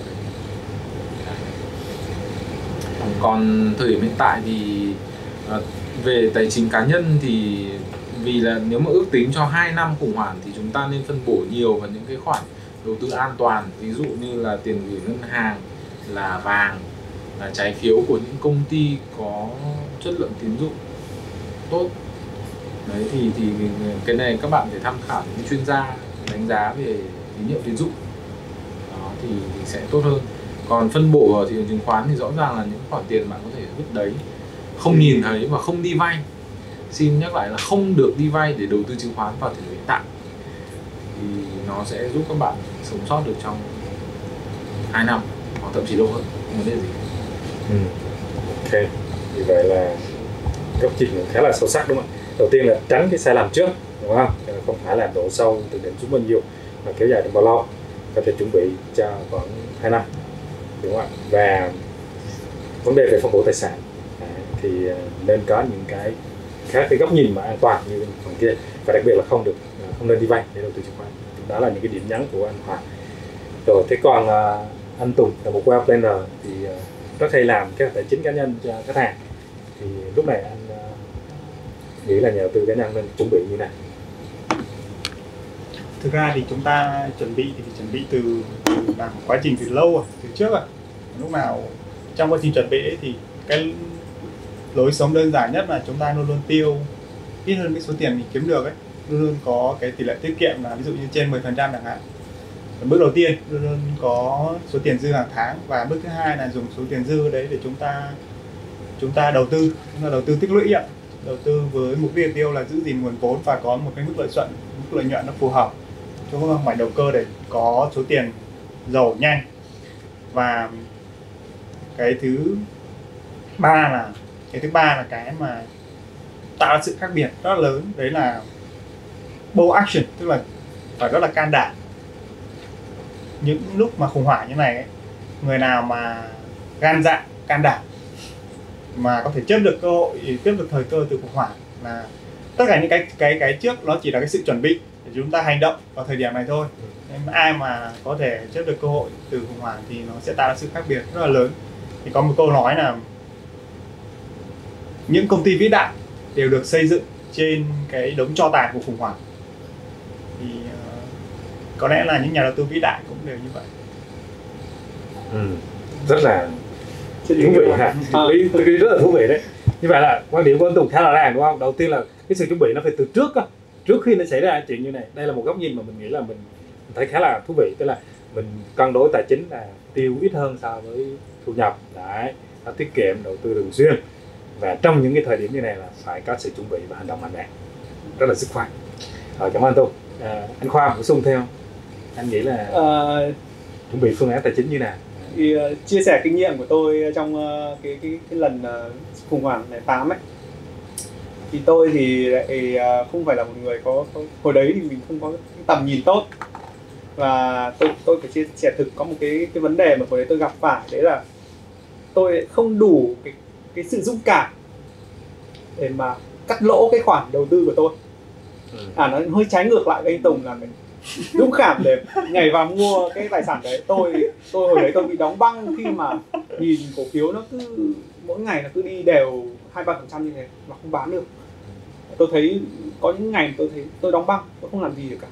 Còn thời điểm hiện tại thì à, về tài chính cá nhân thì vì là nếu mà ước tính cho hai năm khủng hoảng thì chúng ta nên phân bổ nhiều vào những cái khoản đầu tư an toàn, ví dụ như là tiền gửi ngân hàng, là vàng, là trái phiếu của những công ty có chất lượng tín dụng tốt. Đấy thì thì cái này các bạn phải tham khảo những chuyên gia đánh giá về tín nhiệm tín dụng. Đó thì, thì sẽ tốt hơn. Còn phân bổ vào thị trường chứng khoán thì rõ ràng là những khoản tiền bạn có thể vứt đấy, không nhìn thấy và không đi vay. Xin nhắc lại là không được đi vay để đầu tư chứng khoán vào thời điểm hiện tại. Thì nó sẽ giúp các bạn sống sót được trong hai năm hoặc thậm chí lâu hơn, không vấn đề gì. Ừ. Ok, vì vậy là góc nhìn khá là sâu sắc đúng không ạ? Đầu tiên là tránh cái sai lầm trước, đúng không? Không phải là đổ sâu từ đỉnh xuống bao nhiêu mà kéo dài trong bao lâu, có thể chuẩn bị cho khoảng hai năm, đúng không ạ? Và vấn đề về phân bổ tài sản à, thì nên có những cái khác cái góc nhìn mà an toàn như phần kia, và đặc biệt là không được không nên đi vay để đầu tư chứng khoán. Đó là những cái điểm nhấn của anh Hoàng. Rồi thế còn uh, anh Tùng là một wealth planner thì uh, rất hay làm các tài chính cá nhân cho khách hàng, thì lúc này anh uh, nghĩ là nhà đầu tư cá nhân nên chuẩn bị như nào? Thực ra thì chúng ta chuẩn bị thì chuẩn bị từ, từ làm quá trình từ lâu rồi, từ trước rồi. Lúc nào trong quá trình chuẩn bị ấy, thì cái lối sống đơn giản nhất là chúng ta luôn luôn tiêu ít hơn cái số tiền mình kiếm được ấy, luôn luôn có cái tỷ lệ tiết kiệm là ví dụ như trên mười phần trăm chẳng hạn. Bước đầu tiên luôn luôn có số tiền dư hàng tháng, và bước thứ hai là dùng số tiền dư đấy để chúng ta chúng ta đầu tư, chúng ta đầu tư tích lũy ạ. Đầu tư với mục tiêu là giữ gìn nguồn vốn và có một cái mức lợi nhuận, mức lợi nhuận nó phù hợp, chứ không phải đầu cơ để có số tiền giàu nhanh. Và cái thứ ba là cái thứ ba là cái mà tạo ra sự khác biệt rất là lớn, đấy là bold action, tức là phải rất là can đảm. Những lúc mà khủng hoảng như này ấy, người nào mà gan dạ, can đảm mà có thể chấp được cơ hội, tiếp được thời cơ từ khủng hoảng, là tất cả những cái cái cái trước nó chỉ là cái sự chuẩn bị để chúng ta hành động vào thời điểm này thôi. Nên ai mà có thể chấp được cơ hội từ khủng hoảng thì nó sẽ tạo ra sự khác biệt rất là lớn. Thì có một câu nói là những công ty vĩ đại đều được xây dựng trên cái đống tro tàn của khủng hoảng. Thì uh, có lẽ là những nhà đầu tư vĩ đại cũng đều như vậy. Ừ. Rất là thú vị ha, tôi nghĩ rất là thú vị đấy. Như vậy là quan điểm của anh Tùng khá là ràng đúng không? Đầu tiên là cái sự chuẩn bị nó phải từ trước á, trước khi nó xảy ra chuyện như này. Đây là một góc nhìn mà mình nghĩ là mình thấy khá là thú vị, tức là mình cân đối tài chính là tiêu ít hơn so với thu nhập, đấy, nó tiết kiệm, đầu tư thường xuyên, và trong những cái thời điểm như này là phải có sự chuẩn bị và hành động mạnh mẽ, rất là dứt khoát. Rồi, cảm ơn anh Tùng. À, anh Khoa bổ sung theo, anh nghĩ là uh, chuẩn bị phương án tài chính như nào? Thì uh, chia sẻ kinh nghiệm của tôi trong uh, cái, cái cái lần uh, khủng hoảng này tám ấy, thì tôi thì lại uh, không phải là một người có, có hồi đấy thì mình không có cái tầm nhìn tốt, và tôi tôi phải chia sẻ thực có một cái cái vấn đề mà hồi đấy tôi gặp phải, đấy là tôi không đủ cái cái sự dũng cảm để mà cắt lỗ cái khoản đầu tư của tôi. À, nó hơi trái ngược lại với anh Tùng là mình dũng cảm để nhảy vào mua cái tài sản đấy. Tôi tôi hồi đấy tôi bị đóng băng khi mà nhìn cổ phiếu nó cứ mỗi ngày nó cứ đi đều hai ba phần trăm như thế mà không bán được. Tôi thấy có những ngày tôi thấy tôi đóng băng, tôi không làm gì được cả.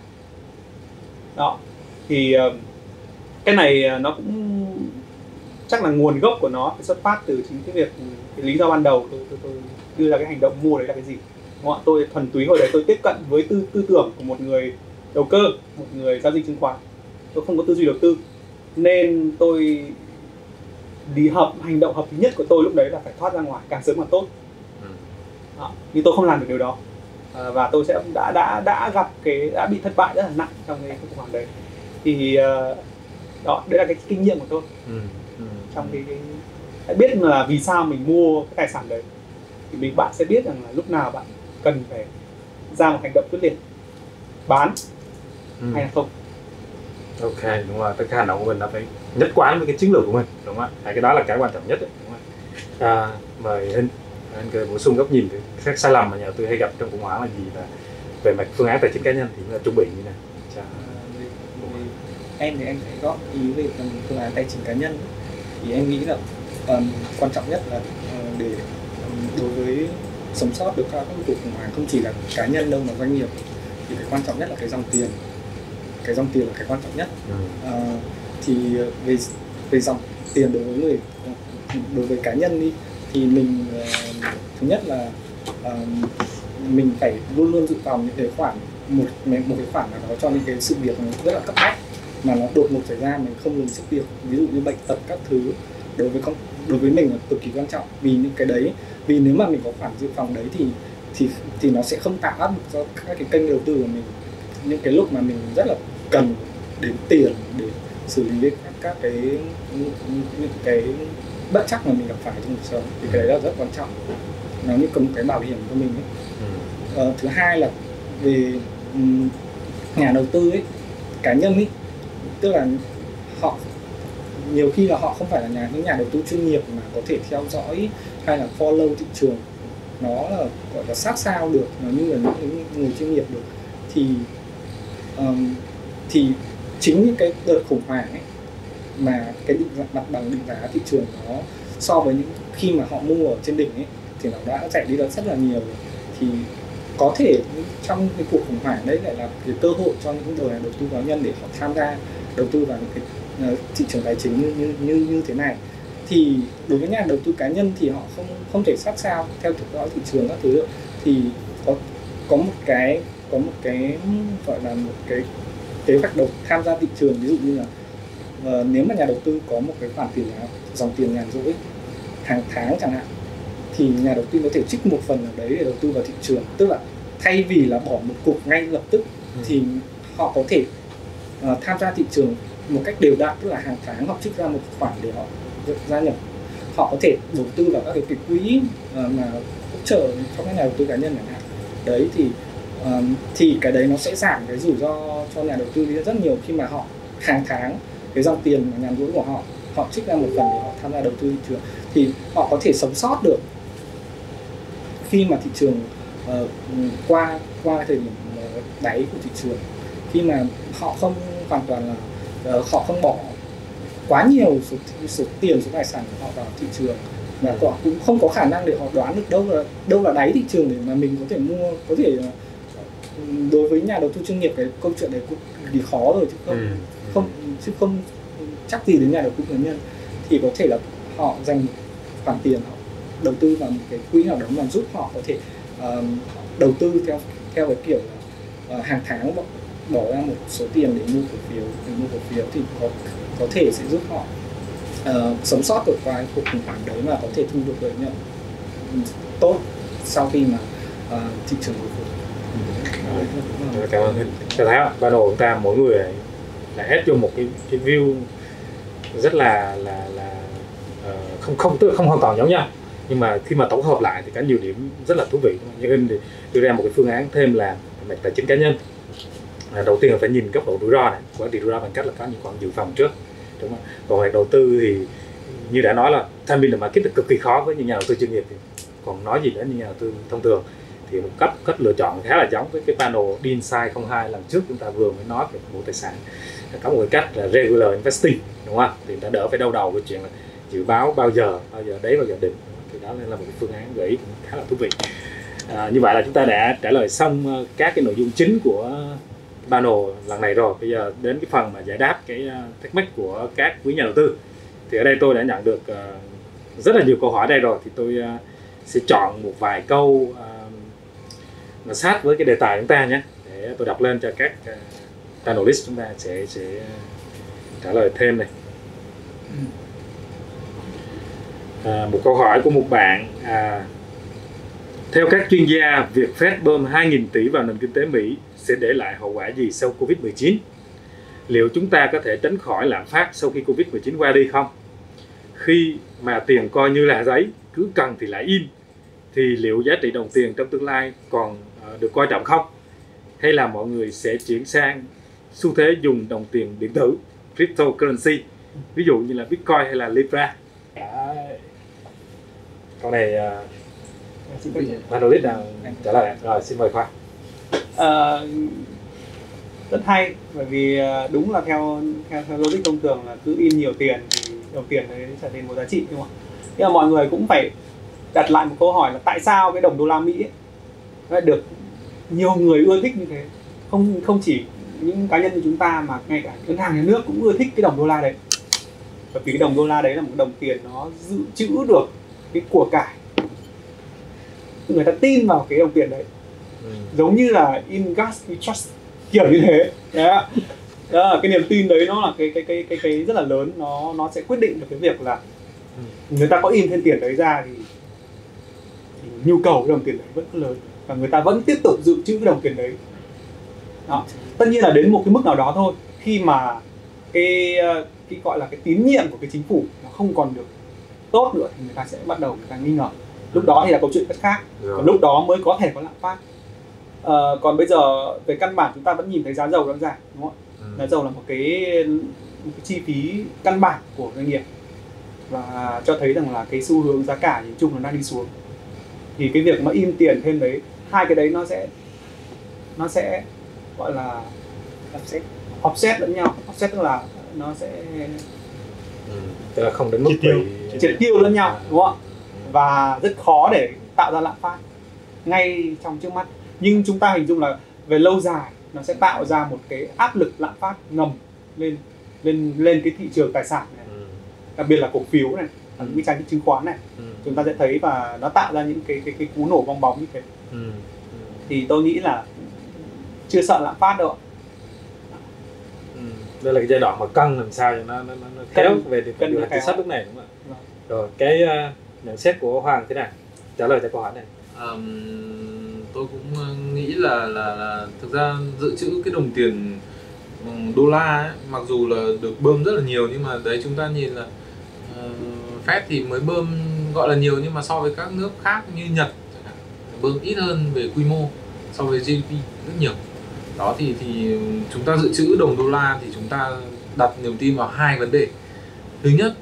Đó thì cái này nó cũng chắc là nguồn gốc của nó phải xuất phát từ chính cái việc, cái lý do ban đầu tôi, tôi, tôi đưa ra cái hành động mua đấy là cái gì. Đúng không? Tôi thuần túy hồi đấy tôi tiếp cận với tư, tư tưởng của một người đầu cơ, một người giao dịch chứng khoán. Tôi không có tư duy đầu tư, nên tôi đi hợp hành động hợp lý nhất của tôi lúc đấy là phải thoát ra ngoài càng sớm càng tốt. Đó. Nhưng tôi không làm được điều đó, à, và tôi sẽ đã đã đã gặp cái đã bị thất bại rất là nặng trong cái khủng hoảng đấy. Thì uh, đó, đấy là cái kinh nghiệm của tôi. Ừ. Ừ. Trong cái, cái hãy biết là vì sao mình mua cái tài sản đấy, thì mình bạn sẽ biết rằng là lúc nào bạn cần phải ra một hành động quyết liệt, bán ừ. hay là không. Ok, đúng rồi, tất cả hành động của mình nó phải nhất quán với cái chiến lược của mình, đúng không ạ? Cái đó là cái quan trọng nhất đấy, đúng không ạ? À, mời Hinh, anh cười bổ sung góc nhìn các sai lầm mà nhà đầu tư hay gặp trong khủng hoảng là gì, và về mặt phương án tài chính cá nhân thì chúng ta chuẩn bị như nào? Chà. Em thì em thấy góp ý về phần phương án tài chính cá nhân, thì em nghĩ là um, quan trọng nhất là uh, để um, đối với sống sót được các cuộc khủng hoảng không chỉ là cá nhân đâu mà doanh nghiệp, thì cái quan trọng nhất là cái dòng tiền, cái dòng tiền là cái quan trọng nhất. Ừ. Uh, thì về về dòng tiền đối với người đối với cá nhân đi thì mình uh, thứ nhất là uh, mình phải luôn luôn dự phòng những cái khoản một một cái khoản nào đó cho những cái sự việc rất là cấp bách mà nó đột ngột xảy ra, mình không lường trước được, ví dụ như bệnh tật các thứ đối với con đối với mình là cực kỳ quan trọng. Vì những cái đấy, vì nếu mà mình có khoản dự phòng đấy thì thì thì nó sẽ không tạo áp lực cho các cái kênh đầu tư của mình những cái lúc mà mình rất là cần đến tiền để xử lý các, các cái những, những cái bất trắc mà mình gặp phải trong cuộc sống, thì cái đấy là rất quan trọng, nó như một cái bảo hiểm của mình ấy. Ờ, thứ hai là về um, nhà đầu tư ấy, cá nhân ấy, tức là họ nhiều khi là họ không phải là nhà những nhà đầu tư chuyên nghiệp mà có thể theo dõi hay là follow thị trường, nó là gọi là sát sao được, nó như là những người chuyên nghiệp được, thì um, thì chính những cái đợt khủng hoảng ấy mà cái định mặt bằng định giá thị trường nó so với những khi mà họ mua ở trên đỉnh ấy thì nó đã rẻ đi rất là nhiều rồi. Thì có thể trong cái cuộc khủng hoảng đấy lại là cái cơ hội cho những người đầu tư cá nhân để họ tham gia đầu tư vào những cái uh, thị trường tài chính như, như như như thế này. Thì đối với nhà đầu tư cá nhân thì họ không không thể sát sao theo theo dõi thị trường các thứ, thì có có một cái có một cái gọi là một cái kế hoạch đầu tham gia thị trường, ví dụ như là uh, nếu mà nhà đầu tư có một cái khoản tiền dòng tiền nhàn rỗi hàng tháng chẳng hạn, thì nhà đầu tư có thể trích một phần ở đấy để đầu tư vào thị trường, tức là thay vì là bỏ một cục ngay lập tức ừ. thì họ có thể uh, tham gia thị trường một cách đều đặn, tức là hàng tháng họ trích ra một khoản để họ gia nhập, họ có thể đầu tư vào các cái, cái quỹ uh, mà hỗ trợ cho các nhà đầu tư cá nhân chẳng hạn. Đấy thì uh, thì cái đấy nó sẽ giảm cái rủi ro cho nhà đầu tư đi rất nhiều, khi mà họ hàng tháng cái dòng tiền mà nhàn rỗi của họ họ trích ra một phần để họ tham gia đầu tư thị trường, thì họ có thể sống sót được khi mà thị trường uh, qua qua thời điểm uh, đáy của thị trường, khi mà họ không hoàn toàn là uh, họ không bỏ quá nhiều số, số tiền, số tài sản của họ vào thị trường, và họ cũng không có khả năng để họ đoán được đâu là đâu là đáy thị trường để mà mình có thể mua. Có thể uh, đối với nhà đầu tư chuyên nghiệp cái câu chuyện đấy cũng thì khó rồi chứ không ừ. không chứ không chắc gì đến nhà đầu tư cá nhân, thì có thể là họ dành một khoản tiền họ đầu tư vào một cái quỹ nào đó mà giúp họ có thể uh, đầu tư theo theo cái kiểu là uh, hàng tháng bỏ, bỏ ra một số tiền để mua cổ phiếu để mua cổ phiếu thì có có thể sẽ giúp họ uh, sống sót được qua cuộc khủng hoảng đấy và có thể thu được lợi nhuận tốt sau khi mà uh, thị trường hồi phục. Ừ. Cảm ơn. Tôi thấy ban đầu chúng ta mỗi người lại hết vô một cái cái view rất là là là uh, không không tức là không hoàn toàn giống nhau, nhưng mà khi mà tổng hợp lại thì có nhiều điểm rất là thú vị. Như in thì đưa ra một cái phương án thêm là về tài chính cá nhân. À, đầu tiên là phải nhìn góc độ rủi ro này, quản trị rủi ro bằng cách là có những khoản dự phòng trước, đúng không? Còn về đầu tư thì như đã nói là timing the market cực kỳ khó với những nhà đầu tư chuyên nghiệp, thì còn nói gì đến những nhà đầu tư thông thường thì một cách cách lựa chọn khá là giống với cái panel Insight không hai lần trước chúng ta vừa mới nói về bộ tài sản. Có một cái cách là regular investing, đúng không? Thì ta đỡ phải đau đầu với chuyện là dự báo bao giờ bao giờ đấy bao giờ định, thì đó là một cái phương án gợi ý cũng khá là thú vị. À, như vậy là chúng ta đã trả lời xong các cái nội dung chính của panel lần này rồi. Bây giờ đến cái phần mà giải đáp cái thắc mắc của các quý nhà đầu tư, thì ở đây tôi đã nhận được uh, rất là nhiều câu hỏi đây rồi, thì tôi uh, sẽ chọn một vài câu uh, mà sát với cái đề tài chúng ta nhé, để tôi đọc lên cho các uh, panelist chúng ta sẽ sẽ trả lời thêm này. À, một câu hỏi của một bạn: à, theo các chuyên gia, việc Fed bơm hai nghìn tỷ vào nền kinh tế Mỹ sẽ để lại hậu quả gì sau Covid mười chín? Liệu chúng ta có thể tránh khỏi lạm phát sau khi Covid mười chín qua đi không? Khi mà tiền coi như là giấy, cứ cần thì lại in, thì liệu giá trị đồng tiền trong tương lai còn uh, được coi trọng không? Hay là mọi người sẽ chuyển sang xu thế dùng đồng tiền điện tử, cryptocurrency, ví dụ như là Bitcoin hay là Libra? Đấy. Câu này uh, panelist nào trả lời. Rồi, xin mời Khoa. À, rất hay, bởi vì đúng là theo theo, theo logic thông thường là cứ in nhiều tiền thì đồng tiền đấy trở nên một giá trị, đúng không? Nhưng mà mọi người cũng phải đặt lại một câu hỏi là tại sao cái đồng đô la Mỹ ấy được nhiều người ưa thích như thế? Không không chỉ những cá nhân như chúng ta mà ngay cả ngân hàng nhà nước cũng ưa thích cái đồng đô la đấy. bởi vì cái đồng đô la đấy là một đồng tiền nó dự trữ được cái của cải, người ta tin vào cái đồng tiền đấy. Ừ. Giống như là in gas we trust, kiểu như thế. Đó. Đó, cái niềm tin đấy nó là cái cái cái cái cái rất là lớn, nó nó sẽ quyết định được cái việc là người ta có in thêm tiền đấy ra thì, thì nhu cầu cái đồng tiền đấy vẫn lớn và người ta vẫn tiếp tục dự trữ cái đồng tiền đấy. Đó. Tất nhiên là đến một cái mức nào đó thôi, khi mà cái cái gọi là cái tín nhiệm của cái chính phủ nó không còn được tốt nữa thì người ta sẽ bắt đầu người ta nghi ngờ. Lúc đó thì là câu chuyện rất khác. Còn lúc đó mới có thể có lạm phát. À, còn bây giờ về căn bản chúng ta vẫn nhìn thấy giá dầu đang giảm, đúng không ạ? Giá dầu là một cái, một cái chi phí căn bản của doanh nghiệp và cho thấy rằng là cái xu hướng giá cả nhìn chung nó đang đi xuống. Thì cái việc mà in tiền thêm đấy, hai cái đấy nó sẽ nó sẽ gọi là offset, offset lẫn nhau. Offset tức là nó sẽ ừ, tức là không đến mức triệt tiêu, triệt tiêu lẫn nhau, đúng không ạ? Và rất khó để tạo ra lạm phát ngay trong trước mắt. Nhưng chúng ta hình dung là về lâu dài nó sẽ tạo ra một cái áp lực lạm phát ngầm lên lên lên cái thị trường tài sản này, ừ. đặc biệt là cổ phiếu này, ừ. những cái trái chứng khoán này, ừ. chúng ta sẽ thấy và nó tạo ra những cái cái cái cú nổ bong bóng như thế. Ừ. Ừ. Thì tôi nghĩ là chưa sợ lạm phát đâu ạ. Ừ. Đây là cái giai đoạn mà cân làm sao cho nó nó nó khéo về điều hành chính sách lúc này, đúng không ạ? Ừ. Rồi cái uh, nhận xét của Hoàng thế nào? Trả lời cho câu hỏi này. Um, tôi cũng nghĩ là, là là thực ra dự trữ cái đồng tiền đô la ấy, mặc dù là được bơm rất là nhiều nhưng mà đấy chúng ta nhìn là uh, Fed thì mới bơm gọi là nhiều nhưng mà so với các nước khác như Nhật bơm ít hơn về quy mô so với giê đê pê rất nhiều. Đó thì thì chúng ta dự trữ đồng đô la thì chúng ta đặt niềm tin vào hai vấn đề. Thứ nhất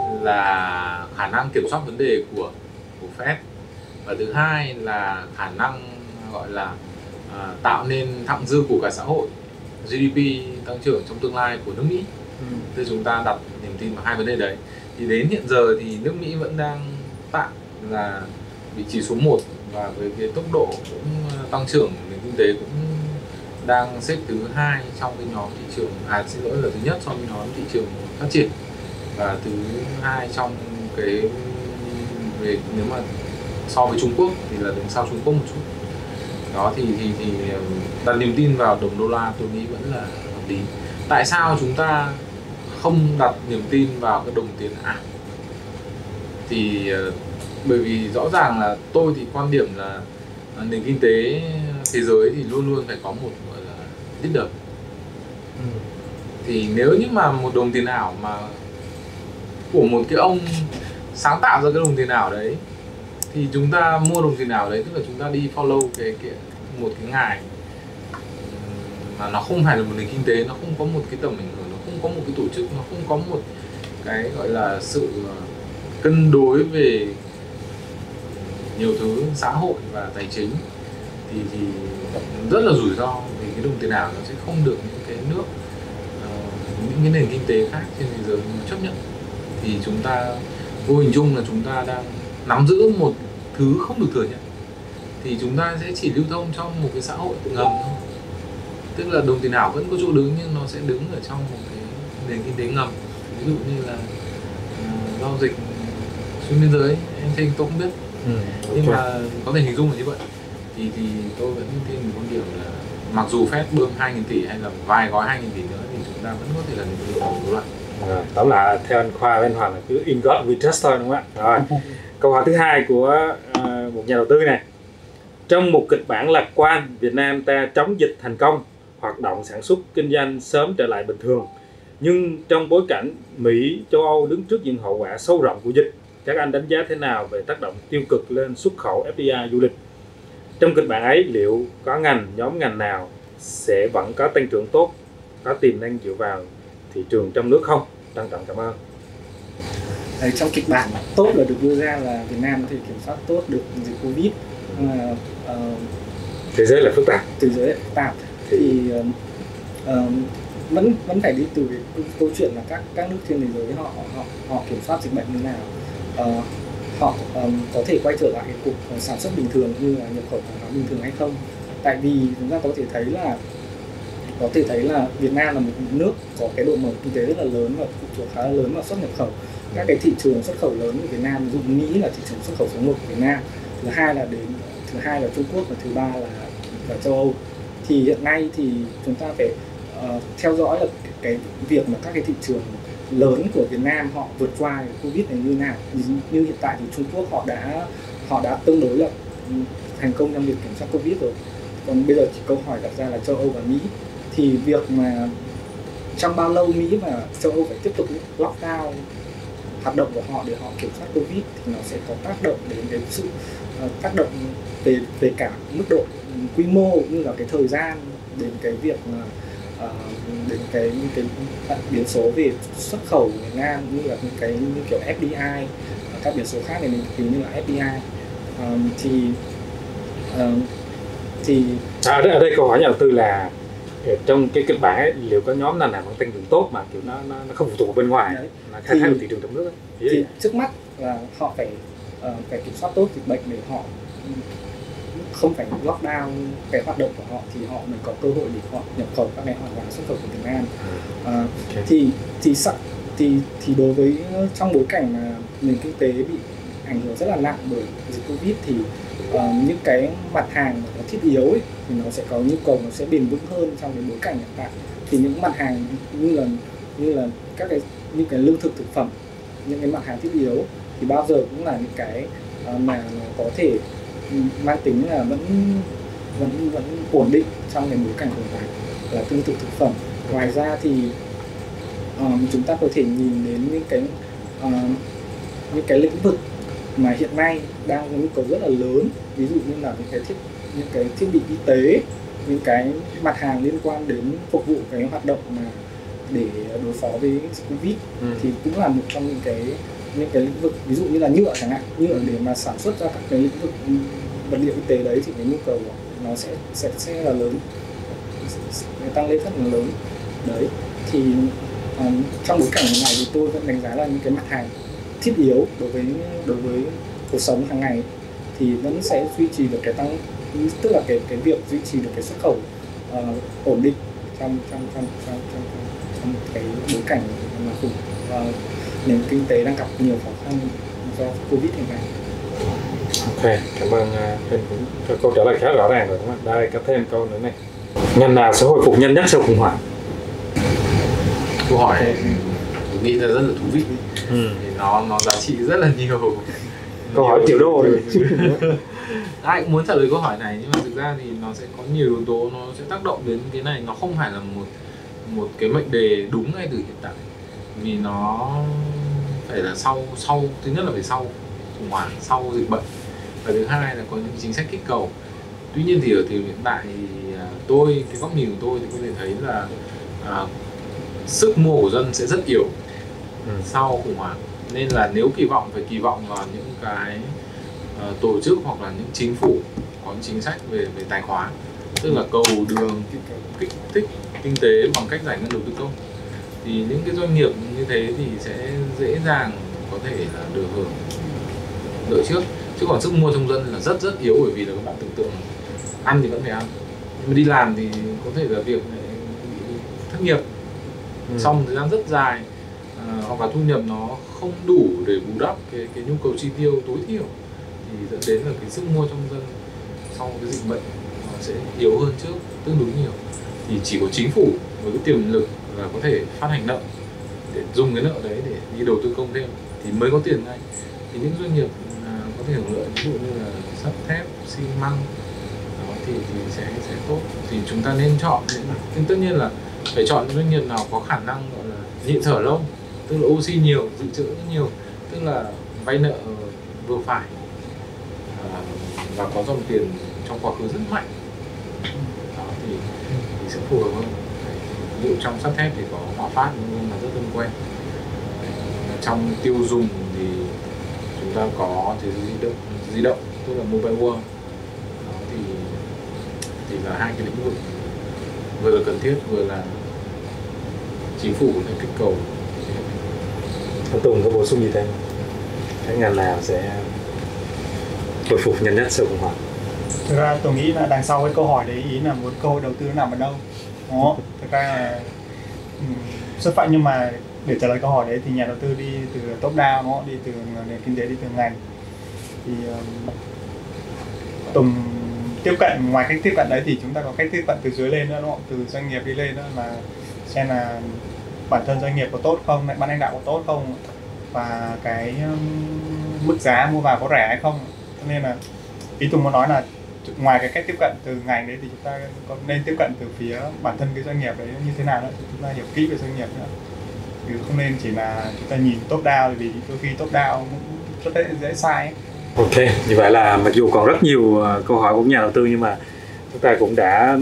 là khả năng kiểm soát vấn đề của của Fed và thứ hai là khả năng gọi là uh, tạo nên thặng dư của cả xã hội, giê đê pê tăng trưởng trong tương lai của nước Mỹ. Ừ. Thì chúng ta đặt niềm tin vào hai vấn đề đấy. Thì đến hiện giờ thì nước Mỹ vẫn đang tạm là vị trí số một và với cái tốc độ cũng tăng trưởng nền kinh tế cũng đang xếp thứ hai trong cái nhóm thị trường, à xin lỗi là thứ nhất trong nhóm thị trường phát triển và thứ hai trong cái về nếu mà so với Trung Quốc thì là đứng sau Trung Quốc một chút. Đó thì thì thì đặt niềm tin vào đồng đô la tôi nghĩ vẫn là hợp lý. Tại sao chúng ta không đặt niềm tin vào cái đồng tiền ảo? Thì uh, bởi vì rõ ràng là tôi thì quan điểm là uh, nền kinh tế thế giới thì luôn luôn phải có một gọi là leader. Ừ. Thì nếu như mà một đồng tiền ảo mà của một cái ông sáng tạo ra cái đồng tiền ảo đấy thì chúng ta mua đồng tiền ảo đấy, tức là chúng ta đi follow cái, cái một cái ngài mà nó không phải là một nền kinh tế, nó không có một cái tầm ảnh hưởng, nó không có một cái tổ chức, nó không có một cái gọi là sự cân đối về nhiều thứ xã hội và tài chính thì thì rất là rủi ro vì cái đồng tiền ảo nó sẽ không được những cái nước uh, những cái nền kinh tế khác trên thế giới chấp nhận. Thì chúng ta vô hình chung là chúng ta đang nắm giữ một thứ không được thừa nhận, thì chúng ta sẽ chỉ lưu thông trong một cái xã hội ngầm thôi, tức là đồng tiền ảo vẫn có chỗ đứng nhưng nó sẽ đứng ở trong một cái nền kinh tế ngầm, ví dụ như là uh, giao dịch xuyên biên giới, em thấy tôi không biết, ừ, nhưng okay. mà có thể hình dung là như vậy. Thì thì tôi vẫn tin một quan điểm là mặc dù Fed bơm hai nghìn tỷ hay là vài gói hai nghìn tỷ nữa thì chúng ta vẫn có thể là nền kinh tế ngầm đúng không ạ? À, tóm lại theo anh Khoa với anh Hoàng là cứ in God we trust thôi, đúng không ạ? Rồi câu hỏi thứ hai của uh, một nhà đầu tư này: trong một kịch bản lạc quan, Việt Nam ta chống dịch thành công, hoạt động sản xuất kinh doanh sớm trở lại bình thường, nhưng trong bối cảnh Mỹ, châu Âu đứng trước những hậu quả sâu rộng của dịch, các anh đánh giá thế nào về tác động tiêu cực lên xuất khẩu ép đê i du lịch? Trong kịch bản ấy, liệu có ngành, nhóm ngành nào sẽ vẫn có tăng trưởng tốt, có tiềm năng dựa vào thị trường trong nước không? Trân trọng cảm ơn. Đấy, trong kịch bản tốt là được đưa ra là Việt Nam có thể kiểm soát tốt được dịch Covid, nhưng mà uh, thế giới là phức tạp. Thế giới là phức tạp thì uh, uh, vẫn vẫn phải đi từ cái câu chuyện là các các nước trên thế giới họ họ họ kiểm soát dịch bệnh như thế nào, uh, họ um, có thể quay trở lại cái cuộc sản xuất bình thường như là nhập khẩu hàng hóa bình thường hay không. Tại vì chúng ta có thể thấy là có thể thấy là Việt Nam là một nước có cái độ mở kinh tế rất là lớn và phụ thuộc khá là lớn vào xuất nhập khẩu. Các cái thị trường xuất khẩu lớn của Việt Nam, ví dụ Mỹ là thị trường xuất khẩu số một của Việt Nam, thứ hai là đến thứ hai là Trung Quốc và thứ ba là là châu Âu. Thì hiện nay thì chúng ta phải uh, theo dõi là cái, cái việc mà các cái thị trường lớn của Việt Nam họ vượt qua Covid này như nào. Như, như hiện tại thì Trung Quốc họ đã họ đã tương đối là thành công trong việc kiểm soát Covid rồi. Còn bây giờ thì câu hỏi đặt ra là châu Âu và Mỹ, thì việc mà trong bao lâu Mỹ và châu Âu phải tiếp tục lockdown hoạt động của họ để họ kiểm soát Covid thì nó sẽ có tác động đến cái sự uh, tác động về về cả mức độ quy mô như là cái thời gian, đến cái việc uh, đến cái cái biến số về xuất khẩu của Việt Nam, như là những cái như kiểu ép đê i, các biến số khác này mình ví như là ép đê i. Um, thì uh, thì à, ở, đây, ở đây câu hỏi nhà đầu tư là trong cái kịch bản ấy, liệu có nhóm nào nào bằng tăng trưởng tốt mà kiểu nó nó, nó không phụ thuộc vào bên ngoài, đấy, mà khai thác được thị trường trong nước ấy. Thì, thì trước mắt là họ phải uh, phải kiểm soát tốt dịch bệnh để họ không phải lockdown cái hoạt động của họ, thì họ mới có cơ hội để họ nhập khẩu các cái hàng hóa xuất khẩu của Việt Nam. Uh, okay. thì thì sẵn thì thì đối với trong bối cảnh mà nền kinh tế bị ảnh hưởng rất là nặng bởi dịch Covid thì uh, những cái mặt hàng mà nó thiết yếu ấy, thì nó sẽ có nhu cầu nó sẽ bền vững hơn trong cái bối cảnh hiện tại. Thì những mặt hàng như là như là các cái những cái lương thực thực phẩm, những cái mặt hàng thiết yếu thì bao giờ cũng là những cái uh, mà nó có thể mang tính là vẫn vẫn vẫn ổn định trong cái bối cảnh hiện tại, là lương thực thực phẩm. Ngoài ra thì um, chúng ta có thể nhìn đến những cái uh, những cái lĩnh vực mà hiện nay đang có nhu cầu rất là lớn, ví dụ như là những cái thiết những cái thiết bị y tế, những cái mặt hàng liên quan đến phục vụ cái hoạt động mà để đối phó với Covid. Ừ. Thì cũng là một trong những cái những cái lĩnh vực, ví dụ như là nhựa chẳng hạn, nhựa để mà sản xuất ra các cái lĩnh vực vật liệu y tế đấy thì cái nhu cầu nó sẽ sẽ sẽ là lớn, sẽ tăng lên rất là lớn đấy. Thì um, trong bối cảnh này thì tôi vẫn đánh giá là những cái mặt hàng thiết yếu đối với đối với cuộc sống hàng ngày thì vẫn sẽ duy trì được cái tăng, tức là cái cái việc duy trì được cái xuất khẩu uh, ổn định trong trong trong trong trong, trong cái bối cảnh mà khủng uh, nền kinh tế đang gặp nhiều khó khăn do Covid hiện nay. Ok, cảm ơn Hên cũng cho câu trả lời khá rõ ràng rồi đúng không? Đây, có thêm câu nữa này. Ngành nào sẽ hồi phục nhanh nhất sau khủng hoảng? Câu hỏi này tôi nghĩ là rất là thú vị. Ừ. Thì nó nó giá trị rất là nhiều. Câu hỏi triệu đô rồi. Ai cũng muốn trả lời câu hỏi này, nhưng mà thực ra thì nó sẽ có nhiều yếu tố nó sẽ tác động đến cái này. Nó không phải là một một cái mệnh đề đúng ngay từ hiện tại, vì nó phải là sau sau thứ nhất là phải sau khủng hoảng, sau dịch bệnh, và thứ hai là có những chính sách kích cầu. Tuy nhiên thì ở thời điểm hiện tại thì tôi cái góc nhìn của tôi thì có thể thấy là à, sức mua của dân sẽ rất yếu ừ. sau khủng hoảng, nên là nếu kỳ vọng phải kỳ vọng vào những cái uh, tổ chức hoặc là những chính phủ có những chính sách về về tài khoá, tức là cầu đường kích thích kinh tế bằng cách giải ngân đầu tư công, thì những cái doanh nghiệp như thế thì sẽ dễ dàng có thể là được hưởng lợi trước. Chứ còn sức mua trong dân là rất rất yếu, bởi vì là các bạn tưởng tượng ăn thì vẫn phải ăn, nhưng mà đi làm thì có thể là việc bị thất nghiệp ừ. sau một thời gian rất dài, à, hoặc là thu nhập nó không đủ để bù đắp cái cái nhu cầu chi tiêu tối thiểu, thì dẫn đến là cái sức mua trong dân sau cái dịch bệnh nó sẽ yếu hơn trước tương đối nhiều. Thì chỉ có chính phủ với cái tiềm lực là có thể phát hành nợ để dùng cái nợ đấy để đi đầu tư công thêm thì mới có tiền ngay. Thì những doanh nghiệp có thể hưởng lợi, ví dụ như là sắt thép, xi măng đó, thì, thì sẽ sẽ tốt. Thì chúng ta nên chọn những, nhưng tất nhiên là phải chọn những doanh nghiệp nào có khả năng gọi là nhịn thở lâu, tức là oxy nhiều, dự trữ nhiều, tức là vay nợ vừa phải à, và có dòng tiền trong quá khứ rất mạnh đó, thì, thì sẽ phù hợp hơn. Ví dụ trong sắt thép thì có Hòa Phát nhưng mà rất thân quen. Trong tiêu dùng thì chúng ta có thế giới di động, di động tức là Mobile World đó, thì thì là hai cái lĩnh vực vừa là cần thiết vừa là chính phủ để kích cầu. Ông Tùng có bổ sung gì thêm? Cái ngành nào sẽ hồi phục nhanh nhất sau khủng hoảng? Thực ra tôi nghĩ là đằng sau cái câu hỏi đấy ý là muốn cơ hội đầu tư nằm ở đâu. Đó, thực ra là um, xuất phát, nhưng mà để trả lời câu hỏi đấy thì nhà đầu tư đi từ top down, nó đi từ nền kinh tế, đi từ ngành. Thì um, Tùng tiếp cận, ngoài cách tiếp cận đấy thì chúng ta có cách tiếp cận từ dưới lên nữa, đúng không? Từ doanh nghiệp đi lên nữa, là xem là bản thân doanh nghiệp có tốt không, ban lãnh đạo có tốt không, và cái um, mức giá mua vào có rẻ hay không. Cho nên là ý Tùng muốn nói là ngoài cái cách tiếp cận từ ngành đấy thì chúng ta có nên tiếp cận từ phía bản thân cái doanh nghiệp đấy như thế nào nữa, chúng ta hiểu kỹ về doanh nghiệp nữa. Chứ không nên chỉ là chúng ta nhìn top down, vì đôi khi top down cũng rất dễ, dễ sai ấy. Ok, như vậy là mặc dù còn rất nhiều uh, câu hỏi của nhà đầu tư, nhưng mà chúng ta cũng đã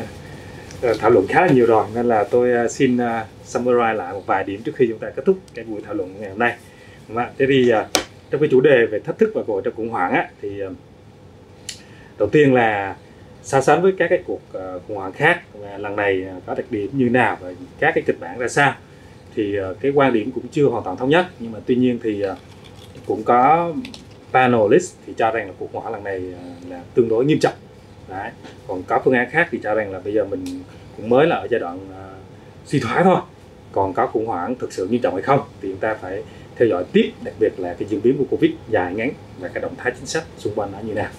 uh, thảo luận khá là nhiều rồi, nên là tôi uh, xin uh, summarize lại một vài điểm trước khi chúng ta kết thúc cái buổi thảo luận ngày hôm nay. Đúng không? Thế thì uh, trong cái chủ đề về thách thức và cơ hội trong khủng hoảng á, thì uh, đầu tiên là so sánh với các cái cuộc uh, khủng hoảng khác, và lần này uh, có đặc điểm như nào và các cái kịch bản ra sao, thì uh, cái quan điểm cũng chưa hoàn toàn thống nhất, nhưng mà tuy nhiên thì uh, cũng có panelist thì cho rằng là cuộc khủng hoảng lần này là tương đối nghiêm trọng. Đấy. Còn có phương án khác thì cho rằng là bây giờ mình cũng mới là ở giai đoạn uh, suy thoái thôi. Còn có khủng hoảng thực sự nghiêm trọng hay không thì chúng ta phải theo dõi tiếp, đặc biệt là cái diễn biến của Covid dài ngắn và cái động thái chính sách xung quanh nó như nào.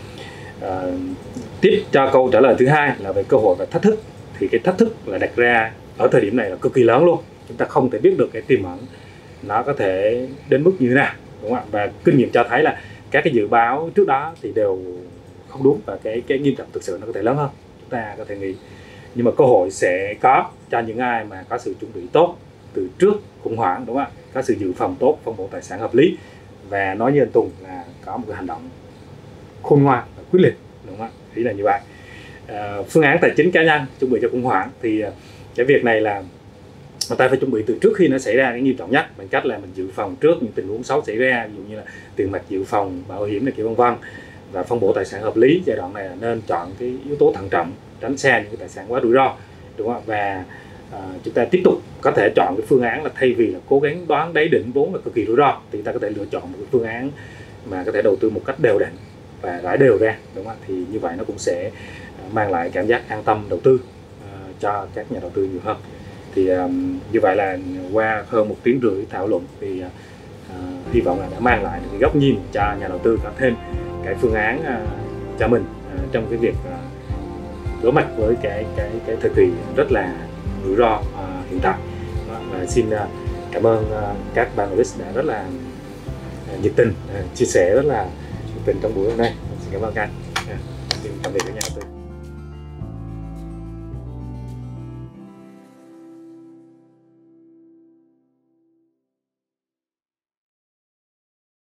Uh, tiếp cho câu trả lời thứ hai là về cơ hội và thách thức. Thì cái thách thức là đặt ra ở thời điểm này là cực kỳ lớn luôn. Chúng ta không thể biết được cái tiềm ẩn nó có thể đến mức như thế nào, đúng không ạ? Và kinh nghiệm cho thấy là các cái dự báo trước đó thì đều không đúng, và cái cái nghiêm trọng thực sự nó có thể lớn hơn chúng ta có thể nghĩ. Nhưng mà cơ hội sẽ có cho những ai mà có sự chuẩn bị tốt từ trước khủng hoảng, đúng không ạ? Có sự dự phòng tốt, phân bổ tài sản hợp lý, và nói như anh Tùng là có một cái hành động khôn ngoan và quyết liệt, đúng không ạ? Ý là như vậy. À, phương án tài chính cá nhân chuẩn bị cho khủng hoảng thì cái việc này là người ta phải chuẩn bị từ trước khi nó xảy ra cái nghiêm trọng nhất, bằng cách là mình dự phòng trước những tình huống xấu xảy ra, ví dụ như là tiền mặt dự phòng, bảo hiểm này kiểu vân vân, và phân bổ tài sản hợp lý. Giai đoạn này là nên chọn cái yếu tố thận trọng, tránh xa những cái tài sản quá rủi ro, đúng không? Và à, chúng ta tiếp tục có thể chọn cái phương án là thay vì là cố gắng đoán đáy đỉnh vốn là cực kỳ rủi ro, thì ta có thể lựa chọn một cái phương án mà có thể đầu tư một cách đều đặn và rải đều ra, đúng không? Thì như vậy nó cũng sẽ mang lại cảm giác an tâm đầu tư uh, cho các nhà đầu tư nhiều hơn. Thì um, như vậy là qua hơn một tiếng rưỡi thảo luận thì uh, hy vọng là đã mang lại cái góc nhìn cho nhà đầu tư có thêm cái phương án uh, cho mình uh, trong cái việc uh, đối mặt với cái cái cái thời kỳ rất là rủi ro uh, hiện tại. Và xin uh, cảm ơn uh, các panelist đã rất là uh, nhiệt tình uh, chia sẻ rất là nhiệt tình trong buổi hôm nay. Xin cảm ơn các anh. Uh, xin tạm biệt các nhà đầu tư.